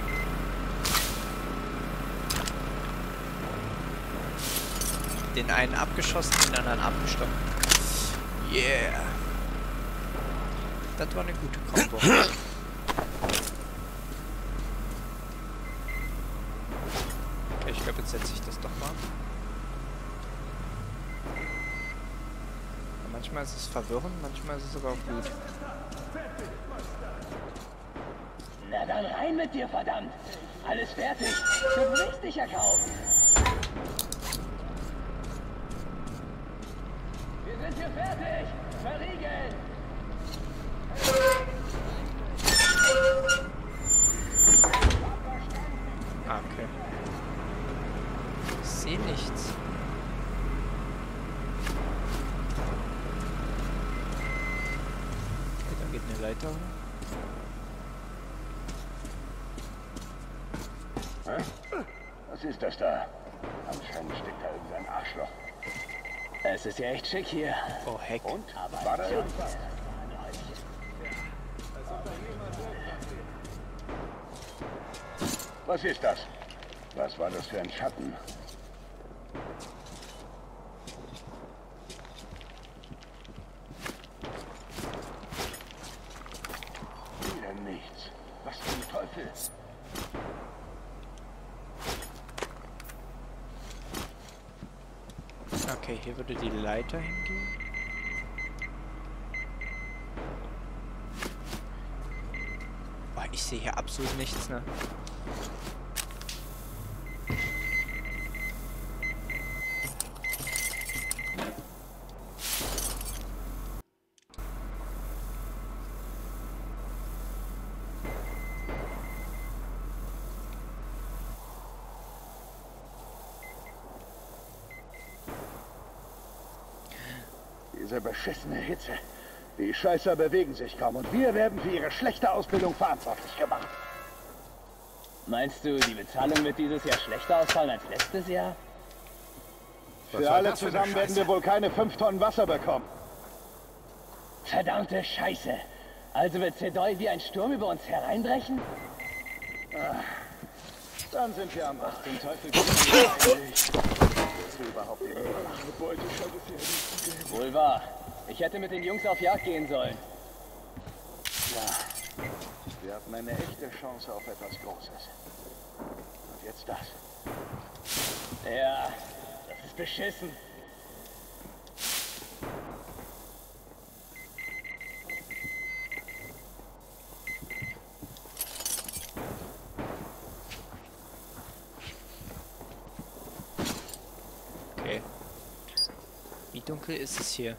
Speaker 1: Den einen abgeschossen, den anderen abgestochen. Yeah. Das war eine gute Kombo. Okay, ich glaube, jetzt setze ich das doch mal. Aber manchmal ist es verwirrend, manchmal ist es aber auch gut.
Speaker 3: Na dann rein mit dir, verdammt! Alles fertig! Du willst dich ja kaufen! Wir sind hier fertig! Verriegeln!
Speaker 1: Ah, okay. nichts. Okay, da geht eine Leiter hoch.
Speaker 3: Was ist das da? Anscheinend steckt da irgendein Arschloch.
Speaker 8: Es ist ja echt schick hier.
Speaker 1: Oh, Heck.
Speaker 3: Und? War da irgendwas? Was ist das? Was war das für ein Schatten? Wieder nichts. Was zum Teufel?
Speaker 1: Okay, hier würde die Leiter hingehen. Oh, ich sehe hier absolut nichts, ne?
Speaker 3: Diese beschissene Hitze. Die Scheißer bewegen sich kaum und wir werden für ihre schlechte Ausbildung verantwortlich gemacht.
Speaker 8: Meinst du, die Bezahlung wird dieses Jahr schlechter ausfallen als letztes Jahr?
Speaker 3: Für alle zusammen werden wir wohl keine 5 Tonnen Wasser bekommen.
Speaker 8: Verdammte Scheiße. Also wird Sedoi wie ein Sturm über uns hereindrechen?
Speaker 3: Dann sind wir am Arsch.
Speaker 8: Zum Teufel
Speaker 3: überhaupt nicht. Beute scheint es hier nicht zu geben.
Speaker 8: Wohl wahr. Ich hätte mit den Jungs auf Jagd gehen sollen.
Speaker 3: Ja, wir hatten eine echte Chance auf etwas Großes. Und jetzt das.
Speaker 8: Ja, das ist beschissen.
Speaker 1: Okay. Wie dunkel ist es hier?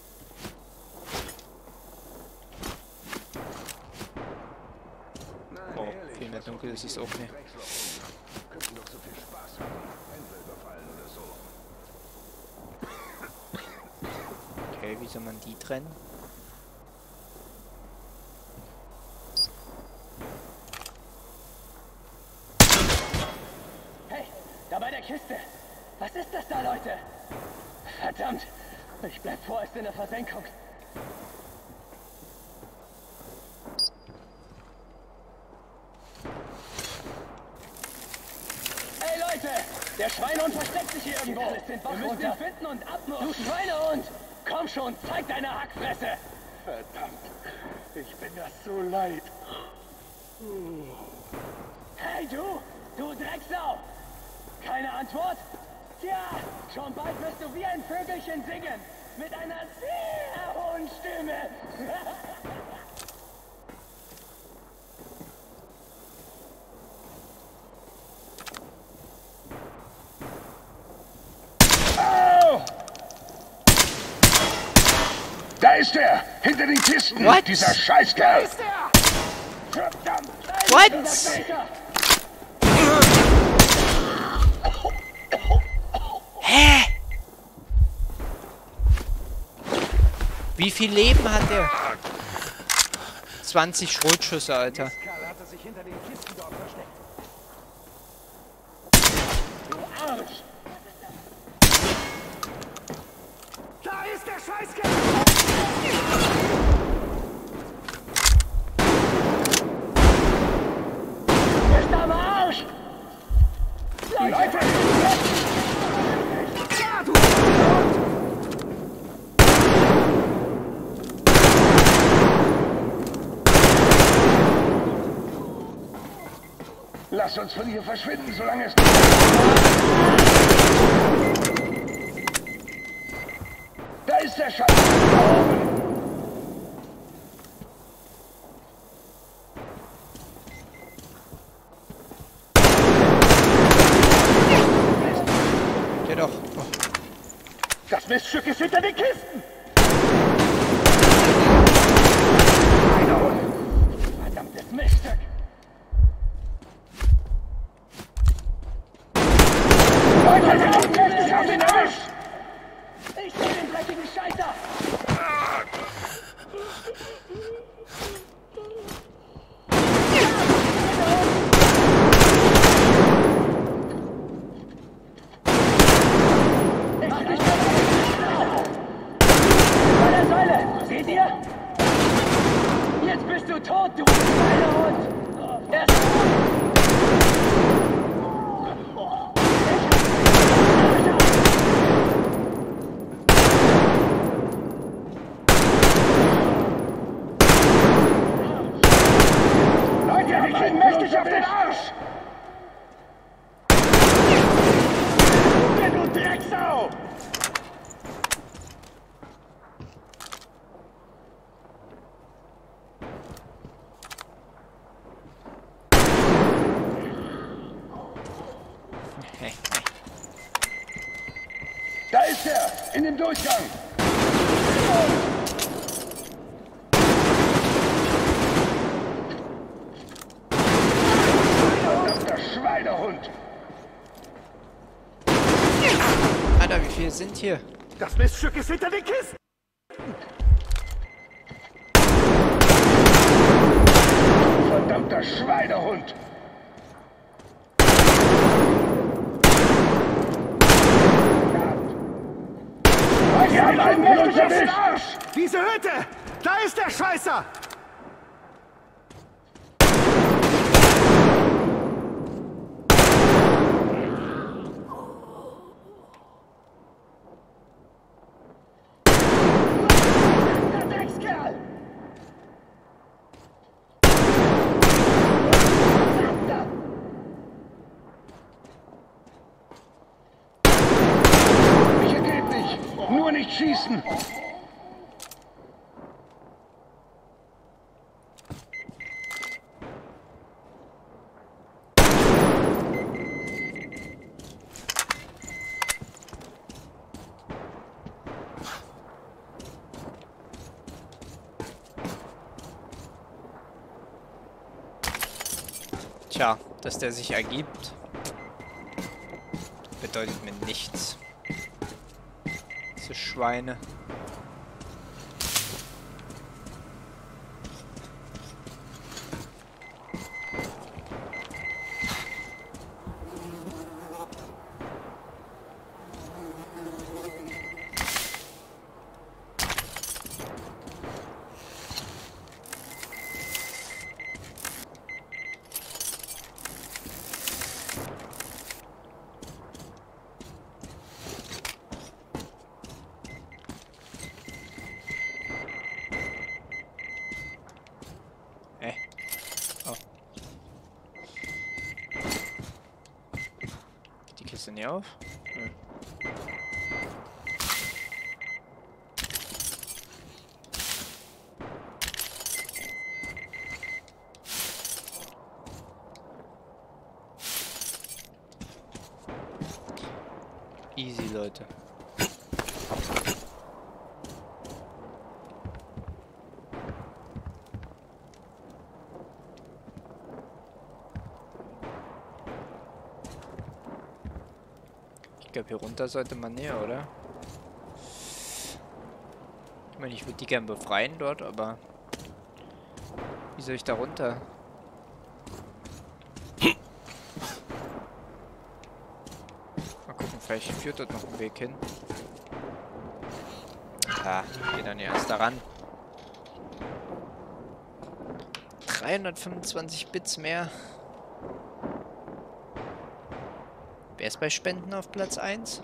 Speaker 1: Oh, viel mehr dunkel ist es auch nicht. Okay, wie soll man die trennen?
Speaker 8: Hey, da bei der Kiste! Was ist das da, Leute? Verdammt! Ich bleib vorerst in der Versenkung. Hey Leute! Der Schweinehund versteckt sich hier irgendwo! Wir müssen ihn finden und abmurksen! Du Schweinehund! Komm schon, zeig deine Hackfresse!
Speaker 3: Verdammt, ich bin das so leid.
Speaker 8: Hey du! Du Drecksau! Keine Antwort? Tja, schon bald wirst du wie ein Vögelchen singen. Mit einer sehr hohen Stimme.
Speaker 3: Au! Da ist er! Hinter den Kisten!
Speaker 1: What?
Speaker 3: Dieser Scheißkerl!
Speaker 8: Da ist er!
Speaker 3: Verdammt!
Speaker 1: What? Hä? Wie viel Leben hat der? 20 Schrotschüsse, Alter.
Speaker 3: Hat er sich hinter den Kisten dort versteckt. Du Arsch!
Speaker 12: Da ist der Scheißkerl!
Speaker 8: Er ist am Arsch!
Speaker 3: Leute!
Speaker 12: Ja, du!
Speaker 3: Lass uns von hier verschwinden, solange es... Da ist der Schatz!
Speaker 1: Geh doch. Oh.
Speaker 3: Das Miststück ist hinter den Kisten!
Speaker 8: Verdammtes Miststück!
Speaker 3: Leute,
Speaker 12: dich auf den Arsch! Du Drecksau! Da ist er! In dem Durchgang! Verdammter Schweinehund!
Speaker 1: Alter, wie viele sind hier?
Speaker 12: Das Miststück ist hinter den Kisten! Verdammter Schweinehund! Wir haben einen von uns erwischt! Arsch! Diese Hütte! Da ist der Scheißer! Der Dreckskerl! Hier geht nicht! Nur nicht schießen!
Speaker 1: Tja, dass der sich ergibt, bedeutet mir nichts. Diese Schweine. Nicht auf? Hm. Easy, Leute. Ich glaube, hier runter sollte man näher, oder? Ich meine, ich würde die gern befreien dort, aber... Wie soll ich da runter? Mal gucken, vielleicht führt dort noch ein Weg hin. Ah, geh dann erst daran. 325 Bits mehr. Wer ist bei Spenden auf Platz 1?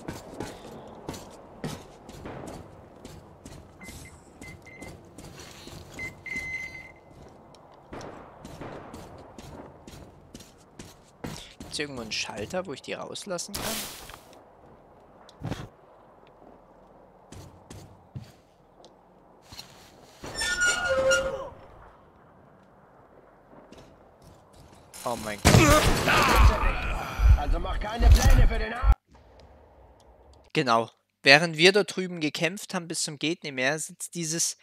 Speaker 1: Gibt es irgendwo einen Schalter, wo ich die rauslassen kann? Oh mein Gott.
Speaker 12: Also mach keine Pläne für den Arsch.
Speaker 1: Genau. Während wir da drüben gekämpft haben bis zum geht nicht mehr, sitzt dieses...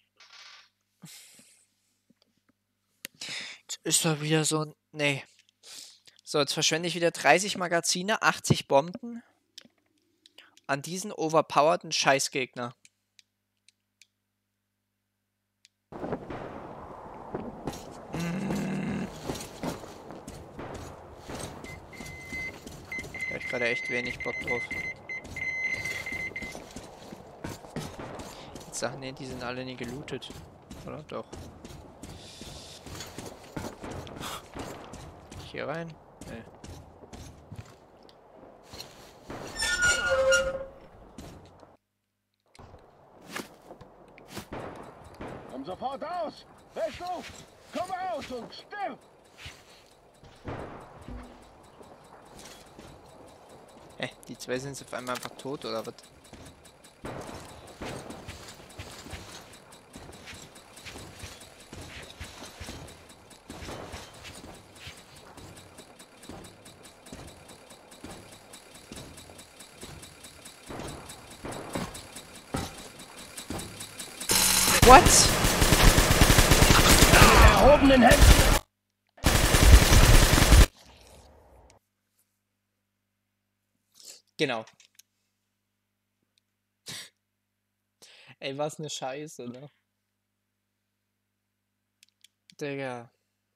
Speaker 1: Jetzt ist da wieder so ein... Nee. So, jetzt verschwende ich wieder 30 Magazine, 80 Bomben an diesen overpowerten Scheißgegner. Da hab ich gerade echt wenig Bock drauf. Jetzt Sachen, nee, die sind alle nie gelootet. Oder? Doch. Hier rein? Nee.
Speaker 12: Komm sofort aus! Wer ist los? Komm raus und stirb!
Speaker 1: zwei sind auf einmal einfach tot, oder was? What?
Speaker 12: Erhobenen Händen.
Speaker 1: Genau. Ey, was ne Scheiße, ne? Digga.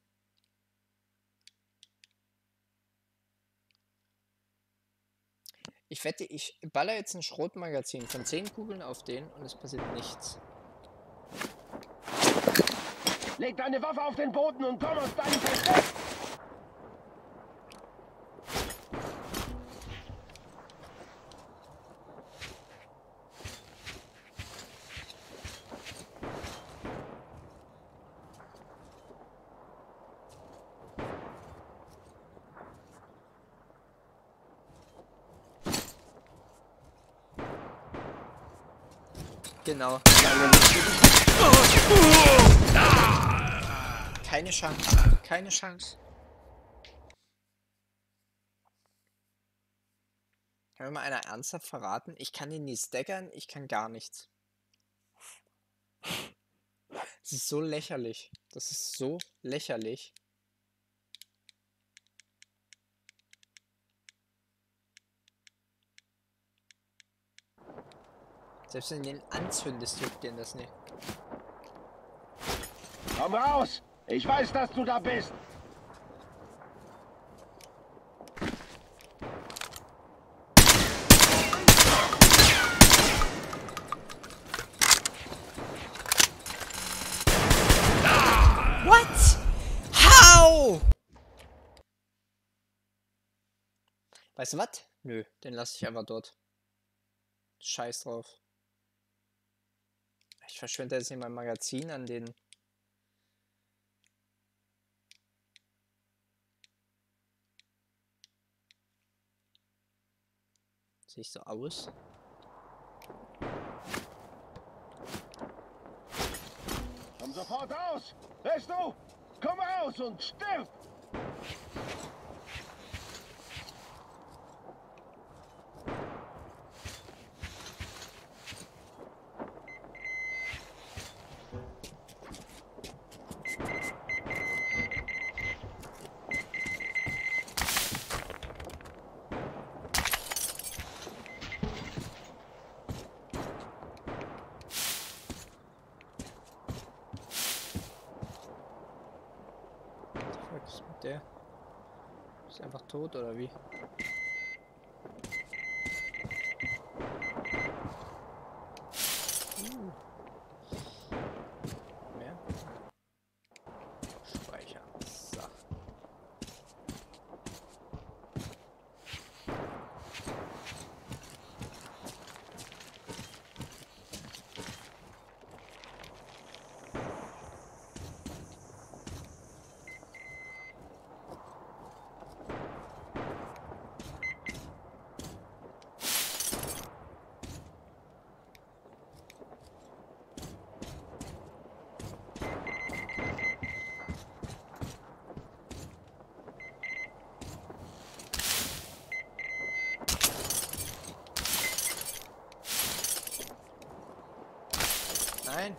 Speaker 1: Ich wette, ich baller jetzt ein Schrotmagazin von 10 Kugeln auf den und es passiert nichts.
Speaker 12: Leg deine Waffe auf den Boden und komm aus deinem Versteck!
Speaker 1: Genau. Keine Chance. Keine Chance. Kann mir mal einer ernsthaft verraten? Ich kann ihn nie staggern, ich kann gar nichts. Das ist so lächerlich. Das ist so lächerlich. Selbst wenn du den anzündest, juckt den das nicht.
Speaker 12: Komm raus! Ich weiß, dass du da bist!
Speaker 1: What? How? Weißt du was? Nö, den lasse ich einfach dort. Scheiß drauf. Ich verschwende jetzt nicht mein Magazin an den. Sehe ich so aus?
Speaker 12: Komm sofort raus! Hörst du? Komm raus und stirb!
Speaker 1: Was ist mit der? Ist einfach tot oder wie? Mehr? Speichern. So. Nein.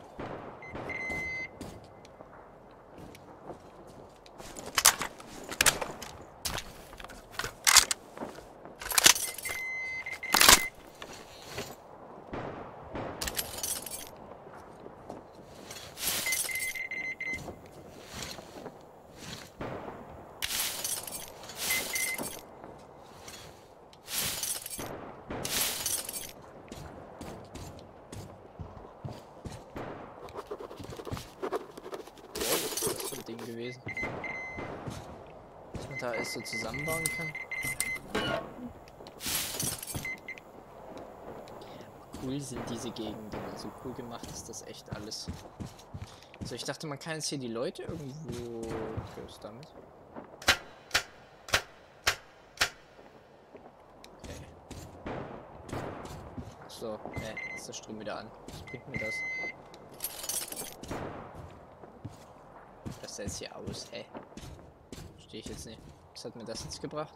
Speaker 1: Gewesen. Dass man da alles so zusammenbauen kann. Cool sind diese Gegenden, also cool gemacht ist das echt alles. Also ich dachte, man kann jetzt hier die Leute irgendwo... Okay, was ist damit? Okay. So, ist der Strom wieder an. Was bringt mir das? Was ist jetzt hier aus, hä? Verstehe ich jetzt nicht. Was hat mir das jetzt gebracht?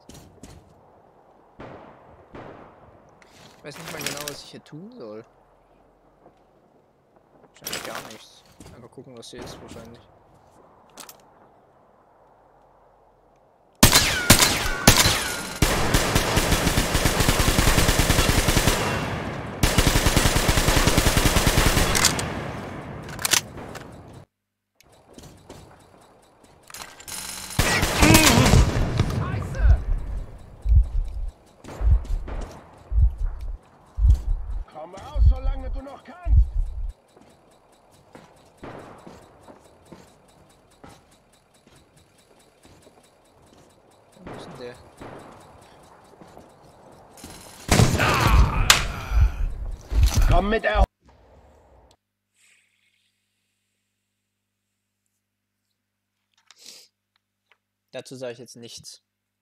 Speaker 1: Ich weiß nicht mal genau, was ich hier tun soll. Wahrscheinlich gar nichts. Einfach gucken, was hier ist, wahrscheinlich.
Speaker 12: Komm raus, solange du noch kannst!
Speaker 1: Wo ist denn der?
Speaker 12: Komm mit der...
Speaker 1: Dazu sage ich jetzt nichts.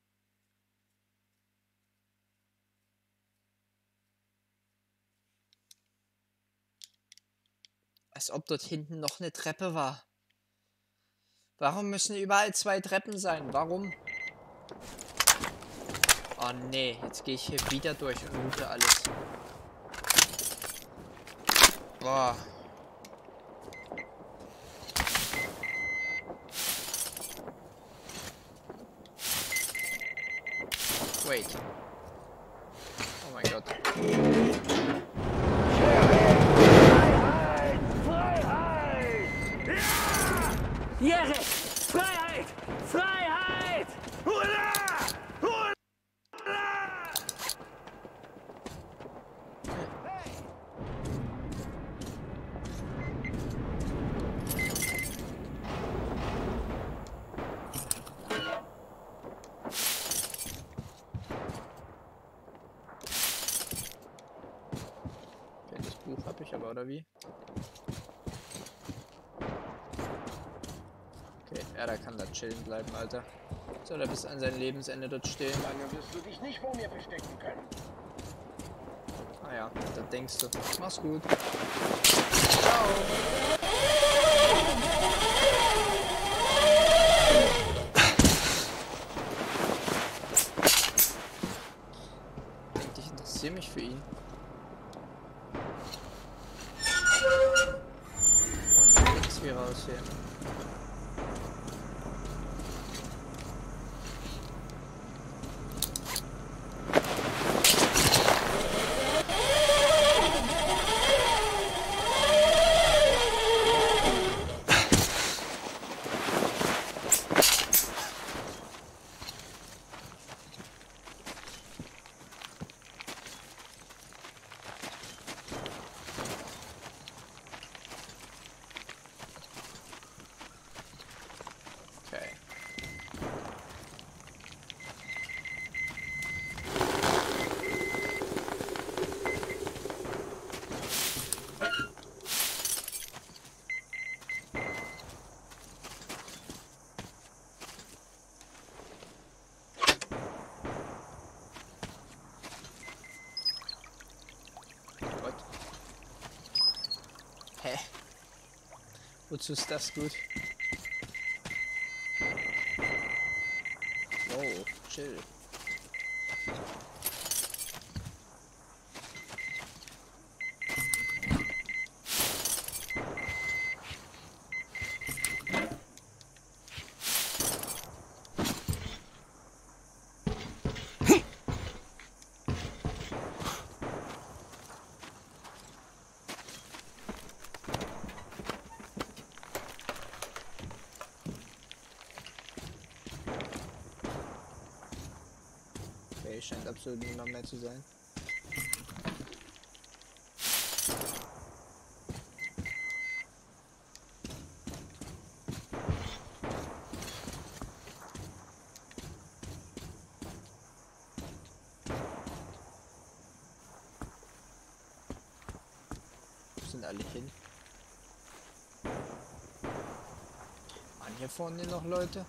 Speaker 1: Als ob dort hinten noch eine Treppe war. Warum müssen überall 2 Treppen sein? Warum? Oh nee, jetzt gehe ich hier wieder durch und loote alles. Boah. Wait. Oh mein Gott.
Speaker 8: Jerek! Freiheit! Freiheit! Hurra! Hurra!
Speaker 1: Okay, das Buch habe ich aber, oder wie? Okay, ja, da kann da chillen bleiben, Alter. Soll er bis an sein Lebensende dort stehen?
Speaker 12: Lange wirst du dich nicht vor mir verstecken können.
Speaker 1: Ah ja, da denkst du. Mach's gut. Ich denke, ich interessiere mich für ihn. Und nix wie raus hier. Okay. What? Hä? Wozu ist das gut? Oh, chill. Okay, scheint absolut niemand mehr zu sein. Wo sind alle hin? Waren hier vorne noch Leute?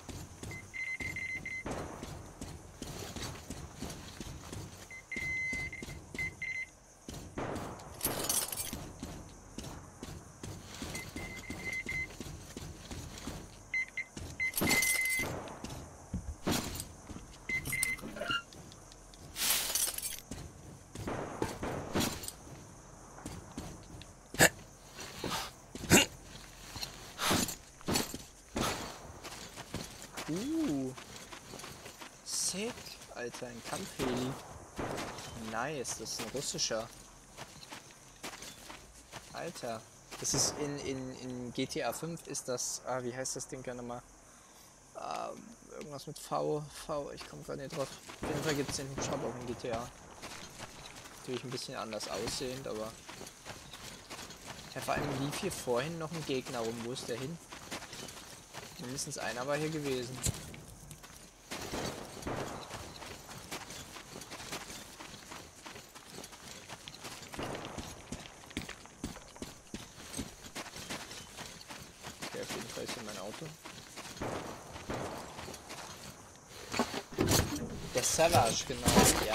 Speaker 1: Sick, Alter, ein Kampfheli. Nice, das ist ein russischer. Alter, das ist in GTA 5 ist das, wie heißt das Ding gerne mal? Irgendwas mit V, ich komme gerade nicht drauf. Auf jeden Fall gibt es den Hubschrauber auch in GTA. Natürlich ein bisschen anders aussehend, aber... Ja, vor allem lief hier vorhin noch ein Gegner rum. Wo ist der hin? Mindestens einer war hier gewesen. Okay, auf jeden Fall ist hier mein Auto. Der Savage, genau, ja.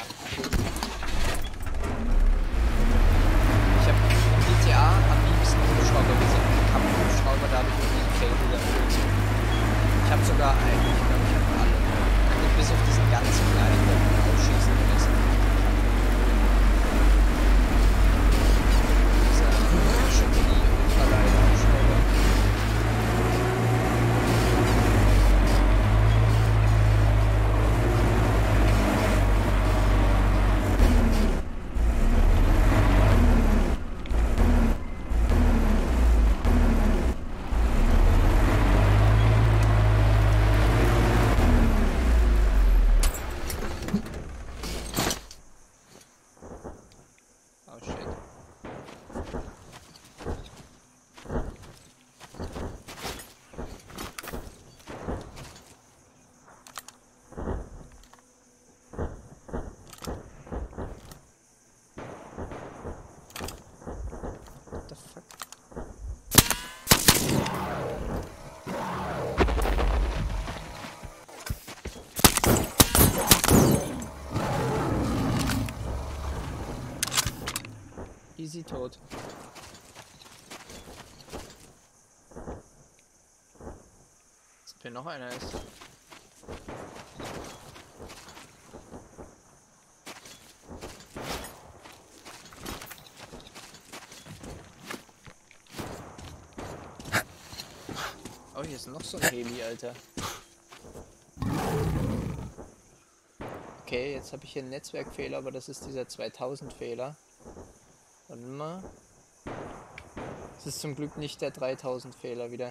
Speaker 1: Ich habe im GTA am liebsten Hubschrauber gesehen. Kampfhubschrauber, da habe ich irgendwie einen Fail wieder gezogen. Ich habe sogar eigentlich, glaube ich, habe alle. Bis auf diesen ganz kleinen, der man ausschießen lässt. Dieser Schockerie ultraleiter Hubschrauber. Easy tot. Als ob hier noch einer ist. Oh, hier ist noch so ein Heli, Alter. Okay, jetzt habe ich hier einen Netzwerkfehler, aber das ist dieser 2000 Fehler. Warte mal. Es ist zum Glück nicht der 3000 Fehler wieder.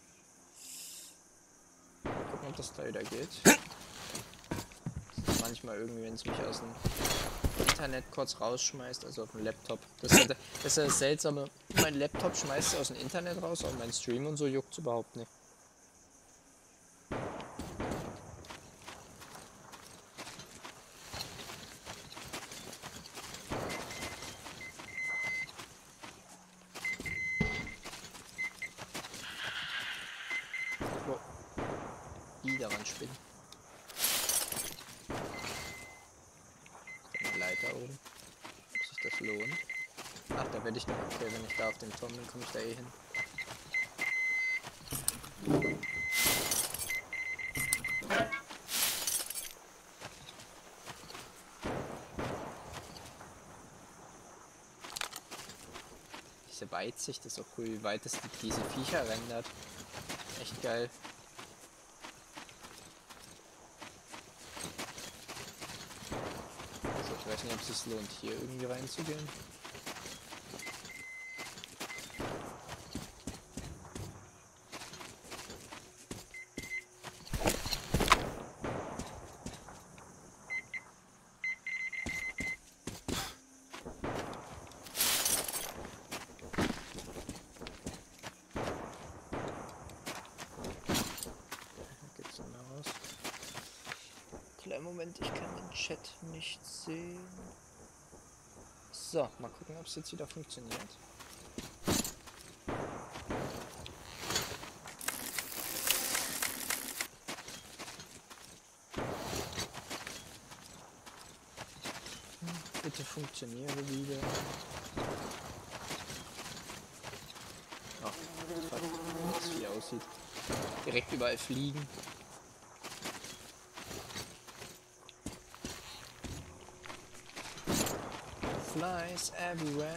Speaker 1: Gucken, ob das da wieder geht. Das ist manchmal irgendwie, wenn es mich aus dem Internet kurz rausschmeißt, also auf dem Laptop. Das ist das Seltsame. Mein Laptop schmeißt aus dem Internet raus, aber mein Stream und so juckt es überhaupt nicht. Daran spinnen. Eine Leiter oben. Ob sich das lohnt. Ach, da werde ich dann. Okay, wenn ich da auf den Turm bin, komme ich da eh hin. Diese Weitsicht ist auch cool, wie weit es diese Viecher rendert. Echt geil. Ich weiß nicht, ob es sich lohnt, hier irgendwie reinzugehen. Geht's noch mal raus? Kleinen Moment, ich kann den Chat nicht sehen. So, mal gucken, ob es jetzt wieder funktioniert. Bitte funktioniere wieder. Ach, wie das Vieh aussieht. Direkt überall fliegen. Flies everywhere.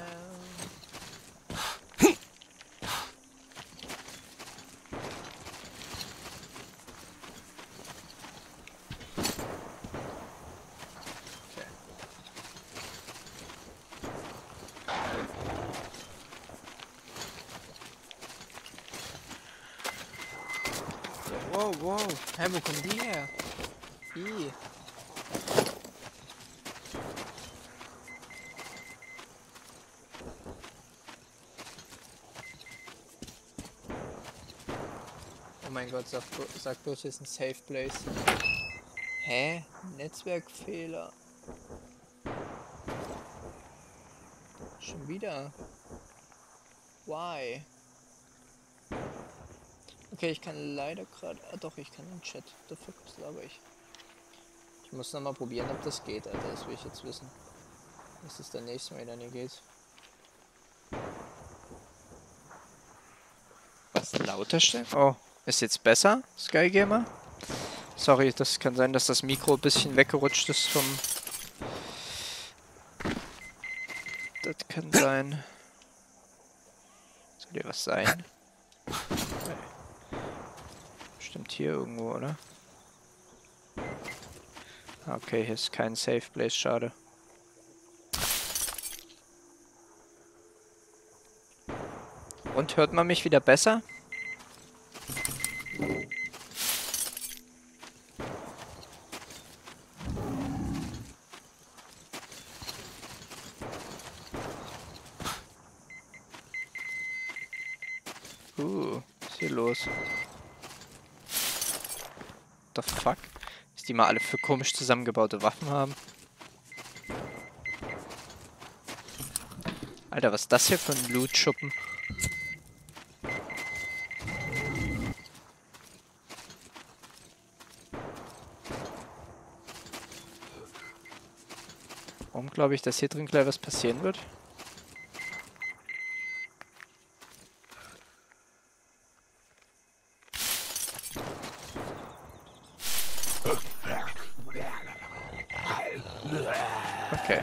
Speaker 1: wow. Hä, wo kommen die her? Ih. Oh mein Gott, sag bloß, hier ist ein Safe Place. Hä? Netzwerkfehler. Schon wieder. Why? Okay, ich kann leider gerade... Ah doch, ich kann im Chat. The fuck, was laber ich? Ich muss nochmal probieren, ob das geht, Alter. Das will ich jetzt wissen. Was ist der nächste Mal dann hier geht. Was lauter stellen? Oh, ist jetzt besser, Skygamer? Sorry, das kann sein, dass das Mikro ein bisschen weggerutscht ist vom... Das kann sein. Soll hier was sein? Bestimmt hier irgendwo, oder? Okay, hier ist kein Safe Place, schade. Und hört man mich wieder besser? Was ist hier los? What the fuck? Dass die mal alle für komisch zusammengebaute Waffen haben. Alter, was ist das hier für ein Loot-Schuppen? Warum glaube ich, dass hier drin gleich was passieren wird? Okay.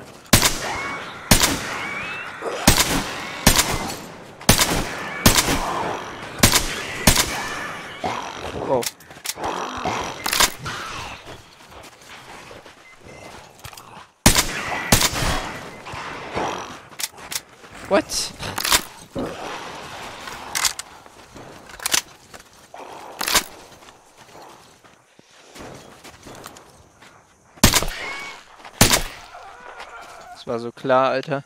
Speaker 1: Wow. What? Das war so klar, Alter.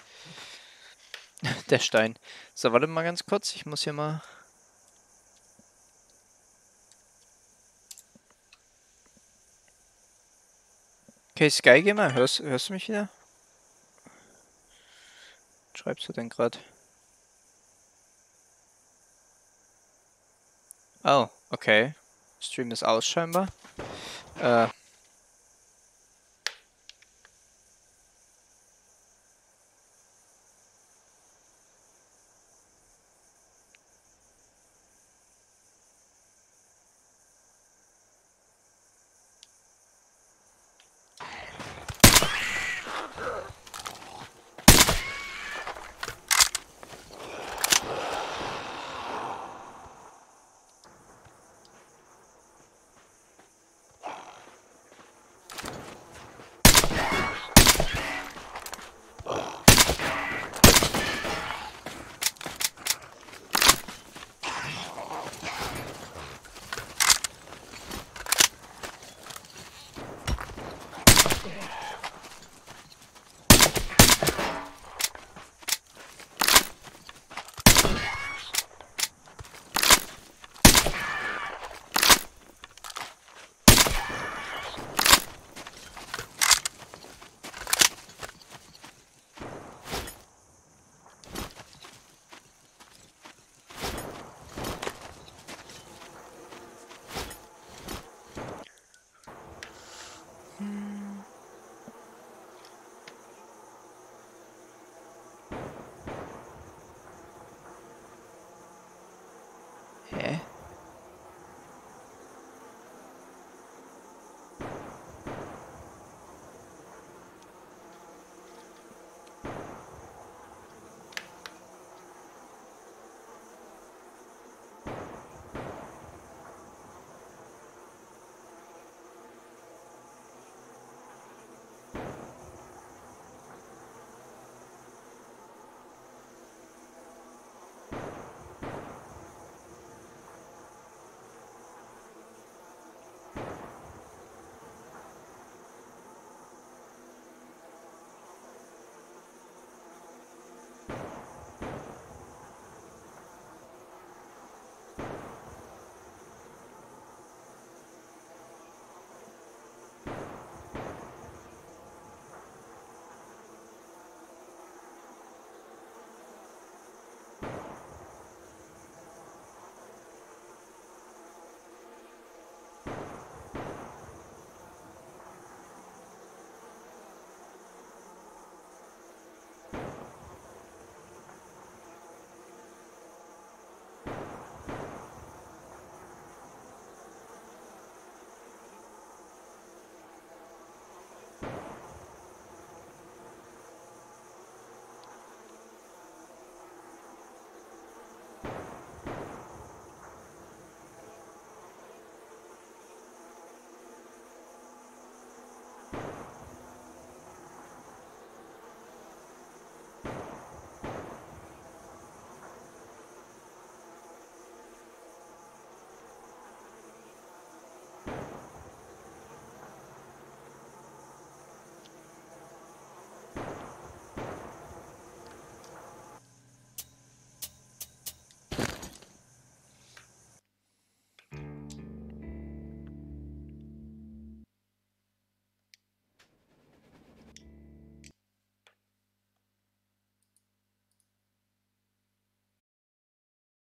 Speaker 1: Der Stein. So, warte mal ganz kurz. Ich muss hier mal... Okay, Skygamer, hörst du mich wieder? Was schreibst du denn gerade? Oh, okay. Stream ist aus scheinbar.